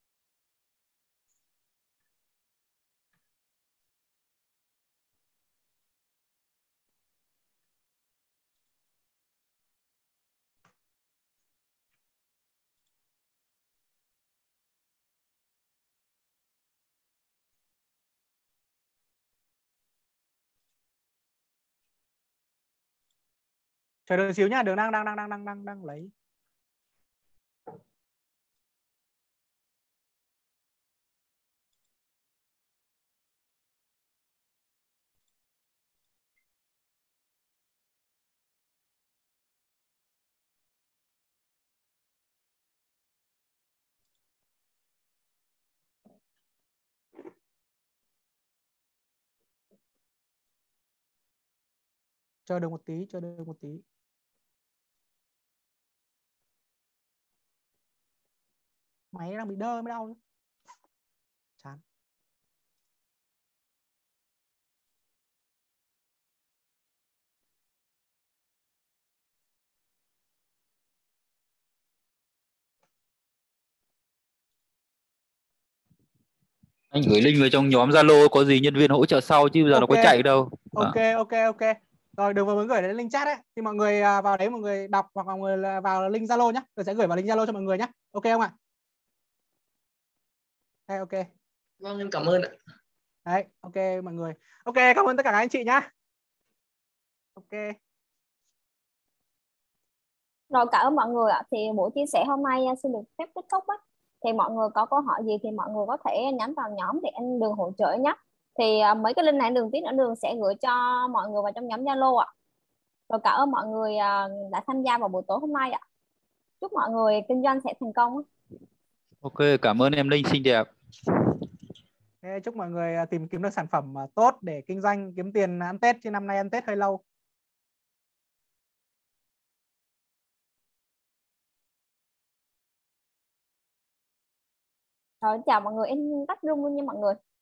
Chờ Đường xíu nhá, Đường đang lấy. Chờ Đường một tí. Máy đang bị đơ mới đau. Chán. Anh gửi link vào trong nhóm Zalo, có gì nhân viên hỗ trợ sau chứ bây giờ nó có Ok. chạy đâu. Ok, ok, ok. Rồi đường vừa mới gửi đến link chat ấy, thì mọi người vào đấy mọi người đọc, hoặc mọi người vào link Zalo nhé. Tôi sẽ gửi vào link Zalo cho mọi người nhé. Ok không ạ? Ok, ok. Vâng, em cảm ơn ạ. Đấy, ok mọi người. Ok, cảm ơn tất cả các anh chị nhá. Ok. Rồi cảm ơn mọi người ạ. Thì buổi chia sẻ hôm nay xin được phép kết thúc á. Thì mọi người có câu hỏi gì thì mọi người có thể nhắn vào nhóm để anh Đường hỗ trợ nhé. Thì mấy cái link này Đường tí nữa Đường sẽ gửi cho mọi người vào trong nhóm Zalo ạ. Rồi cảm ơn mọi người đã tham gia vào buổi tối hôm nay ạ. Chúc mọi người kinh doanh sẽ thành công. Ok, cảm ơn em Linh xinh đẹp. Thế chúc mọi người tìm kiếm được sản phẩm tốt để kinh doanh, kiếm tiền ăn Tết, chứ năm nay ăn Tết hơi lâu. Rồi chào mọi người, em tắt room luôn nha mọi người.